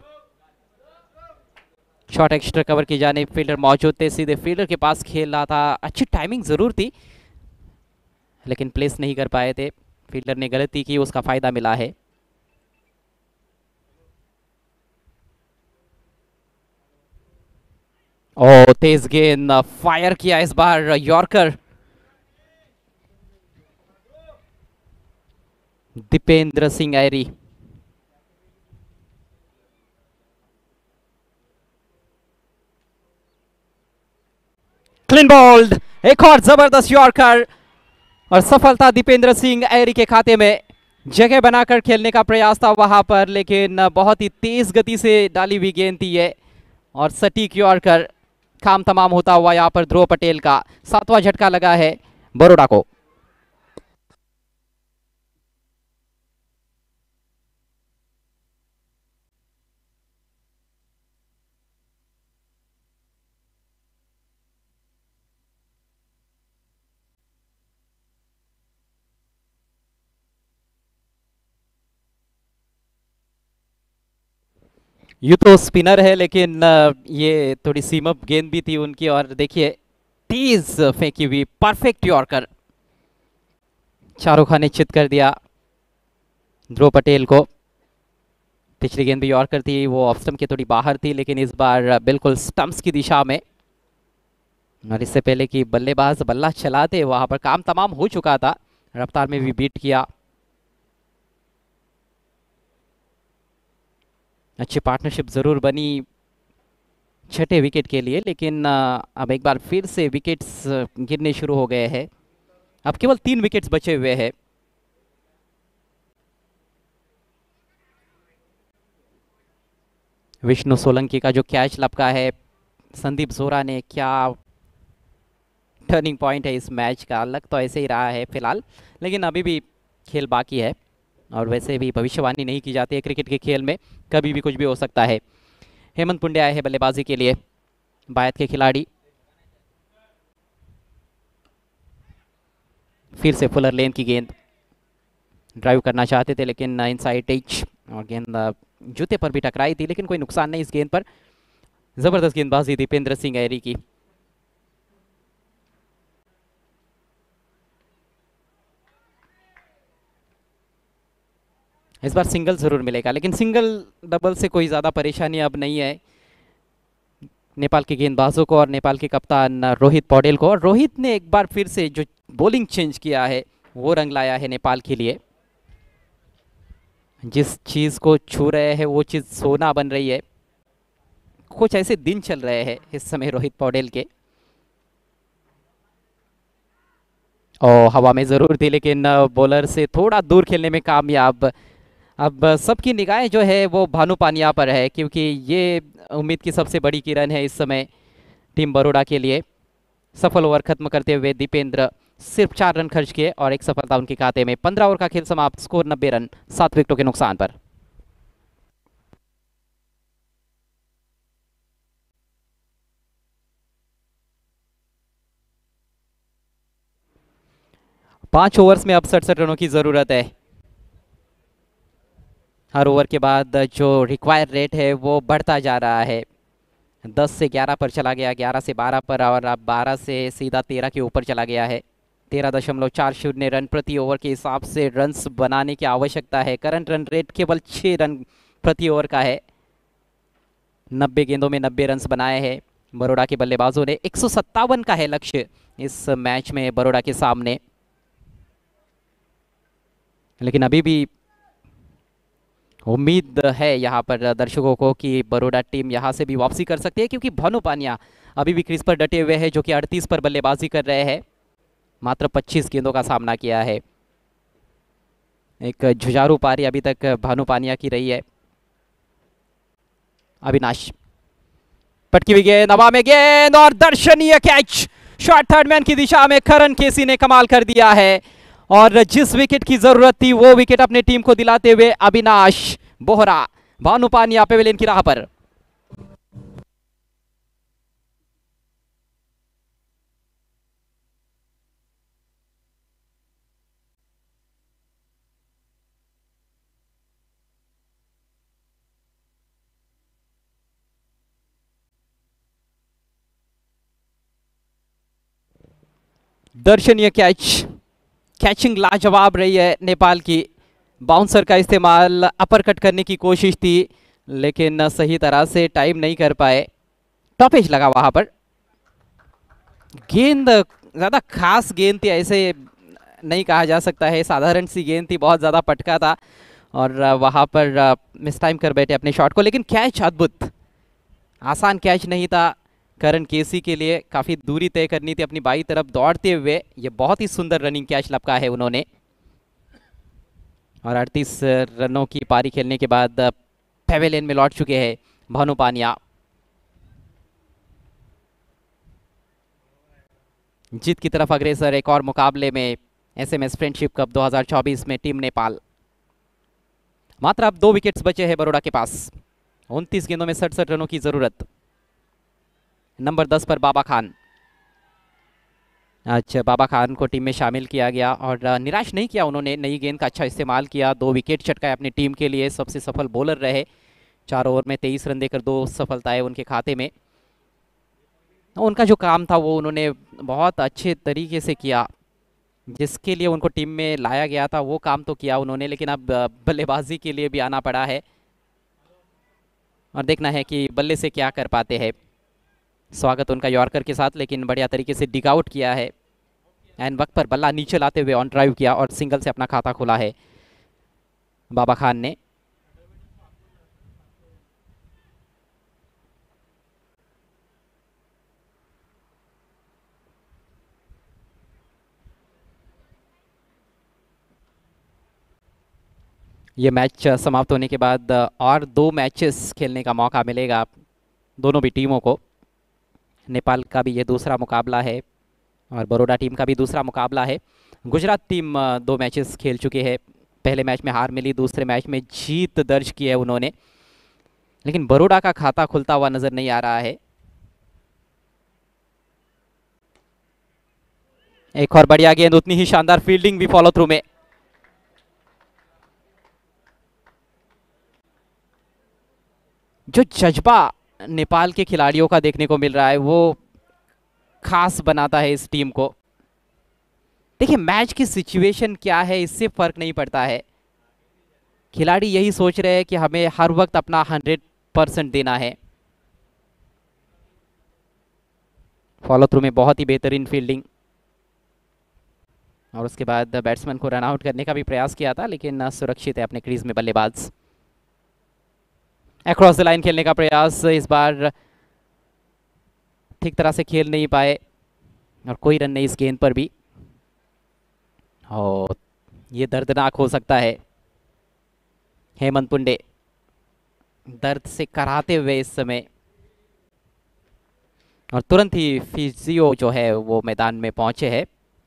शॉर्ट एक्स्ट्रा कवर की जाने फील्डर मौजूद थे, सीधे फील्डर के पास खेल रहा था। अच्छी टाइमिंग जरूर थी लेकिन प्लेस नहीं कर पाए थे, फील्डर ने गलती की, उसका फायदा मिला है। ओ तेज गेंद फायर किया इस बार yorker, Dipendra Singh Airee. Clean bowled, एक और जबरदस्त यॉर्कर और सफलता दीपेंद्र सिंह ऐरी के खाते में। जगह बनाकर खेलने का प्रयास था वहां पर, लेकिन बहुत ही तेज गति से डाली हुई गेंद थी ये और सटीक यॉर्कर। काम तमाम होता हुआ यहां पर ध्रुव पटेल का सातवां झटका लगा है बरोड़ा को। ये तो स्पिनर है लेकिन ये थोड़ी सीमअप गेंद भी थी उनकी, और देखिए तेज फेंकी हुई परफेक्ट यॉर्कर। शाहरुख खान ने चित कर दिया ध्रुव पटेल को। पिछली गेंद भी यॉर्कर थी, वो ऑफ स्टंप के थोड़ी बाहर थी, लेकिन इस बार बिल्कुल स्टंप्स की दिशा में। और इससे पहले कि बल्लेबाज बल्ला चलाते वहां पर काम तमाम हो चुका था, रफ्तार में भी बीट किया। अच्छी पार्टनरशिप जरूर बनी छठे विकेट के लिए, लेकिन अब एक बार फिर से विकेट्स गिरने शुरू हो गए हैं। अब केवल तीन विकेट्स बचे हुए हैं। विष्णु सोलंकी का जो कैच लपका है संदीप जोरा ने, क्या टर्निंग पॉइंट है इस मैच का। लग तो ऐसे ही रहा है फिलहाल, लेकिन अभी भी खेल बाकी है और वैसे भी भविष्यवाणी नहीं की जाती है क्रिकेट के खेल में, कभी भी कुछ भी हो सकता है। हेमंत पुंडे आए हैं बल्लेबाजी के लिए, बायत के खिलाड़ी। फिर से फुलर लेन की गेंद, ड्राइव करना चाहते थे लेकिन इनसाइड टच और गेंद जूते पर भी टकराई थी, लेकिन कोई नुकसान नहीं इस गेंद पर। जबरदस्त गेंदबाजी दीपेंद्र सिंह ऐरी की। इस बार सिंगल ज़रूर मिलेगा, लेकिन सिंगल डबल से कोई ज़्यादा परेशानी अब नहीं है नेपाल के गेंदबाजों को और नेपाल के कप्तान रोहित पौडेल को। और रोहित ने एक बार फिर से जो बॉलिंग चेंज किया है वो रंग लाया है नेपाल के लिए। जिस चीज़ को छू रहे हैं वो चीज़ सोना बन रही है। कुछ ऐसे दिन चल रहे हैं इस समय रोहित पौडेल के। और हवा में ज़रूर थी, लेकिन बॉलर से थोड़ा दूर खेलने में कामयाब। अब सबकी निगाहें जो है वो भानु पानिया पर है, क्योंकि ये उम्मीद की सबसे बड़ी किरण है इस समय टीम बड़ौदा के लिए। सफल ओवर खत्म करते हुए दीपेंद्र सिर्फ चार रन खर्च किए और एक सफलता उनके खाते में। पंद्रह ओवर का खेल समाप्त, स्कोर नब्बे रन, सात विकेटों के नुकसान पर। पांच ओवर्स में अब सड़सठ रनों की जरूरत है। हर ओवर के बाद जो रिक्वायर रेट है वो बढ़ता जा रहा है। दस से ग्यारह पर चला गया, ग्यारह से बारह पर, और अब बारह से सीधा तेरह के ऊपर चला गया है। तेरह दशमलव चार शून्य रन प्रति ओवर के हिसाब से रन्स बनाने की आवश्यकता है। करंट रन रेट केवल छः रन प्रति ओवर का है। नब्बे गेंदों में नब्बे रन्स बनाए हैं बड़ौदा के बल्लेबाजों ने। एक सौ सत्तावन का है लक्ष्य इस मैच में बड़ौदा के सामने, लेकिन अभी भी उम्मीद है यहाँ पर दर्शकों को कि बड़ौदा टीम यहाँ से भी वापसी कर सकती है, क्योंकि भानु पानिया अभी भी क्रीज पर डटे हुए हैं, जो कि अड़तीस पर बल्लेबाजी कर रहे हैं। मात्र पच्चीस गेंदों का सामना किया है। एक जुझारू पारी अभी तक भानु पानिया की रही है। अविनाश पटकी हुई गेंद, हवा में गेंद और दर्शनीय कैच। शॉर्ट थर्ड मैन की दिशा में करण केसी ने कमाल कर दिया है, और जिस विकेट की जरूरत थी वो विकेट अपने टीम को दिलाते हुए अविनाश बोहरा भानु पानिया पेवेलियन की राह पर। दर्शनीय कैच, कैचिंग लाजवाब रही है नेपाल की। बाउंसर का इस्तेमाल अपर कट करने की कोशिश थी, लेकिन सही तरह से टाइम नहीं कर पाए। टॉपेज लगा वहां पर। गेंद ज़्यादा खास गेंद थी ऐसे नहीं कहा जा सकता है, साधारण सी गेंद थी, बहुत ज़्यादा पटका था और वहां पर मिस टाइम कर बैठे अपने शॉट को। लेकिन कैच अद्भुत, आसान कैच नहीं था करण केसी के लिए। काफ़ी दूरी तय करनी थी अपनी बाई तरफ दौड़ते हुए। ये बहुत ही सुंदर रनिंग कैच लपका है उन्होंने, और अड़तीस रनों की पारी खेलने के बाद पेवेलियन में लौट चुके हैं भानु पानिया। जीत की तरफ अग्रसर एक और मुकाबले में एसएमएस फ्रेंडशिप कप दो हज़ार चौबीस में टीम नेपाल। मात्र अब दो विकेट्स बचे हैं बड़ौदा के पास। उनतीस गेंदों में सड़सठ रनों की जरूरत। नंबर दस पर बाबा खान। अच्छा, बाबा खान को टीम में शामिल किया गया और निराश नहीं किया उन्होंने। नई गेंद का अच्छा इस्तेमाल किया, दो विकेट चटकाए अपनी टीम के लिए। सबसे सफल बॉलर रहे, चार ओवर में तेईस रन देकर दो सफलताएं उनके खाते में। उनका जो काम था वो उन्होंने बहुत अच्छे तरीके से किया। जिसके लिए उनको टीम में लाया गया था वो काम तो किया उन्होंने, लेकिन अब बल्लेबाजी के लिए भी आना पड़ा है और देखना है कि बल्ले से क्या कर पाते हैं। स्वागत उनका यॉर्कर के साथ, लेकिन बढ़िया तरीके से डिग आउट किया है। एंड वक्त पर बल्ला नीचे लाते हुए ऑन ड्राइव किया और सिंगल से अपना खाता खोला है बाबा खान ने। ये मैच समाप्त होने के बाद और दो मैचेस खेलने का मौका मिलेगा दोनों भी टीमों को। नेपाल का भी ये दूसरा मुकाबला है और बड़ौदा टीम का भी दूसरा मुकाबला है। गुजरात टीम दो मैचेस खेल चुके हैं। पहले मैच में हार मिली, दूसरे मैच में जीत दर्ज की है उन्होंने, लेकिन बड़ौदा का खाता खुलता हुआ नजर नहीं आ रहा है। एक और बढ़िया गेंद, उतनी ही शानदार फील्डिंग भी फॉलो थ्रू में। जो जज्बा नेपाल के खिलाड़ियों का देखने को मिल रहा है वो खास बनाता है इस टीम को। देखिए, मैच की सिचुएशन क्या है इससे फर्क नहीं पड़ता है। खिलाड़ी यही सोच रहे हैं कि हमें हर वक्त अपना हंड्रेड परसेंट देना है। फॉलो थ्रू में बहुत ही बेहतरीन फील्डिंग, और उसके बाद बैट्समैन को रन आउट करने का भी प्रयास किया था, लेकिन सुरक्षित है अपने क्रीज में बल्लेबाज। अक्रॉस द लाइन खेलने का प्रयास, इस बार ठीक तरह से खेल नहीं पाए और कोई रन नहीं इस गेंद पर भी। और ये दर्दनाक हो सकता है। हेमंत पुंडे दर्द से कराहते हुए इस समय, और तुरंत ही फिजियो जो है वो मैदान में पहुंचे हैं।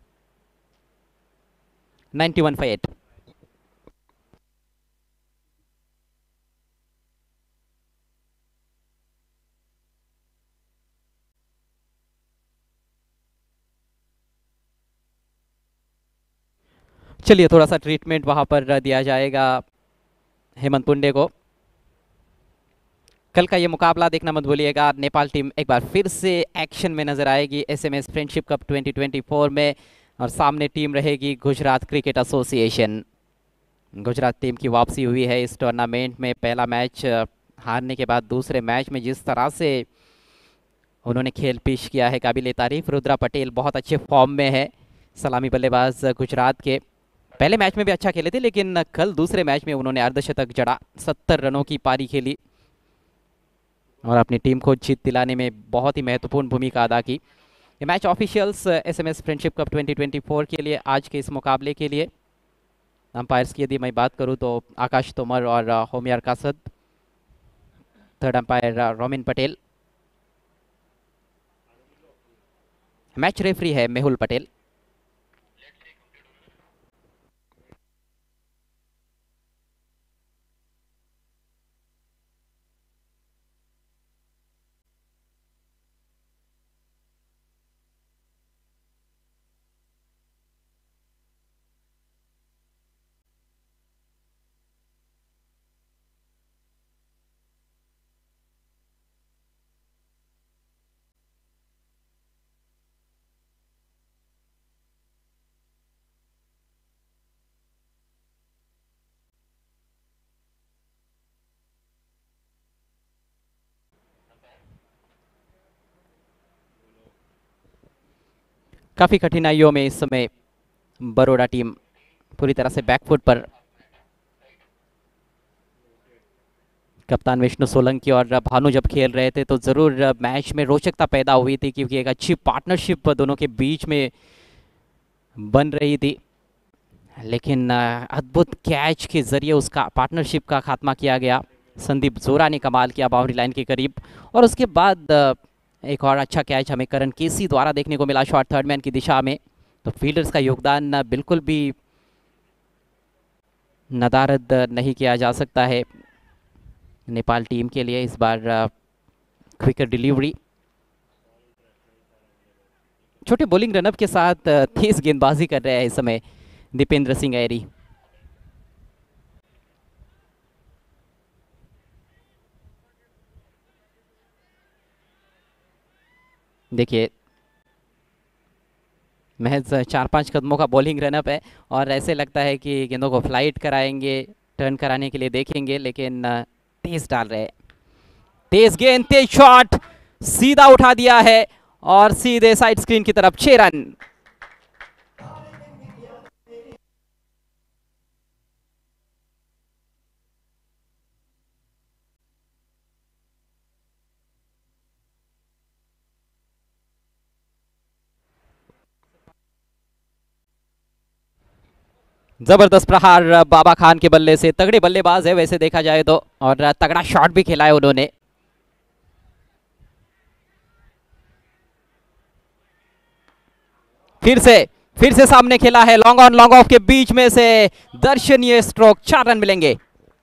Ninety one for eight. चलिए थोड़ा सा ट्रीटमेंट वहां पर दिया जाएगा हेमंत पुंडे को। कल का ये मुकाबला देखना मत भूलिएगा। नेपाल टीम एक बार फिर से एक्शन में नजर आएगी SMS friendship cup twenty twenty four में, और सामने टीम रहेगी Gujarat cricket association. Gujarat team की वापसी हुई है इस टूर्नामेंट में। पहला मैच हारने के बाद दूसरे मैच में जिस तरह से उन्होंने खेल पेश किया है, काबिल तारीफ। रुद्रा पटेल बहुत अच्छे फॉर्म में है, सलामी बल्लेबाज गुजरात के। पहले मैच में भी अच्छा खेले थे, लेकिन कल दूसरे मैच में उन्होंने अर्धशतक जड़ा, सत्तर रनों की पारी खेली और अपनी टीम को जीत दिलाने में बहुत ही महत्वपूर्ण भूमिका अदा की। ये match officials SMS friendship cup twenty twenty four के लिए, आज के इस मुकाबले के लिए अंपायर्स की यदि मैं बात करूं तो आकाश तोमर और Homiyar Kasad, third umpire Romin Patel, match referee है मेहुल पटेल। काफी कठिनाइयों में इस समय बड़ौदा टीम पूरी तरह से बैकफुट पर। कप्तान विष्णु सोलंकी और भानु जब खेल रहे थे तो जरूर मैच में रोचकता पैदा हुई थी, क्योंकि एक अच्छी पार्टनरशिप दोनों के बीच में बन रही थी। लेकिन अद्भुत कैच के जरिए उसका पार्टनरशिप का खात्मा किया गया। संदीप जोरा ने कमाल किया बाउंड्री लाइन के करीब, और उसके बाद एक और अच्छा कैच हमें करण केसी द्वारा देखने को मिला शॉट थर्ड मैन की दिशा में। तो फील्डर्स का योगदान बिल्कुल भी नदारद नहीं किया जा सकता है नेपाल टीम के लिए। इस बार क्विकर डिलीवरी, छोटे बॉलिंग रनअप के साथ तेज गेंदबाजी कर रहे हैं इस समय दीपेंद्र सिंह ऐरी। देखिए महज चार पांच कदमों का बॉलिंग रनअप है, और ऐसे लगता है कि गेंदों को फ्लाइट कराएंगे, टर्न कराने के लिए देखेंगे, लेकिन तेज डाल रहे। तेज गेंद, तेज शॉट, सीधा उठा दिया है और सीधे साइड स्क्रीन की तरफ, छह रन। जबरदस्त प्रहार बाबा खान के बल्ले से। तगड़े बल्लेबाज है वैसे देखा जाए तो, और तगड़ा शॉट भी खेला है उन्होंने। फिर से फिर से सामने खेला है, लॉन्ग ऑन लॉन्ग ऑफ के बीच में से दर्शनीय स्ट्रोक, चार रन मिलेंगे।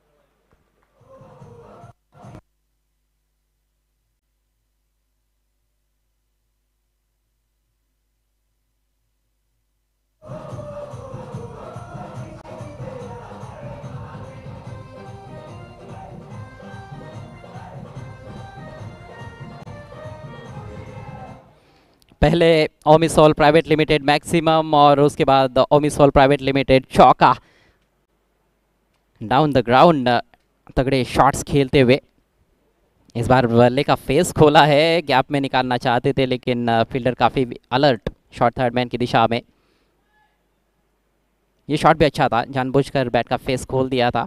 पहले ओमिसोल प्राइवेट लिमिटेड मैक्सिमम, और उसके बाद ओमिसोल प्राइवेट लिमिटेड चौका। डाउन द ग्राउंड तगड़े शॉट्स खेलते हुए। इस बार बल्ले का फेस खोला है, गैप में निकालना चाहते थे लेकिन फील्डर काफ़ी अलर्ट शॉट थर्ड मैन की दिशा में। ये शॉट भी अच्छा था, जानबूझकर बैट का फेस खोल दिया था।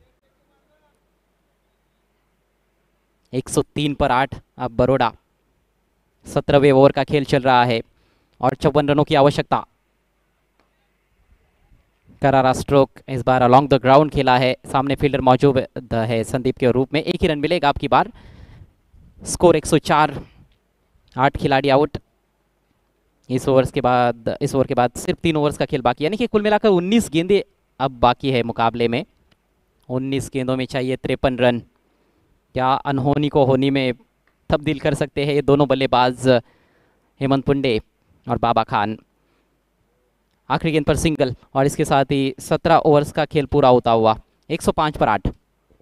एक सौ तीन पर आठ अब बरोड़ा। सत्रहवें ओवर का खेल चल रहा है और चौवन रनों की आवश्यकता। करारा स्ट्रोक इस बार अलोंग द ग्राउंड खेला है, सामने फील्डर मौजूद है संदीप के रूप में। एक ही रन मिलेगा अब की बार। स्कोर एक सौ चार, आठ खिलाड़ी आउट। इस ओवर्स के बाद इस ओवर के बाद सिर्फ तीन ओवर्स का खेल बाकी, यानी कि कुल मिलाकर उन्नीस गेंदें अब बाकी है मुकाबले में। उन्नीस गेंदों में चाहिए तिरपन रन। क्या अनहोनी को होनी में तब्दील कर सकते हैं ये दोनों बल्लेबाज हेमंत पुंडे और बाबा खान। आखिरी गेंद पर सिंगल और इसके साथ ही सत्रह ओवर्स का खेल पूरा होता हुआ। एक सौ पाँच पर आठ।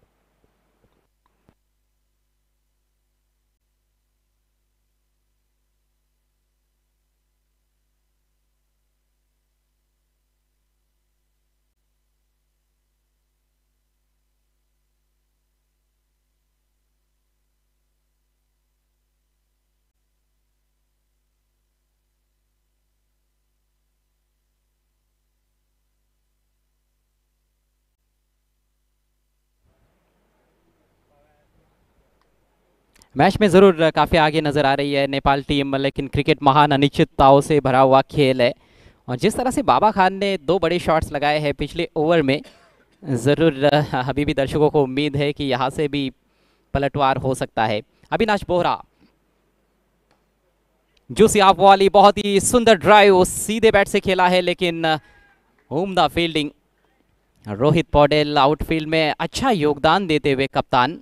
मैच में ज़रूर काफ़ी आगे नज़र आ रही है नेपाल टीम, लेकिन क्रिकेट महान अनिश्चितताओं से भरा हुआ खेल है। और जिस तरह से बाबा खान ने दो बड़े शॉट्स लगाए हैं पिछले ओवर में, ज़रूर अभी भी दर्शकों को उम्मीद है कि यहाँ से भी पलटवार हो सकता है। अविनाश बोहरा, जूसी ऑफ वाली बहुत ही सुंदर ड्राइव सीधे बैट से खेला है, लेकिन उम्दा फील्डिंग। रोहित पौडेल आउटफील्ड में अच्छा योगदान देते हुए कप्तान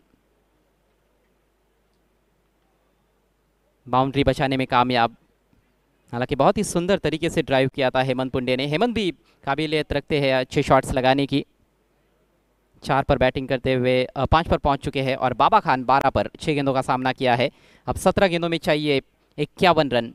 बाउंड्री बचाने में कामयाब। हालांकि बहुत ही सुंदर तरीके से ड्राइव किया था हेमंत पुंडे ने। हेमंत भी काबिलियत रखते हैं अच्छे शॉट्स लगाने की। चार पर बैटिंग करते हुए पाँच पर पहुंच चुके हैं और बाबा खान बारह पर छः गेंदों का सामना किया है। अब सत्रह गेंदों में चाहिए इक्यावन रन।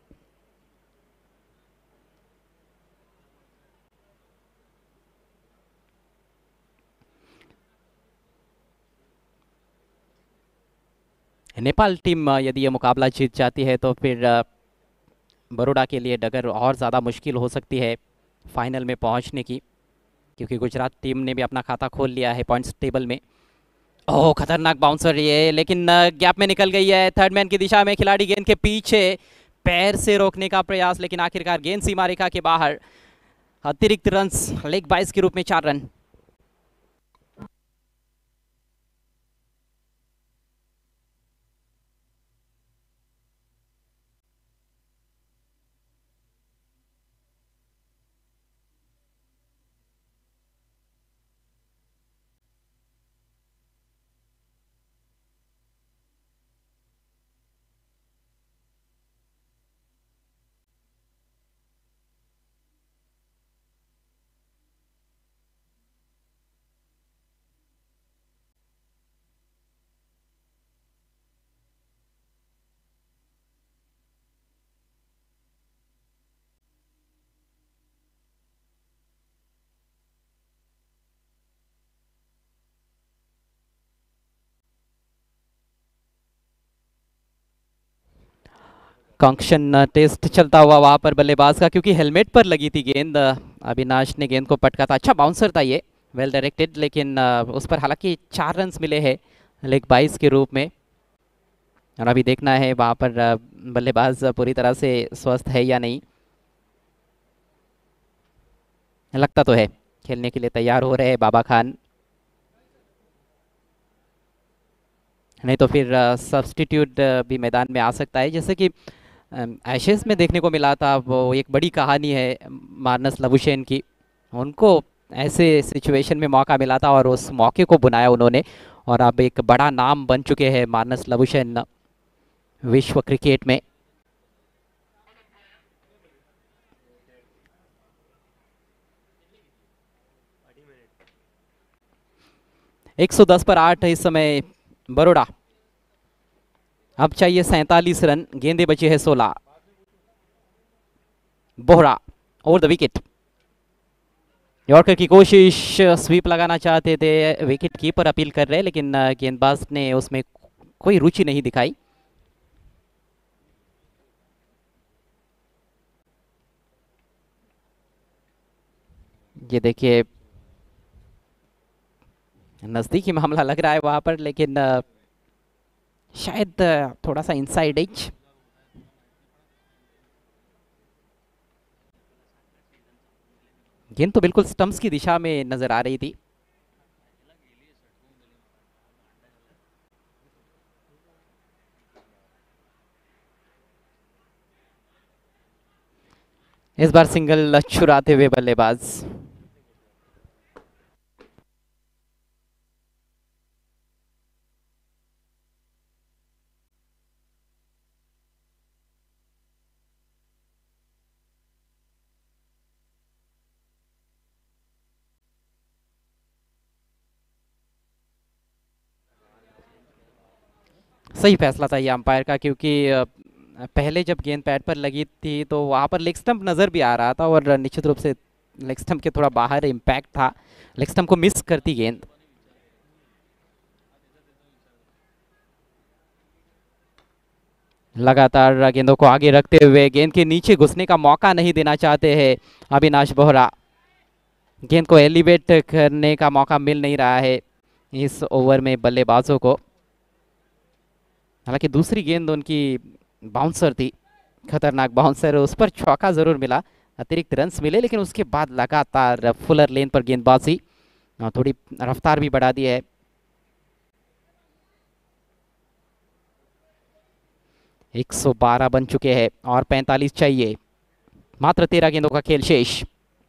नेपाल टीम यदि ये मुकाबला जीत जाती है तो फिर बड़ौदा के लिए डगर और ज़्यादा मुश्किल हो सकती है फाइनल में पहुंचने की, क्योंकि गुजरात टीम ने भी अपना खाता खोल लिया है पॉइंट्स टेबल में। ओह, खतरनाक बाउंसर ये, लेकिन गैप में निकल गई है थर्ड मैन की दिशा में। खिलाड़ी गेंद के पीछे पैर से रोकने का प्रयास, लेकिन आखिरकार गेंद सीमा रेखा के बाहर। अतिरिक्त रन्स लेग बाइस के रूप में चार रन। कॉन्क्शन टेस्ट चलता हुआ वहां पर बल्लेबाज का, क्योंकि हेलमेट पर लगी थी गेंद। अविनाश ने गेंद को पटका था, अच्छा बाउंसर था ये, वेल डायरेक्टेड, लेकिन उस पर हालांकि चार रन मिले हैं लेग बाइस के रूप में। और अभी देखना है वहां पर बल्लेबाज पूरी तरह से स्वस्थ है या नहीं। लगता तो है खेलने के लिए तैयार हो रहे हैं बाबा खान, नहीं तो फिर सब्स्टिट्यूट भी मैदान में आ सकता है, जैसे कि एशेज में देखने को मिला था। वो एक बड़ी कहानी है मार्नस लबुशेन की, उनको ऐसे सिचुएशन में मौका मिला था और उस मौके को बुनाया उन्होंने, और अब एक बड़ा नाम बन चुके हैं मार्नस लबुशेन विश्व क्रिकेट में। एक सौ दस पर आठ इस समय बड़ौदा। अब चाहिए सैंतालीस रन, गेंदे बचे हैं सोलह। Bohara over the wicket. Yorker की कोशिश, स्वीप लगाना चाहते थे, विकेट कीपर अपील कर रहे हैं, लेकिन गेंदबाज ने उसमें कोई रुचि नहीं दिखाई। ये देखिए नजदीकी मामला लग रहा है वहां पर, लेकिन शायद थोड़ा सा इनसाइड एज। गेंद तो बिल्कुल स्टंप्स की दिशा में नजर आ रही थी। इस बार सिंगल चुराते हुए बल्लेबाज। सही फैसला था ये अंपायर का, क्योंकि पहले जब गेंद पैड पर लगी थी तो वहां पर लेग स्टंप नज़र भी आ रहा था, और निश्चित रूप से लेग स्टंप के थोड़ा बाहर इम्पैक्ट था, लेग स्टंप को मिस करती गेंद। लगातार गेंदों को आगे रखते हुए गेंद के नीचे घुसने का मौका नहीं देना चाहते हैं अविनाश बोहरा। गेंद को एलिवेट करने का मौका मिल नहीं रहा है इस ओवर में बल्लेबाजों को। हालांकि दूसरी गेंद उनकी बाउंसर थी, खतरनाक बाउंसर, उस पर चौका जरूर मिला, अतिरिक्त रन्स मिले, लेकिन उसके बाद लगातार फुलर लेन पर गेंदबाजी, थोड़ी रफ्तार भी बढ़ा दी है। एक सौ बारह बन चुके हैं और पैंतालीस चाहिए, मात्र तेरह गेंदों का खेल शेष।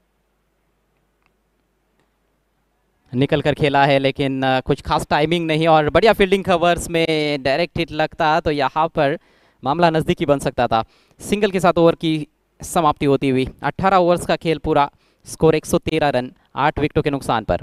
निकल कर खेला है, लेकिन कुछ खास टाइमिंग नहीं, और बढ़िया फील्डिंग कवर्स में डायरेक्ट हिट लगता तो यहाँ पर मामला नज़दीकी बन सकता था। सिंगल के साथ ओवर की समाप्ति होती हुई अठारह ओवर्स का खेल पूरा, स्कोर एक सौ तेरह रन, आठ विकेटों के नुकसान पर।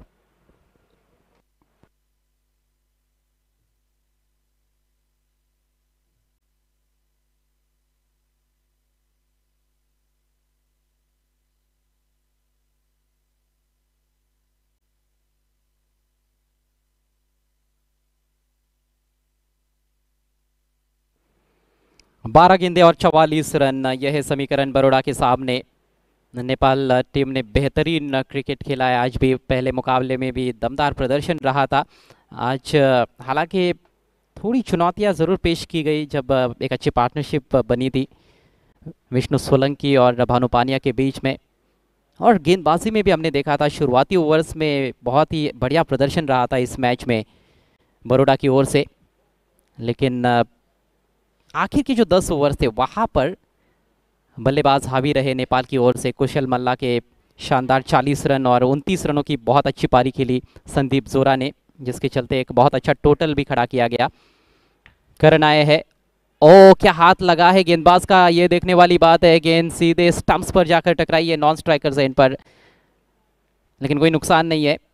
बारह गेंदे और चवालीस रन, यह है समीकरण बड़ौदा के सामने। नेपाल टीम ने बेहतरीन क्रिकेट खेला है आज भी, पहले मुकाबले में भी दमदार प्रदर्शन रहा था। आज हालांकि थोड़ी चुनौतियां ज़रूर पेश की गई जब एक अच्छी पार्टनरशिप बनी थी विष्णु सोलंकी और भानु पानिया के बीच में, और गेंदबाजी में भी हमने देखा था शुरुआती ओवर्स में बहुत ही बढ़िया प्रदर्शन रहा था इस मैच में बड़ौदा की ओर से, लेकिन आखिर के जो दस ओवर थे वहाँ पर बल्लेबाज हावी रहे नेपाल की ओर से। कुशल मल्ला के शानदार चालीस रन और उनतीस रनों की बहुत अच्छी पारी खेली संदीप जोरा ने, जिसके चलते एक बहुत अच्छा टोटल भी खड़ा किया गया। करण आए हैं, ओ क्या हाथ लगा है गेंदबाज का, ये देखने वाली बात है। गेंद सीधे स्टंप्स पर जाकर टकराई है नॉन स्ट्राइकर एंड पर, लेकिन कोई नुकसान नहीं है।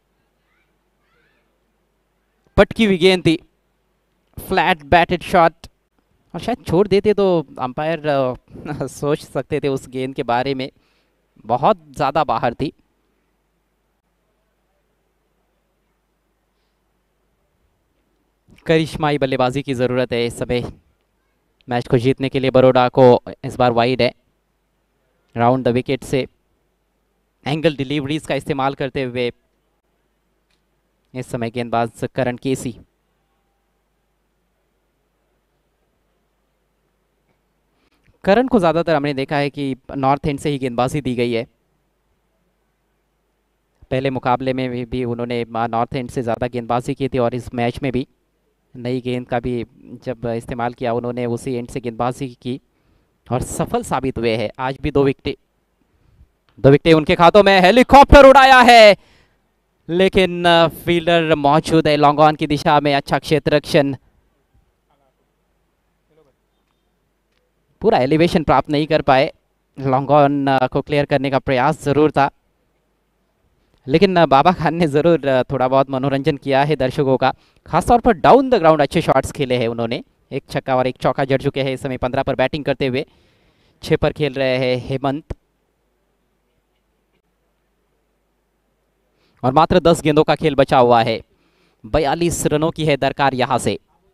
पटकी हुई गेंद थी, फ्लैट बैटेड शॉट, और शायद छोड़ देते तो अंपायर सोच सकते थे उस गेंद के बारे में, बहुत ज़्यादा बाहर थी। करिश्माई बल्लेबाजी की ज़रूरत है इस समय मैच को जीतने के लिए। बड़ौदा को इस बार वाइड है, राउंड द विकेट से एंगल डिलीवरीज का इस्तेमाल करते हुए इस समय गेंदबाज करण केसी। करण को ज़्यादातर हमने देखा है कि नॉर्थ एंड से ही गेंदबाजी दी गई है, पहले मुकाबले में भी, भी उन्होंने नॉर्थ एंड से ज़्यादा गेंदबाजी की थी, और इस मैच में भी नई गेंद का भी जब इस्तेमाल किया उन्होंने उसी एंड से गेंदबाजी की और सफल साबित हुए हैं। आज भी दो विकेट दो विकेट उनके खातों में। हेलीकॉप्टर उड़ाया है, लेकिन फील्डर मौजूद है लॉन्ग ऑन की दिशा में, अच्छा क्षेत्र रक्षण, पूरा एलिवेशन प्राप्त नहीं कर पाए, लॉन्ग ऑन को क्लियर करने का प्रयास जरूर था, लेकिन बाबा खान ने ज़रूर थोड़ा बहुत मनोरंजन किया है दर्शकों का, खासतौर पर डाउन द ग्राउंड अच्छे शॉट्स खेले हैं उन्होंने। एक छक्का और एक चौका जड़ चुके हैं इस समय पंद्रह पर बैटिंग करते हुए। छः पर खेल रहे हैं हेमंत। और मात्र दस गेंदों का खेल बचा हुआ है। बयालीस रनों की है दरकार यहां से।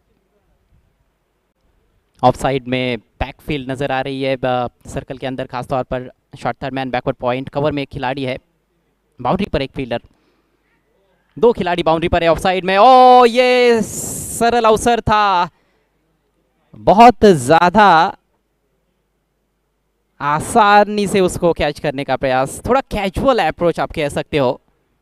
ऑफ साइड में बैकफील्ड नजर आ रही है सर्कल के अंदर, खासतौर पर short third man backward point cover में एक खिलाड़ी है, बाउंड्री पर एक फील्डर, दो खिलाड़ी बाउंड्री पर है ऑफ साइड में। ओ ये सरल अवसर था, बहुत ज्यादा आसानी से उसको कैच करने का प्रयास, थोड़ा कैजुअल अप्रोच आप कह सकते हो,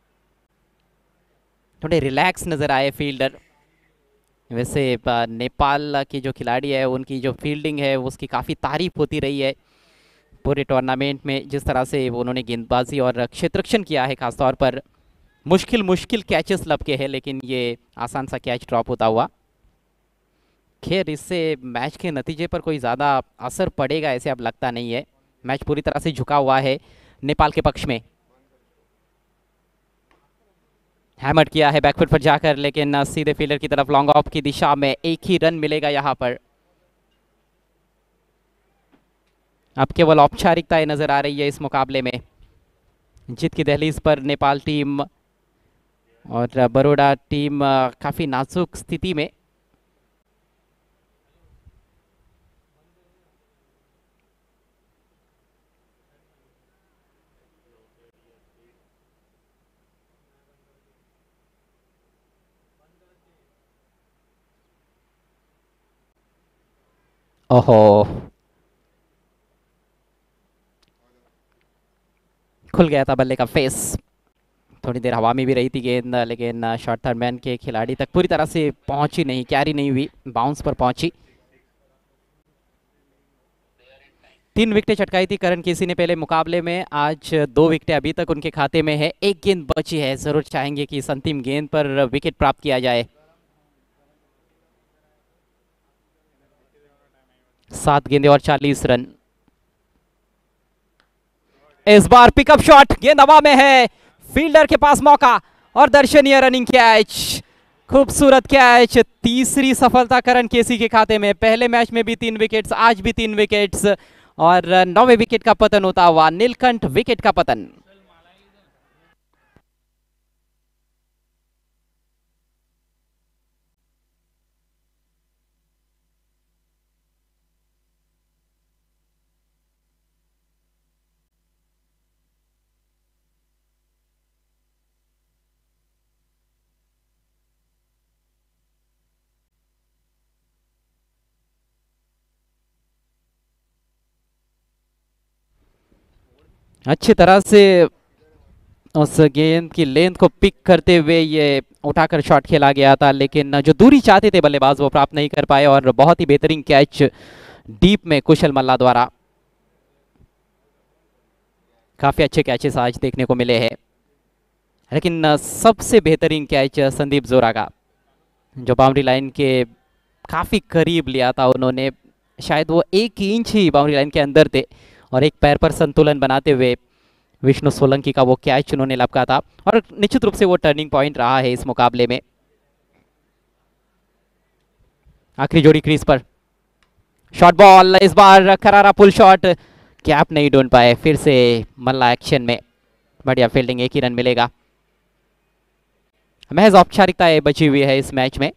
थोड़े रिलैक्स नजर आए फील्डर। वैसे नेपाल के जो खिलाड़ी है उनकी जो फील्डिंग है उसकी काफ़ी तारीफ होती रही है पूरे टूर्नामेंट में, जिस तरह से उन्होंने गेंदबाजी और क्षेत्ररक्षण किया है, खासतौर पर मुश्किल मुश्किल कैचेस लपके हैं, लेकिन ये आसान सा कैच ड्रॉप होता हुआ। खैर इससे मैच के नतीजे पर कोई ज़्यादा असर पड़ेगा ऐसे अब लगता नहीं है। मैच पूरी तरह से झुका हुआ है नेपाल के पक्ष में। हैमर किया है बैकफुट पर जाकर, लेकिन सीधे फील्डर की तरफ लॉन्ग ऑफ की दिशा में एक ही रन मिलेगा यहां पर। अब केवल औपचारिकताएं नजर आ रही है इस मुकाबले में। जीत की दहलीज पर नेपाल टीम और बड़ौदा टीम काफी नाजुक स्थिति में। ओहो, खुल गया था बल्ले का फेस। थोड़ी देर हवा में भी रही थी गेंद, लेकिन शॉर्ट थर्ड मैन के खिलाड़ी तक पूरी तरह से पहुंची नहीं, कैरी नहीं हुई, बाउंस पर पहुंची। तीन विकेटें चटकाई थी करण केसी ने पहले मुकाबले में, आज दो विकेटें अभी तक उनके खाते में है। एक गेंद बची है, जरूर चाहेंगे कि इस अंतिम गेंद पर विकेट प्राप्त किया जाए। सात गेंदे और चालीस रन। इस बार पिकअप शॉट, गेंद हवा में है, फील्डर के पास मौका और दर्शनीय रनिंग कैच, खूबसूरत कैच। तीसरी सफलता करण केसी के खाते में। पहले मैच में भी तीन विकेट्स, आज भी तीन विकेट्स और नौवे विकेट का पतन होता हुआ, नीलकंठ विकेट का पतन। अच्छी तरह से उस गेंद की लेंथ को पिक करते हुए ये उठाकर शॉट खेला गया था, लेकिन जो दूरी चाहते थे बल्लेबाज वो प्राप्त नहीं कर पाए और बहुत ही बेहतरीन कैच डीप में कुशल मल्ला द्वारा। काफी अच्छे कैचेस आज देखने को मिले हैं, लेकिन सबसे बेहतरीन कैच संदीप जोरा का, जो बाउंड्री लाइन के काफी करीब लिया था उन्होंने। शायद वो एक इंच ही बाउंड्री लाइन के अंदर थे और एक पैर पर संतुलन बनाते हुए विष्णु सोलंकी का वो कैच उन्होंने लपका था और निश्चित रूप से वो टर्निंग पॉइंट रहा है इस मुकाबले में। आखिरी जोड़ी क्रीज पर, शॉर्ट बॉल, इस बार करारा पुल शॉट, कैप नहीं ढूंढ पाए, फिर से मल्ला एक्शन में, बढ़िया फील्डिंग, एक ही रन मिलेगा। महज औपचारिकताएं बची हुई है इस मैच में।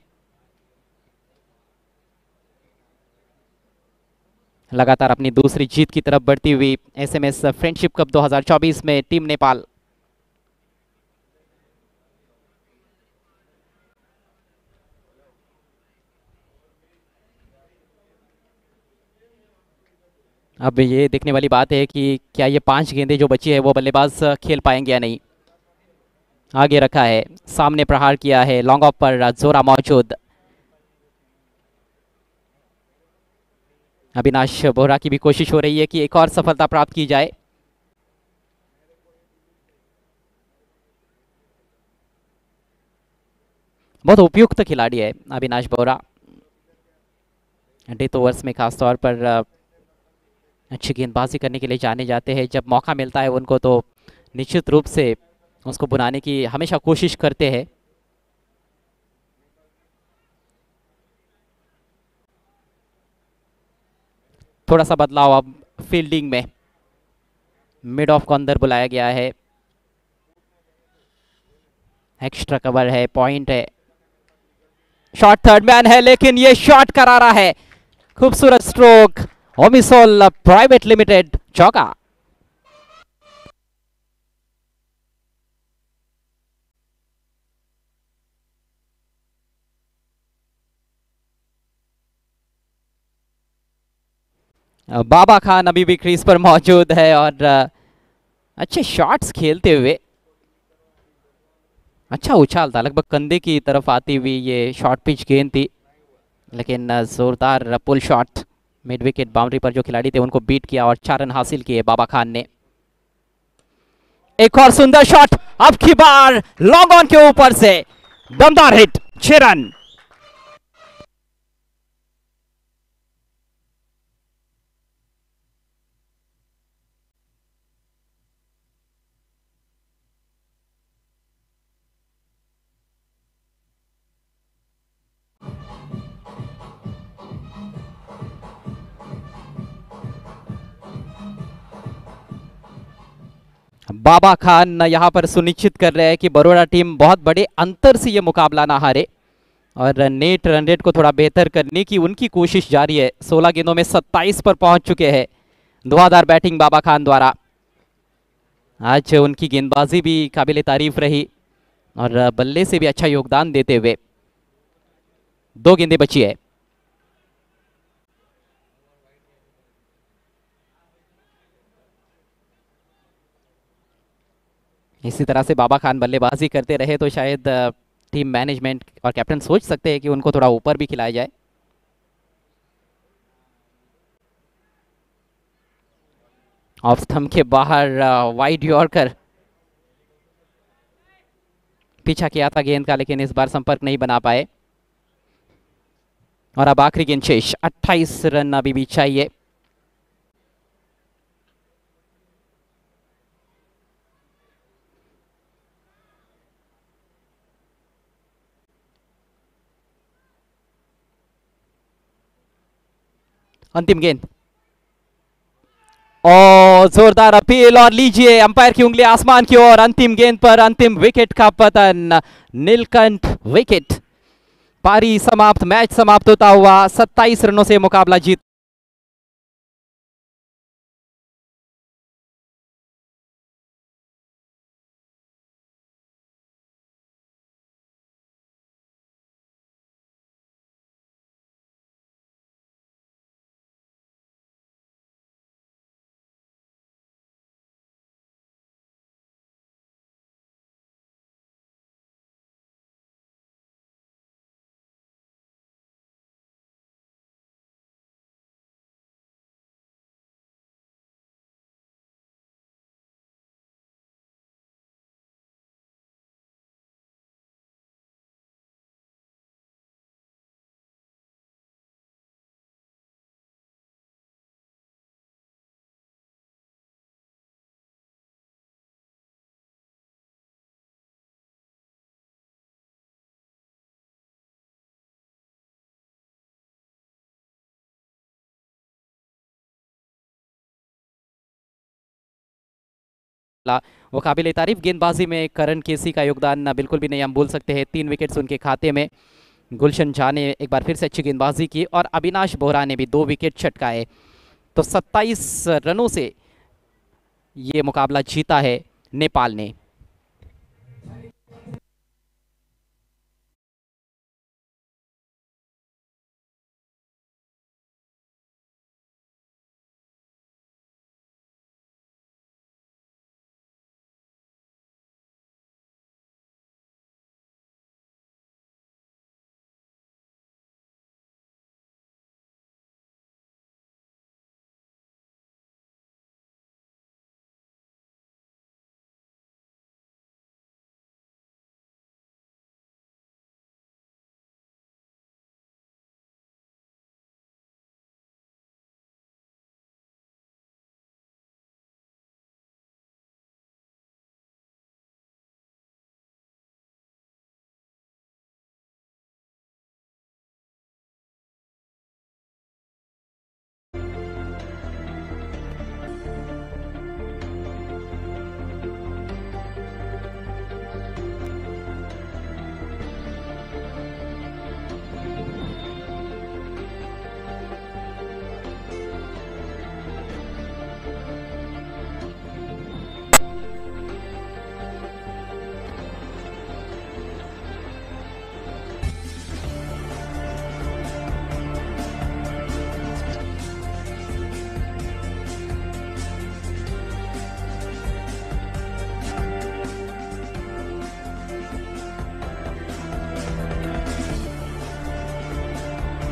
लगातार अपनी दूसरी जीत की तरफ बढ़ती हुई एसएमएस फ्रेंडशिप कप दो हज़ार चौबीस में टीम नेपाल। अब ये देखने वाली बात है कि क्या ये पांच गेंदें जो बची है वो बल्लेबाज खेल पाएंगे या नहीं। आगे रखा है, सामने प्रहार किया है, लॉन्ग ऑफ पर जोरा मौजूद। अविनाश बोहरा की भी कोशिश हो रही है कि एक और सफलता प्राप्त की जाए। बहुत उपयुक्त खिलाड़ी है अविनाश बोहरा, डेथ ओवर्स में खासतौर पर अच्छी गेंदबाजी करने के लिए जाने जाते हैं। जब मौका मिलता है उनको तो निश्चित रूप से उसको बुनाने की हमेशा कोशिश करते हैं। थोड़ा सा बदलाव अब फील्डिंग में, मिड ऑफ को अंदर बुलाया गया है। एक्स्ट्रा कवर है, पॉइंट है, शॉट थर्ड मैन है, लेकिन ये शॉट करारा है। खूबसूरत स्ट्रोक, ओमिसोल प्राइवेट लिमिटेड, चौका। बाबा खान अभी भी क्रीज पर मौजूद है और अच्छे शॉट्स खेलते हुए, अच्छा उछाल था, लगभग कंधे की तरफ आती हुई ये शॉर्ट पिच गेंद थी, लेकिन जोरदार pull shot, mid wicket boundary पर जो खिलाड़ी थे उनको बीट किया और चार रन हासिल किए बाबा खान ने। एक और सुंदर शॉट, अब की बार लॉन्ग ऑन के ऊपर से दमदार हिट, छह रन। बाबा खान यहां पर सुनिश्चित कर रहे हैं कि बड़ौदा टीम बहुत बड़े अंतर से यह मुकाबला ना हारे और नेट रन रेट को थोड़ा बेहतर करने की उनकी कोशिश जारी है। सोलह गेंदों में सत्ताईस पर पहुंच चुके हैं। धुआंधार बैटिंग बाबा खान द्वारा, आज उनकी गेंदबाजी भी काबिल तारीफ रही और बल्ले से भी अच्छा योगदान देते हुए। दो गेंदें बची है। इसी तरह से बाबा खान बल्लेबाजी करते रहे तो शायद टीम मैनेजमेंट और कैप्टन सोच सकते हैं कि उनको थोड़ा ऊपर भी खिलाया जाए। ऑफ स्टंप के बाहर वाइड यॉर्कर, पीछा किया था गेंद का लेकिन इस बार संपर्क नहीं बना पाए। और अब आखिरी गेंद शेष, अट्ठाईस रन अभी भी चाहिए। अंतिम गेंद, और जोरदार अपील और लीजिए अंपायर की उंगली आसमान की ओर। अंतिम गेंद पर अंतिम विकेट का पतन, नीलकंठ विकेट। पारी समाप्त, मैच समाप्त होता हुआ सत्ताईस रनों से मुकाबला जीत वो काबिल तारीफ गेंदबाजी में करण केसी का योगदान बिल्कुल भी नहीं हम भूल सकते हैं। तीन विकेट्स उनके खाते में। गुलशन झा ने एक बार फिर से अच्छी गेंदबाजी की और अविनाश बोहरा ने भी दो विकेट छटकाए। तो सत्ताईस रनों से ये मुकाबला जीता है नेपाल ने।